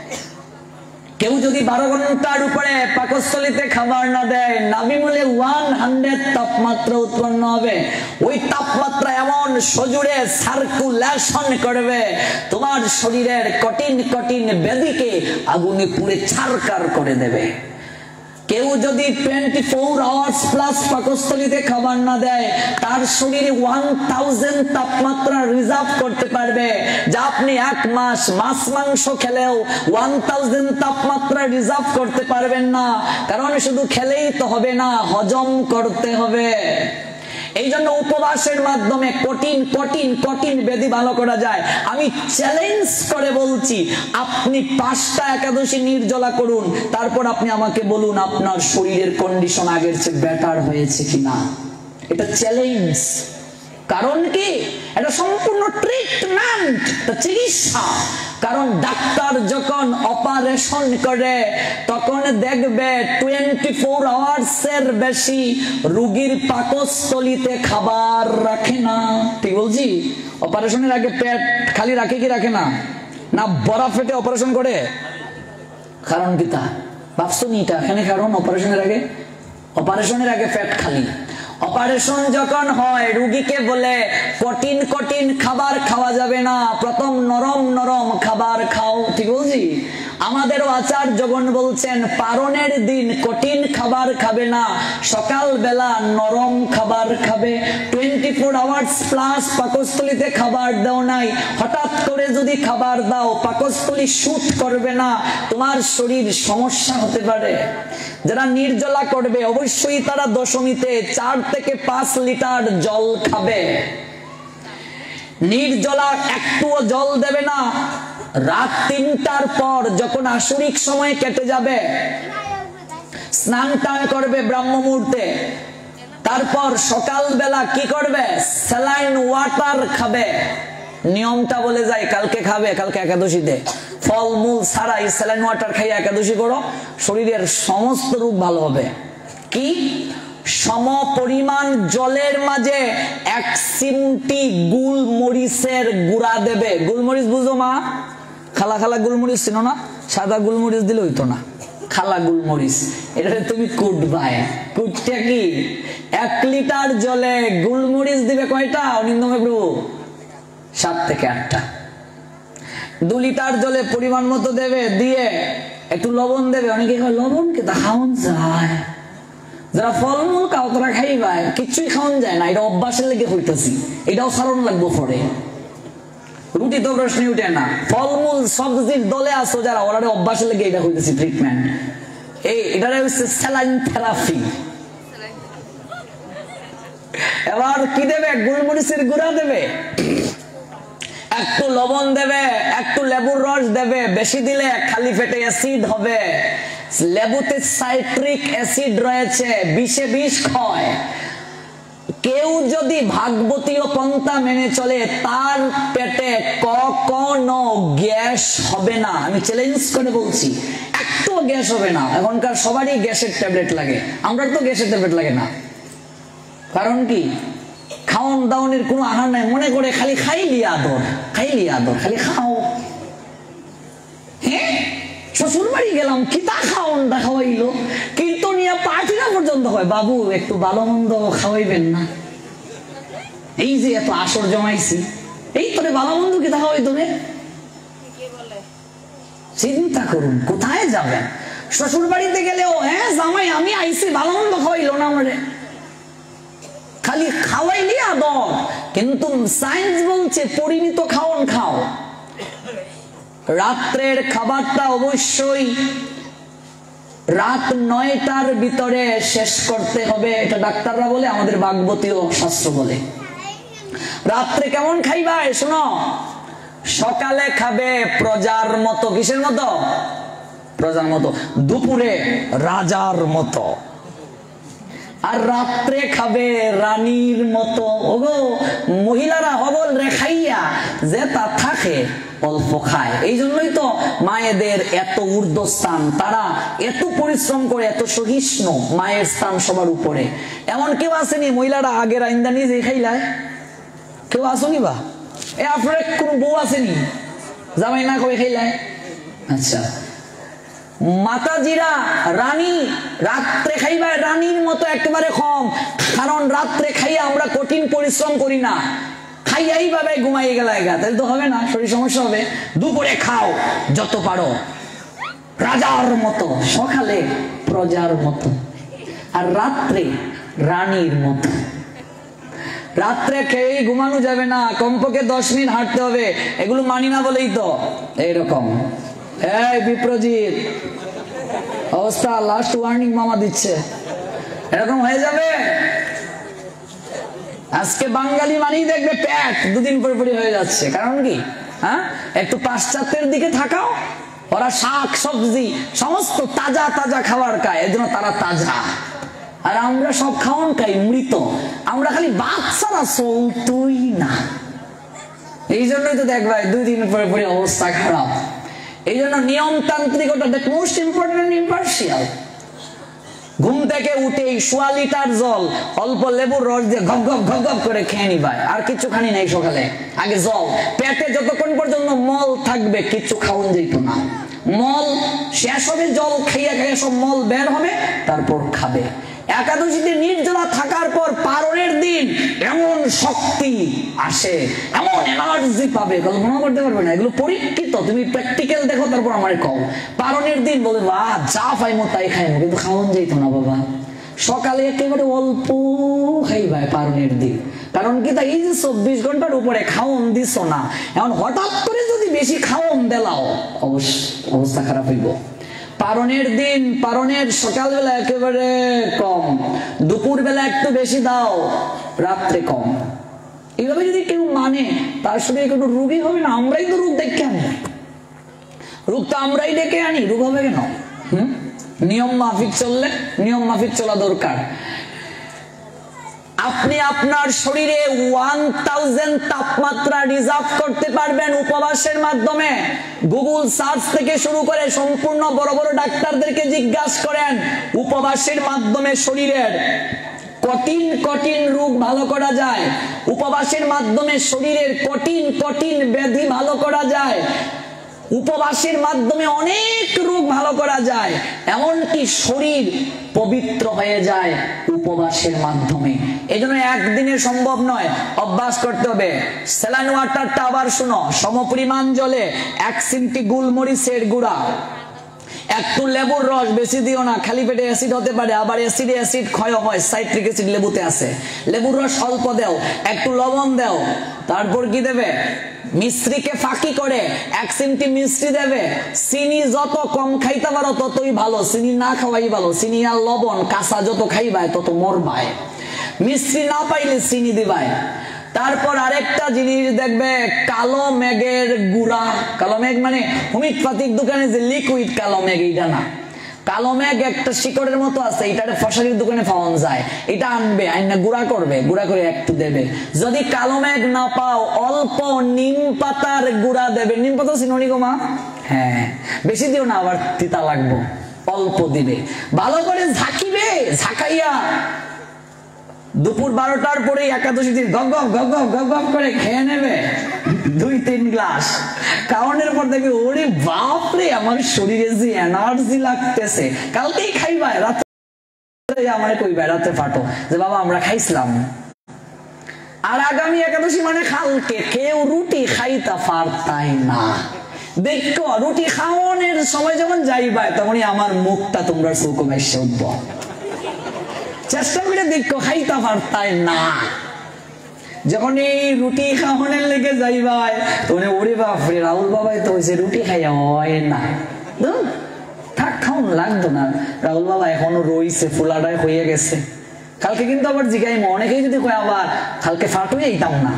কেউ যদি বারো ঘন্টার উপরে পাকস্থলীতে খাবার না দেয়, নাভিমূলে ওয়ান হান্ড্রেড তাপমাত্রা উৎপন্ন হবে। ওই তাপমাত্রা এমন সজোরে সার্কুলেশন করবে, তোমার শরীরের কঠিন কঠিন ব্যাধিকে আগুনে পুড়ে ছারকার করে দেবে। কেউ যদি টোয়েন্টি ফোর আওয়ার্স প্লাস পাকস্থলীতে খাবার না দেয়, তার শরীরে ওয়ান থাউজেন্ড তাপমাত্রা রিজার্ভ করতে পারবে, যা আপনি এক মাস মাছ মাংস খেলেও ওয়ান থাউজেন্ড তাপমাত্রা রিজার্ভ করতে পারবেন না। কারণ শুধু খেলেই তো হবে না, হজম করতে হবে। এই জন্য উপবাসের মাধ্যমে কঠিন কঠিন কঠিন ব্যাধি ভালো করা যায়। আমি চ্যালেঞ্জ করে বলছি, আপনি পাঁচটা একাদশী নির্জলা করুন, তারপর আপনি আমাকে বলুন আপনার শরীরের কন্ডিশন আগের চেয়ে বেটার হয়েছে কিনা। এটা চ্যালেঞ্জ। কারণ কি, এটা সম্পূর্ণ ট্রিটমেন্ট, চিকিৎসা। কারণ ডাক্তার যখন অপারেশন করে তখন দেখবে টোয়েন্টি ফোর আওয়ার্স এর বেশি রোগীর পাকস্থলীতে খাবার রাখে না। ঠিক বলছি? অপারেশনের আগে পেট খালি রাখে কি রাখে না? না বড়া ফেটে অপারেশন করে? কারণ কি তা ভাবছো নি? এটা এখানে কারণ অপারেশনের আগে, অপারেশনের আগে পেট খালি। অপারেশন যখন হয় রোগীকে বলে কঠিন কঠিন খাবার খাওয়া যাবে না, প্রথম নরম নরম খাবার খাও। ঠিক বলছি? আমাদেরও আচার্যগণ বলছেন পারণের দিন কঠিন খাবার খাবে না, সকাল বেলা নরম খাবার খাবে। টোয়েন্টি ফোর আওয়ার্স প্লাস পাকস্থলীতে খাবার দাও নাই, হঠাৎ করে যদি খাবার দাও পাকস্থলী শুট করবে না, তোমার শরীর সমস্যা হতে পারে। যারা নির্জলা করবে অবশ্যই তারা দশমীতে চার থেকে পাঁচ লিটার জল খাবে। নির্জলা একটুও জল দেবে না। রাত তিনটার পর যখন আসরিক সময় কেটে যাবে, স্নান টান করবে ব্রাহ্ম মুহূর্তে, তারপর সকাল বেলা কি করবে? স্যালাইন ওয়াটার খাবে। নিয়মটা বলে যায় কালকে খাবে, কালকে একাদশীতে ফলমূল ছাড়াই স্যালাইন ওয়াটার খাইয়ে একাদশী করো, শরীরের সমস্ত রোগ ভালো হবে। কি? সম পরিমাণ জলের মাঝে এক চিমটি গুলমরিচের গুঁড়া দেবে। গুলমরিচ বুঝো মা? খালা খালা গুলমরিচ চিনো না? সাদা গুলমরিচ দিলে হইতো না, খালা গুলমরিচ। এটা তুমি কুটবাই। কুটটা কি? এক লিটার জলে গুলমরিচ দিবে কয়টা অনিন্দমে প্রভু? সাত থেকে আটটা। দু লিটার জলে পরিমাণ মতো দেবে, দিয়ে একটু লবণ দেবে। অনেকে লবণ কে খাওয়ান যায়, যারা ফলমূল খাও তারা খাইবাই, কিছুই খাওয়ান যায় না। এটা অভ্যাসের লেগে হইতেছি, এটাও সারণ লাগবো পরে। রুটি তো প্রশ্ন উঠে না, ফলমূল সবজির দলে আসো যারা, ওরা অভ্যাসের লেগে এটা হইতেছি ট্রিটমেন্ট। এই এটা হচ্ছে স্যালাইন থেরাপি। এবার কি দেবে? গোলমরিচের গুঁড়া দেবে। একটু লবণ দেবে, একটু লেবুর রস দেবে, বেশি দিলে খালি পেটে অ্যাসিড হবে। লেবুতে সাইট্রিক অ্যাসিড রয়েছে, বিষে বিষ ক্ষয়। কেউ যদি ভাগবতীয় পন্থা মেনে চলে তার পেটে কখনো গ্যাস হবে না, আমি চ্যালেঞ্জ করে বলছি, একটু গ্যাস হবে না। এখনকার সবারই গ্যাসের ট্যাবলেট লাগে, আমরা তো গ্যাসের ট্যাবলেট লাগে না। কারণ কি? খাওন দাওনের কোনো আহার নাই, মনে করে খালি খাইলি আদর, খাইলি আদর, খালি খাও। হ্যাঁ, শ্বশুর বাড়ি গেলাম, কি তা খাওন দা খাওয়াইলো, কীর্তনিয়া পার্টিরা পর্যন্ত হয়, বাবু একটু ভালো মন্দ খাওয়াইবেন না, এই যে এত আসর জমাইছি, এই তোরে ভালো মন্দ কি তা খাওয়াই তোরে। চিন্তা করুন কোথায় যাবেন। শ্বশুর বাড়িতে গেলেও হ্যাঁ জামাই আমি আইসি, ভালো মন্দ খাওয়াইলো না আমারে, খালি খাওয়াইলি আদর। কিন্তু সায়েন্স বলছে পরিমিত খাওন খাও। রাত্রের খাবারটা অবশ্যই রাত নয়টার ভিতরে শেষ করতে হবে, এটা ডাক্তাররা বলে, আমাদের ভাগবতীয় শাস্ত্র বলে। রাত্রে কেমন খাইবা শোনো, সকালে খাবে প্রজার মতো, কিসের মতো? প্রজার মতো। দুপুরে রাজার মতো, আর রাত্রে খাবে রানীর মতো। ওগো মহিলারা হবল রেখাইয়া যে তা থাকে অল্প খায়। এই জন্যই তো মায়েদের এত ঊর্ধ্বস্থান, তারা এত পরিশ্রম করে, এত সহিষ্ণু, মায়ের স্থান সবার উপরে। এমন কেউ আসেনি মহিলারা আগের আইন্দা নিজে খাইলায়? কেউ আসনি বা এ আপনার কোন বউ আসেনি জামাই না করে খাইলায়? আচ্ছা, মাতাজিরা রানী রাত্রে খাইবা রানীর মতো একেবারে কম, কারণ রাত্রে খাইয়া আমরা কঠিন পরিশ্রম করি না, খাইয়াই ভাবে ঘুমাই গেলায় গা, তাহলে তো হবে না, শরীর সমস্যা হবে। দুপুরে খাও যত পারো রাজার মতো, সকালে প্রজার মতো, আর রাত্রে রানীর মতো। রাত্রে খেয়ে ঘুমানো যাবে না, কমপক্ষে দশ মিনিট হাঁটতে হবে, এগুলো মানি না বলেই তো এইরকম। এই বিপ্রজিৎ অবস্থা, লাস্ট ওয়ার্নিং মামা দিচ্ছে, এরকম হয়ে যাবে। আজকে বাঙালি মানেই দেখবে পেট দুদিন পর পরই হয়ে যাচ্ছে। কারণ কি? হ্যাঁ, একটু পাশ্চাত্যের দিকে থাকাও, ওরা শাক সবজি সমস্ত তাজা তাজা খাবার খায়, এর জন্য তারা তাজা, আর আমরা সব খাওয়ান খাই মৃত, আমরা খালি বাচ্চারা চলতই না। এই জন্যই তো দেখবা দুই দিন পরে পরে অবস্থা খারাপ। এই জন্য নিয়মতান্ত্রিকতা মোস্ট ইম্পর্টেন্ট, ইম্পার্শিয়াল। ঘুম থেকে উঠে সোয়া লিটার জল অল্প লেবুর রস দিয়ে ঘপ ঘপ ঘপ ঘপ করে খেয়ে নিবাই, আর কিছু খানি নাই সকালে। আগে জল পেটে যতক্ষণ পর্যন্ত মল থাকবে কিছু খাওয়ান যেত না, মল শেষ হবে, জল খাইয়া খাইয়া সব মল বের হবে, তারপর খাবে। একাদশীতে নির্জলা থাকার পর পারণের দিন এমন শক্তি আসে, এমন এনার্জি পাবে কল্পনা করতে পারবে না। এগুলো পরীক্ষিত, তুমি প্র্যাকটিক্যাল দেখো তারপর আমার কও। পারণের দিন বলে বা যা পাইমো তাই খাইমো, কিন্তু খাওয়ান যাইতো না বাবা। সকালে একেবারে অল্প খাইবাই পারণের দিন, কারণ কি তা এই যে চব্বিশ ঘন্টার উপরে খাওয়ন দিছ না, এখন হঠাৎ করে যদি বেশি খাওয়ন দেলাও অবস্থা খারাপ হইব। পারণের দিন, পারণের সকালবেলা একেবারে কম, দুপুর বেলা একটু বেশি দাও, রাত্রে কম। এইভাবে যদি কেউ মানে তার শরীরে কোনো রোগই হবে না। আমরাই তো রোগ দেখে আনি, রোগ তো আমরাই ডেকে আনি, রোগ হবে কেন? হম নিয়ম মাফিক চললে, নিয়ম মাফিক চলা দরকার। আপনি আপনার শরীরে ওয়ান থাউজেন্ড তাপমাত্রা রিজার্ভ করতে পারবেন উপবাসের মাধ্যমে। গুগল সার্চ থেকে শুরু করে সম্পূর্ণ বড় বড় ডাক্তারদেরকে জিজ্ঞাসা করেন, উপবাসের মাধ্যমে শরীরের কঠিন কঠিন রোগ ভালো করা যায়, উপবাসের মাধ্যমে শরীরের কঠিন কঠিন ব্যাধি ভালো করা যায়, উপবাসের মাধ্যমে অনেক রোগ ভালো করা যায়, এমনকি শরীর পবিত্র হয়ে যায় উপবাসের মাধ্যমে। এই জন্য একদিনে সম্ভব নয়, অভ্যাস করতে হবে। স্যালাইন ওয়াটারটা আবার শুনো, সমপরিমাণ জলে এক চিমটি গোলমরিচের গুঁড়া, একটু লেবুর রস, বেশি দিও না, খালি পেটে অ্যাসিড হতে পারে, আবার অ্যাসিডে অ্যাসিড ক্ষয় হয়, সাইট্রিক অ্যাসিড লেবুতে আছে, লেবুর রস অল্প দাও, একটু লবণ দাও, তারপর কি দেবে? মিশ্রিকে ফাঁকি করে এক চিমটি মিষ্টি দেবে। চিনি যত কম খাইতে পারো ততই ভালো, চিনি না খাওয়াই ভালো। চিনি আর লবণ কাঁচা যত খাইবায় তত মরবায়। মিষ্টি না পাইলে চিনি দিবায়, তারপর আরেকটা জিনিস দেখবে, কালো মেঘের গুড়া। কালো মেঘ মানে হোমিওপ্যাথিক দোকানে যে লিকুইড কালো মেঘ, এটা না। কালো মেঘ একটা শিকড়ের মতো আছে, এটা ফসলের দোকানে পাওয়া যায়। এটা আনবে, আইনা গুঁড়া করবে, গুঁড়া করে একটু দেবে। যদি কালো মেঘ না পাও, অল্প নিম পাতার গুঁড়া দেবে। নিম পাতা চিনি গো মা? হ্যাঁ, বেশি দিও না, আবার তিতা লাগবো। অল্প দিবে, ভালো করে ঝাঁকিবে। ঝাঁকাইয়া দুপুর বারোটার পরে একাদশী দিন গপ গপ গপ গপ গপ গপ করে খেয়ে নেবে দুই তিন গ্লাস। খাওয়ানোর পর দেখবে ওরে বাপরে, আমার শরীরে যে এনার্জি লাগতেছে। কালকেই খাইবা, রাত্রে আমার কইবা, রাত্রে ফাটো যে বাবা আমরা খাইছিলাম। আর আগামী একাদশী মানে কালকে কেউ রুটি খাইতা পারতাই না। দেখো রুটি খাওয়ানোর সময় যখন যাইবা, তখনই আমার মুখটা তোমরা চৌক বাইশে উঠব। চেষ্টা করে দেখো, খাইতা পারতাই না। যখন এই রুটি খাওয়ানোর লেগে যাইবাই, তখন ওরে বাপরে, রাহুল বাবাই তো হয়েছে রুটি খাইয়া হয় না, থাক খাওন লাগতো না। রাহুল বাবা এখনো রইছে, ফুলাটাই হয়ে গেছে। কালকে কিন্তু আবার জিগাইম, অনেকেই যদি কয় আবার কালকে ফাট হয়ে যেতাম না,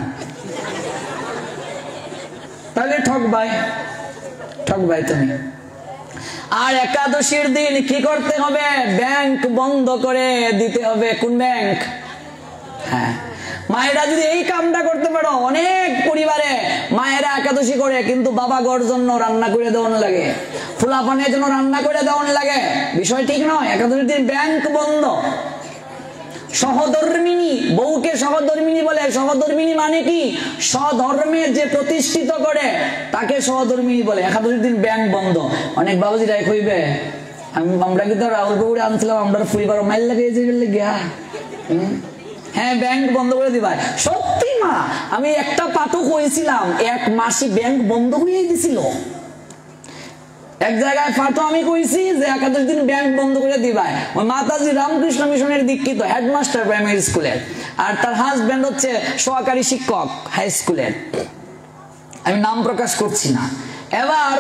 তাহলে ঠকবাই ঠকবাই তুমি। আর একাদশীর দিন কি করতে হবে? ব্যাংক বন্ধ করে দিতে হবে। কোন ব্যাংক? হ্যাঁ, মায়েরা যদি এই কামটা করতে পারো, অনেক পরিবারে মায়েরা একাদশী করে কিন্তু বাবা গড় জন্য রান্না করে দেওয়ান লাগে, ফুলাপানের জন্য রান্না করে দেওয়ান লাগে। বিষয় ঠিক নয়। একাদশীর দিন ব্যাংক বন্ধ। সহধর্মিনী, বউকে সহধর্মিনী বলে। সহধর্মিনী মানে কি? স্বধর্মে যে প্রতিষ্ঠিত করে তাকে সহধর্মিনী বলে। একাদশীর দিন ব্যাংক বন্ধ। অনেক বাবুজিরাই কইবে, আমি আমরা কিন্তু রাহুল বাবুরে আনছিলাম, আমরা পরিবার মাইল লাগিয়েছে গিয়া। হ্যাঁ, ব্যাংক বন্ধ করে দিবা। সত্যি মা, আমি একটা পাঠক হয়েছিলাম, এক মাসে ব্যাংক বন্ধ হয়ে দিছিল। এক জায়গায় ফাটো আমি কইছি যে একাদশ দিন ব্যাংক বন্ধ করে দিবাই। ওই মাতাজি রামকৃষ্ণ মিশনের দীক্ষিত হেডমাস্টার প্রাইমারি স্কুলের, আর তার হাজবেন্ড হচ্ছে সহকারী শিক্ষক হাই স্কুলের। আমি নাম প্রকাশ করছি না। এবার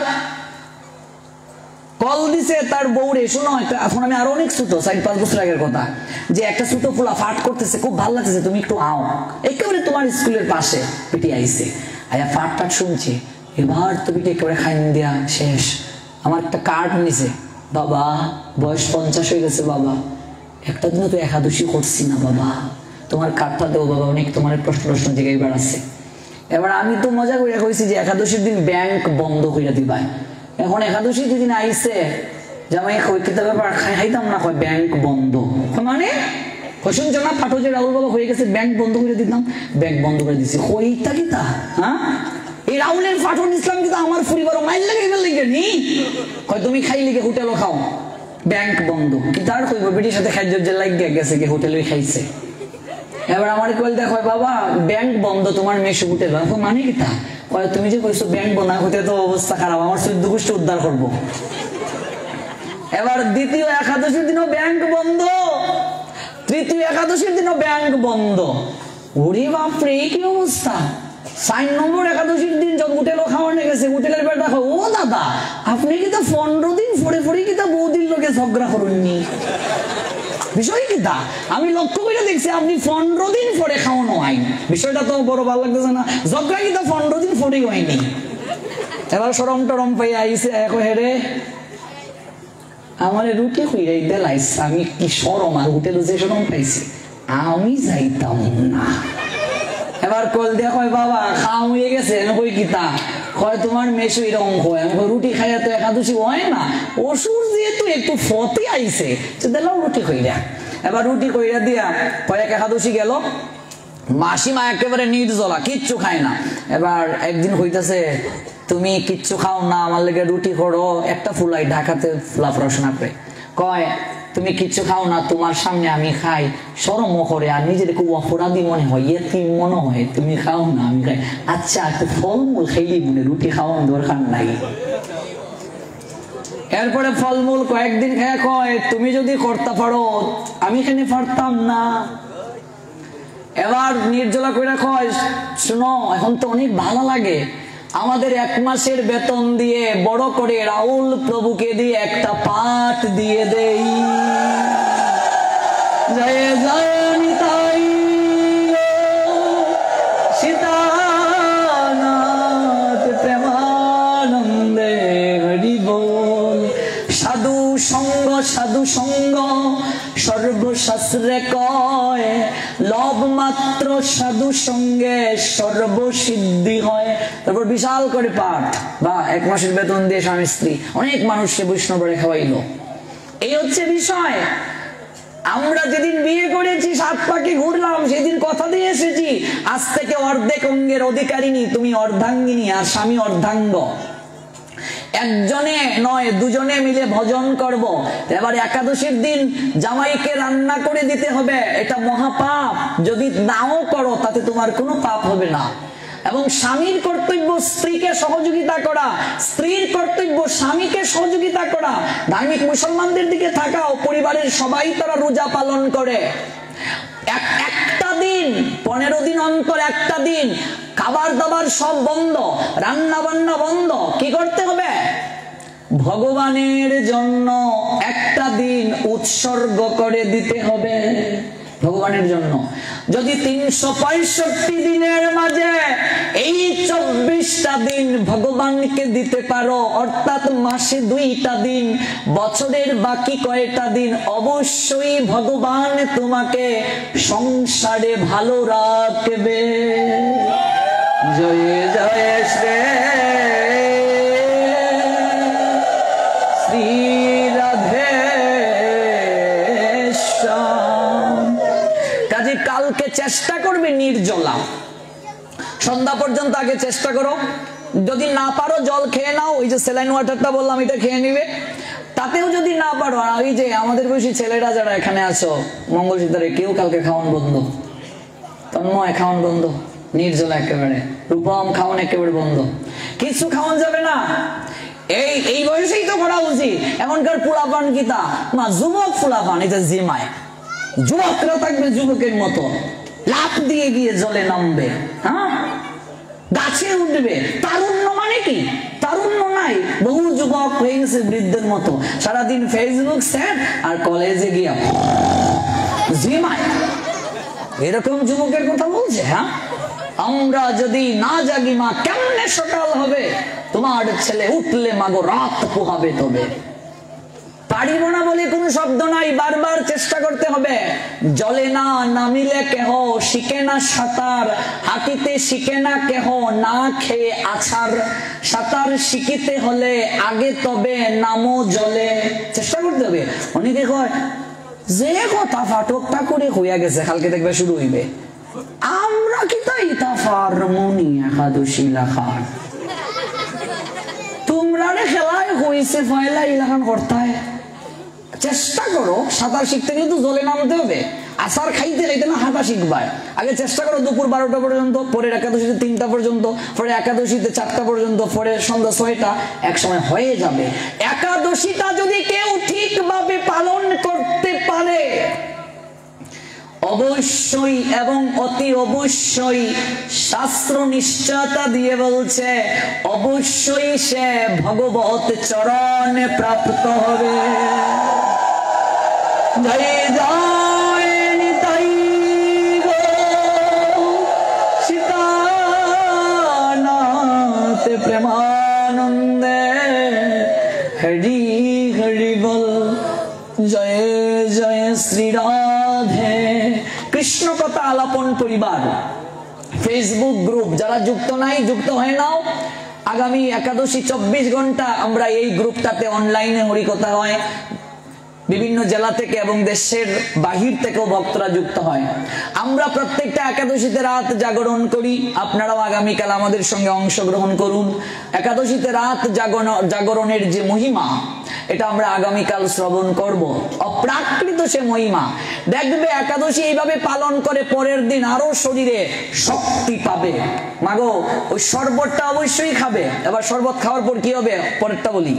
কল দিছে তার বউরে, শোনো এখন আমি আরো অনেক ছোট, চার পাঁচ বছর আগের কথা, যে একটা ছোট ফুলা ফাট করতেছে, খুব ভালো লাগতেছে, তুমি একটু আও। একেবারে তোমার স্কুলের পাশে পিটি আইছে, আয়া ফাট ফাট শুনছি। এবার তুমি একেবারে খাইন দিয়া শেষ। আমার একটা কার্ড নিছে, বাবা বয়স পঞ্চাশ হয়ে গেছে বাবা, একটা দিনও তো একাদশী করছি না বাবা, তোমার কার্ডটা দেবো বাবা, অনেক তোমার প্রশ্ন প্রশ্ন জায়গায় এবার আছে। এবার আমি তো মজা করে কইছি যে একাদশীর দিন ব্যাংক বন্ধ করে দিবাই। এখন একাদশী যেদিন আইসে, জামাই কিতাব ব্যাপার খাইতাম না, কয় ব্যাংক বন্ধ। মানে শুনছো না, পাঠো যে রাহুল বাবা হয়ে গেছে, ব্যাংক বন্ধ করে দিতাম। ব্যাংক বন্ধ করে দিছি, কইতা কিতা? হ্যাঁ, এই রাহুলের পাঠন ইসলাম কিন্তু আমার পরিবার মাইল লাগে লেগে নি, কয় তুমি খাই লিগে হোটেলও খাও, ব্যাংক বন্ধ। কিন্তু আর কইব বেটির সাথে খাদ্য যে লাগিয়ে গেছে, কি হোটেলে খাইছে। এবার আমার কল দেখো, বাবা ব্যাংক বন্ধ, তোমার মেশু হোটেল। মানে কিতা? কয় তুমি যে কইছো ব্যাংক বন্ধ, হতে তো অবস্থা খারাপ, আমার চোদ্দ গোষ্ঠী উদ্ধার করবো। এবার দ্বিতীয় একাদশীর দিনও ব্যাংক বন্ধ, তৃতীয় একাদশীর দিনও ব্যাংক বন্ধ। ওরে বাপরে, কি অবস্থা! চার নম্বর একাদশীর দিন যখন হোটেলও খাওয়ানো গেছে, হোটেলের বেটা খাও, ও দাদা আপনি কি তো পনেরো দিন পরে পরে কি তা বৌদির লোকে ঝগড়া করেননি? বিষয় কি তা? আমি লক্ষ্য করে দেখছি আপনি পনেরো দিন পরে খাওয়ানো হয়নি। বিষয়টা তো বড় ভালো লাগতেছে না? ঝগড়া কি তা পনেরো দিন পরেই হয়নি। এবার সরম টরম পাই আইসে, এক হেরে আমার রুটি খুঁড়াই দেলাইস, আমি কি সরম, আর হোটেলে যে সরম পাইছি আমি যাইতাম না। এবার কল দিয়া কয়, বাবা খাওয়া হয়ে গেছে, কই কিতা? কয় তোমার মেশো এরকম কয়। আমি রুটি খাইয়া তো একাদশী হয় না, অসুর যেহেতু একটু ফতে আইছে, দিলাম রুটি কইরা। এবার রুটি কইরা দিয়া কয়েক একাদশী গেল, মাসিমা একেবারে নির্জলা, কিচ্ছু খায় না। এবার একদিন হইতাছে, তুমি কিচ্ছু খাও না, আমার লেগে রুটি করো। একটা ফুলাই ঢাকাতে ফুলা পড়াশোনা করে, কয় তুমি কিচ্ছু খাও না, তোমার সামনে আমি খাই, শরম করে, আর নিজের খুব অপরাধী মনে হয়, এতিম মনে হয়, তুমি খাও না আমি খাই। আচ্ছা একটু ফলমূল খাইলি, মনে রুটি খাওয়ার দরকার নাই। এরপরে ফলমূল কয়েকদিন খায়, কয় তুমি যদি করতে পারো, আমি এখানে পারতাম না। এবার নির্জলা করে কয়, শুনো এখন তো অনেক ভালো লাগে, আমাদের এক মাসের বেতন দিয়ে বড় করে রাহুল প্রভুকে দিয়ে একটা পাঠ দিয়ে দেই। জয় জয় নিতাই সঙ্গ সাধু সঙ্গ সর্বশাস্ত্রে কয়, লব মাত্র সাধু সঙ্গে সর্বসিদ্ধি হয়। তারপর বিশাল করে পাঠ, বা এক মাসের বেতন দিয়ে স্বামী স্ত্রী অনেক মানুষকে বৈষ্ণবরে খাওয়াইলো। এই হচ্ছে বিষয়। আমরা যেদিন বিয়ে করেছি, সাত পাকে ঘুরলাম, সেদিন কথা দিয়ে এসেছি, আজ থেকে অর্ধেক অঙ্গের অধিকারিনী তুমি, অর্ধাঙ্গিনী আর স্বামী অর্ধাঙ্গ। একজনে নয় দুজনে মিলে ভজন করব। এবার একাদশীর দিন জামাইকে রান্না করে দিতে হবে, এটা মহাপাপ। যদি নাও করো তাতে তোমার কোনো পাপ হবে না। এবং স্বামীর কর্তব্য স্ত্রীকে সহযোগিতা করা, স্ত্রীর কর্তব্য স্বামীকে সহযোগিতা করা। ধার্মিক মুসলমানদের দিকে থাকাও, পরিবারের সবাই তারা রোজা পালন করে। একটা দিন, পনেরো দিন অন্তর একটা দিন খাবার দাবার সব বন্ধ, রান্না বান্না বন্ধ। কি করতে হবে? ভগবানের জন্য একটা দিন উৎসর্গ করে দিতে হবে, ভগবানের জন্য। যদি তিনশো পঁয়ষট্টি দিনের মাঝে এই চব্বিশটা দিন ভগবানকে দিতে পারো, অর্থাৎ মাসে দুইটা দিন, বছরের বাকি কয়টা দিন অবশ্যই ভগবান তোমাকে সংসারে ভালো রাখবে। জয় জয় শ্রী শ্রী রাধে শ্যাম। কাজে কালকে চেষ্টা করবে নির্জলা, সন্ধ্যা পর্যন্ত আগে চেষ্টা করো। যদি না পারো জল খেয়ে নাও, ওই যে স্যালাইন ওয়াটারটা বললাম এটা খেয়ে নিবে। তাতেও যদি না পারো, ওই যে আমাদের বয়সী ছেলেরা যারা এখানে আছো মঙ্গলসূত্রে, কেউ কালকে খাওয়ান বন্ধ, তন্ময় খাওয়ান বন্ধ, নির্জলা একেবারে, রূপম খাওয়ান একেবারে বন্ধ, কিছু খাওয়ান যাবে না। এই এই বয়সেই তো করা উচিত। এখনকার পোলাপান কিতা মা, যুবক পোলাপান, এটা জিমায়, যুবকরা থাকবে যুবকের মতো, লাফ দিয়ে গিয়ে জলে নামবে, হ্যাঁ গাছে উঠবে। তারুণ্য মানে কি? তারুণ্য নাই, বহু যুবক হয়ে গেছে বৃদ্ধের মতো, সারাদিন ফেসবুক স্যাট আর কলেজে গিয়া জিমায়। এরকম যুবকের কথা বলছে। হ্যাঁ, আমরা যদি না জাগি মা, কেমনে সকাল হবে? তোমার ছেলে উঠলে মাগো রাত পোহাবে। তবে পারিব না বলে কোন শব্দ নাই, বারবার চেষ্টা করতে হবে। জলে না নামিলে কেহ শিখে না সাঁতার, হাঁটিতে শিখে না কেহ না খেয়ে আছাড়। সাঁতার শিখিতে হলে আগে তবে নামো জলে। চেষ্টা করতে হবে। অনেকে কয় যে কথা ফাটকটা করে হইয়া গেছে, কালকে দেখবে শুরু হইবে। আমরা কি তাই তাফার মনি একাদশী লেখার, তোমরা খেলায় হয়েছে ফয়লা ইলাখান করতায়। চেষ্টা করো, সাঁতার শিখতে গেলে তো জলে নামতে হবে। আসার খাইতে খাইতে না হাঁটা শিখবায়। আগে চেষ্টা করো দুপুর বারোটা পর্যন্ত, পরের একাদশীতে তিনটা পর্যন্ত, পরে একাদশীতে চারটা পর্যন্ত, পরে সন্ধ্যা ছয়টা, এক সময় হয়ে যাবে। একাদশীটা যদি কেউ ঠিকভাবে পালন করতে পারে, অবশ্যই এবং অতি অবশ্যই শাস্ত্র নিশ্চয়তা দিয়ে বলছে, অবশ্যই সে ভগবত চরণে প্রাপ্ত হবে। জয় জয় নিতাই গো সীতানাথ প্রেমানন্দে, হরি হরি বল, জয় জয় শ্রী রাধে কৃষ্ণ কথা আলাপন পরিবার ফেসবুক গ্রুপ, যারা যুক্ত নাই যুক্ত হয়ে নাও। আগামী একাদশী চব্বিশ ঘন্টা আমরা এই গ্রুপটাতে অনলাইনে হরিকথা হয়। বিভিন্ন জেলা থেকে এবং দেশের বাহির থেকেও ভক্তরা যুক্ত হয়। আমরা প্রত্যেকটা একাদশীতে রাত জাগরণ করি। আপনারাও আগামীকাল আমাদের সঙ্গে অংশগ্রহণ করুন। একাদশীতে রাত জাগরণ জাগরণের যে মহিমা, এটা আমরা আগামীকাল শ্রবণ করব। অপ্রাকৃত সে মহিমা দেখবে। একাদশী এইভাবে পালন করে পরের দিন আরো শরীরে শক্তি পাবে। মাগো, ওই শরবতটা অবশ্যই খাবে। এবার শরবত খাওয়ার পর কি হবে পরেরটা বলি।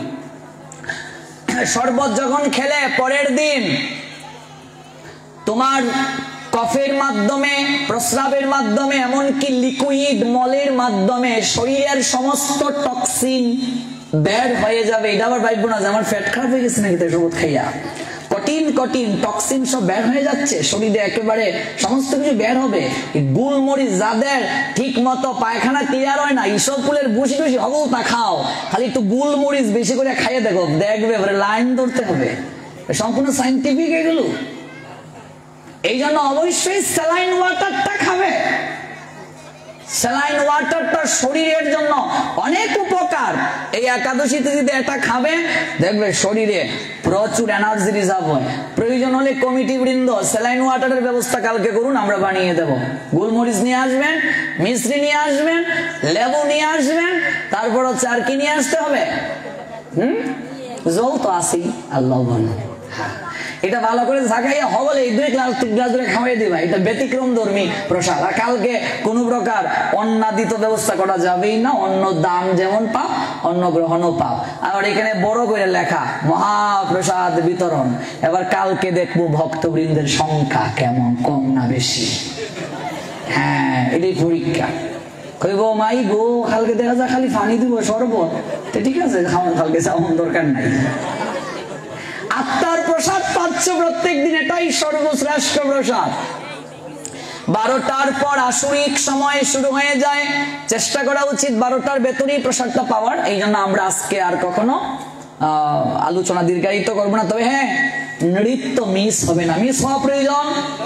শরবত যখন খেলে পরের দিন তোমার কফের মাধ্যমে, প্রস্রাবের মাধ্যমে, এমনকি লিকুইড মলের মাধ্যমে শরীরের সমস্ত টক্সিন বের হয়ে যাবে। এটা আবার ভাববো না যে আমার পেট খারাপ হয়ে গেছে নাকি তাই শরবত খাইয়া। কটি কঠিন কঠিন টক্সিন সব বের হয়ে যাচ্ছে শরীরে, একেবারে সমস্ত কিছু বের হবে। গুলমরিচ যাদের ঠিক মতো পায়খানা ক্লিয়ার হয় না, ইসব ফুলের বুসি টুসি হবো তা খাও, খালি একটু গুলমরিচ বেশি করে খাইয়ে দেখো, দেখবে লাইন ধরতে হবে। সম্পূর্ণ সাইন্টিফিক এগুলো। এই জন্য অবশ্যই স্যালাইন ওয়াটারটা খাবে। স্যালাইন ওয়াটারটা শরীরের জন্য অনেক উপকার। এই একাদশীতে যদি এটা খাবে দেখবে শরীরে প্রচুর এনার্জি রিজার্ভ হয়। প্রয়োজন হলে কমিটি বৃন্দ স্যালাইন ওয়াটারের ব্যবস্থা কালকে করুন, আমরা বানিয়ে দেব। গোলমরিচ নিয়ে আসবেন, মিশ্রি নিয়ে আসবেন, লেবু নিয়ে আসবেন, তারপর হচ্ছে আর কি নিয়ে আসতে হবে, হম জল তো আসি আল্লাহ বলেন। এটা ভালো করে জাগাইয়া হবলে এই দুই গ্লাস তিন গ্লাস ধরে খাওয়াই দিবা, এটা ব্যতিক্রম ধর্মী প্রসাদ। আর কালকে কোন প্রকার অন্নাদিত ব্যবস্থা করা যাবেই না, অন্য দান যেমন পাপ অন্ন গ্রহণও পাপ। আর এখানে বড় করে লেখা মহাপ্রসাদ বিতরণ। এবার কালকে দেখবো ভক্তবৃন্দের সংখ্যা কেমন, কম না বেশি। হ্যাঁ এটাই পরীক্ষা। কইব মাই গো কালকে দেখা যায় খালি পানি দিব শরবত, ঠিক আছে খাওয়ান, কালকে যাওয়ার দরকার নাই। আত্মার প্রসাদ পাচ্ছ প্রত্যেক দিন, এটাই সর্বশ্রেষ্ঠ প্রসাদ। বারোটার পর আসরিক সময় শুরু হয়ে যায়, চেষ্টা করা উচিত বারোটার ভেতরেই প্রসাদটা পাওয়ার। এই জন্য আমরা আজকে আর কখনো আহ আলোচনা দীর্ঘায়িত করবো না। তবে হ্যাঁ নৃত্য মিস হবে না, মিস হওয়া প্রয়োজন।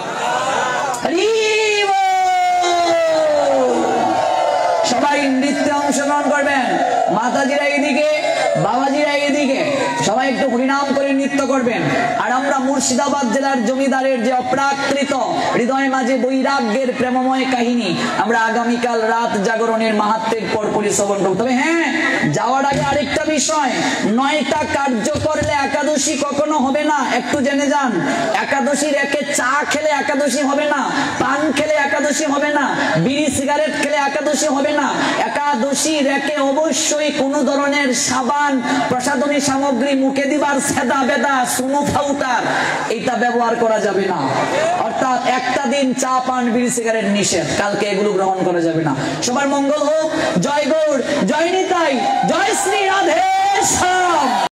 সবাই নৃত্যে অংশগ্রহণ করবেন, মাতাজিরা এদিকে, বাবাজিরা এদিকে, সবাই একটু হরিনাম করে নৃত্য করবেন। আর আমরা মুর্শিদাবাদ জেলার জমিদারের যে অপ্রাকৃত হৃদয় মাঝে বৈরাগ্যের প্রেমময় কাহিনী আমরা আগামীকাল রাত জাগরণের মাহাত্ম্যের পর পরিশ্রবণ করব। তবে হ্যাঁ যাওয়ার আগে আরেকটা বিষয়, নয়টা কার্য করলে একাদশী কখনো হবে না, একটু জেনে যান। একাদশী রেখে চা খেলে একাদশী হবে না, পান খেলে একাদশী হবে না, বিড়ি সিগারেট খেলে একাদশী হবে না। একাদশী রেখে অবশ্যই কোন ধরনের সাবান, প্রসাধনী সামগ্রী, মুখে দিবার সেদা বেদা, সুনো ফাউটার এটা ব্যবহার করা যাবে না। অর্থাৎ একটা দিন চা পান বিড়ি সিগারেট নিষেধ, কালকে এগুলো গ্রহণ করা যাবে না। সবার মঙ্গল হোক। জয় গৌর, জয় নিতাই, জয় শ্রী রাধে শ্যাম।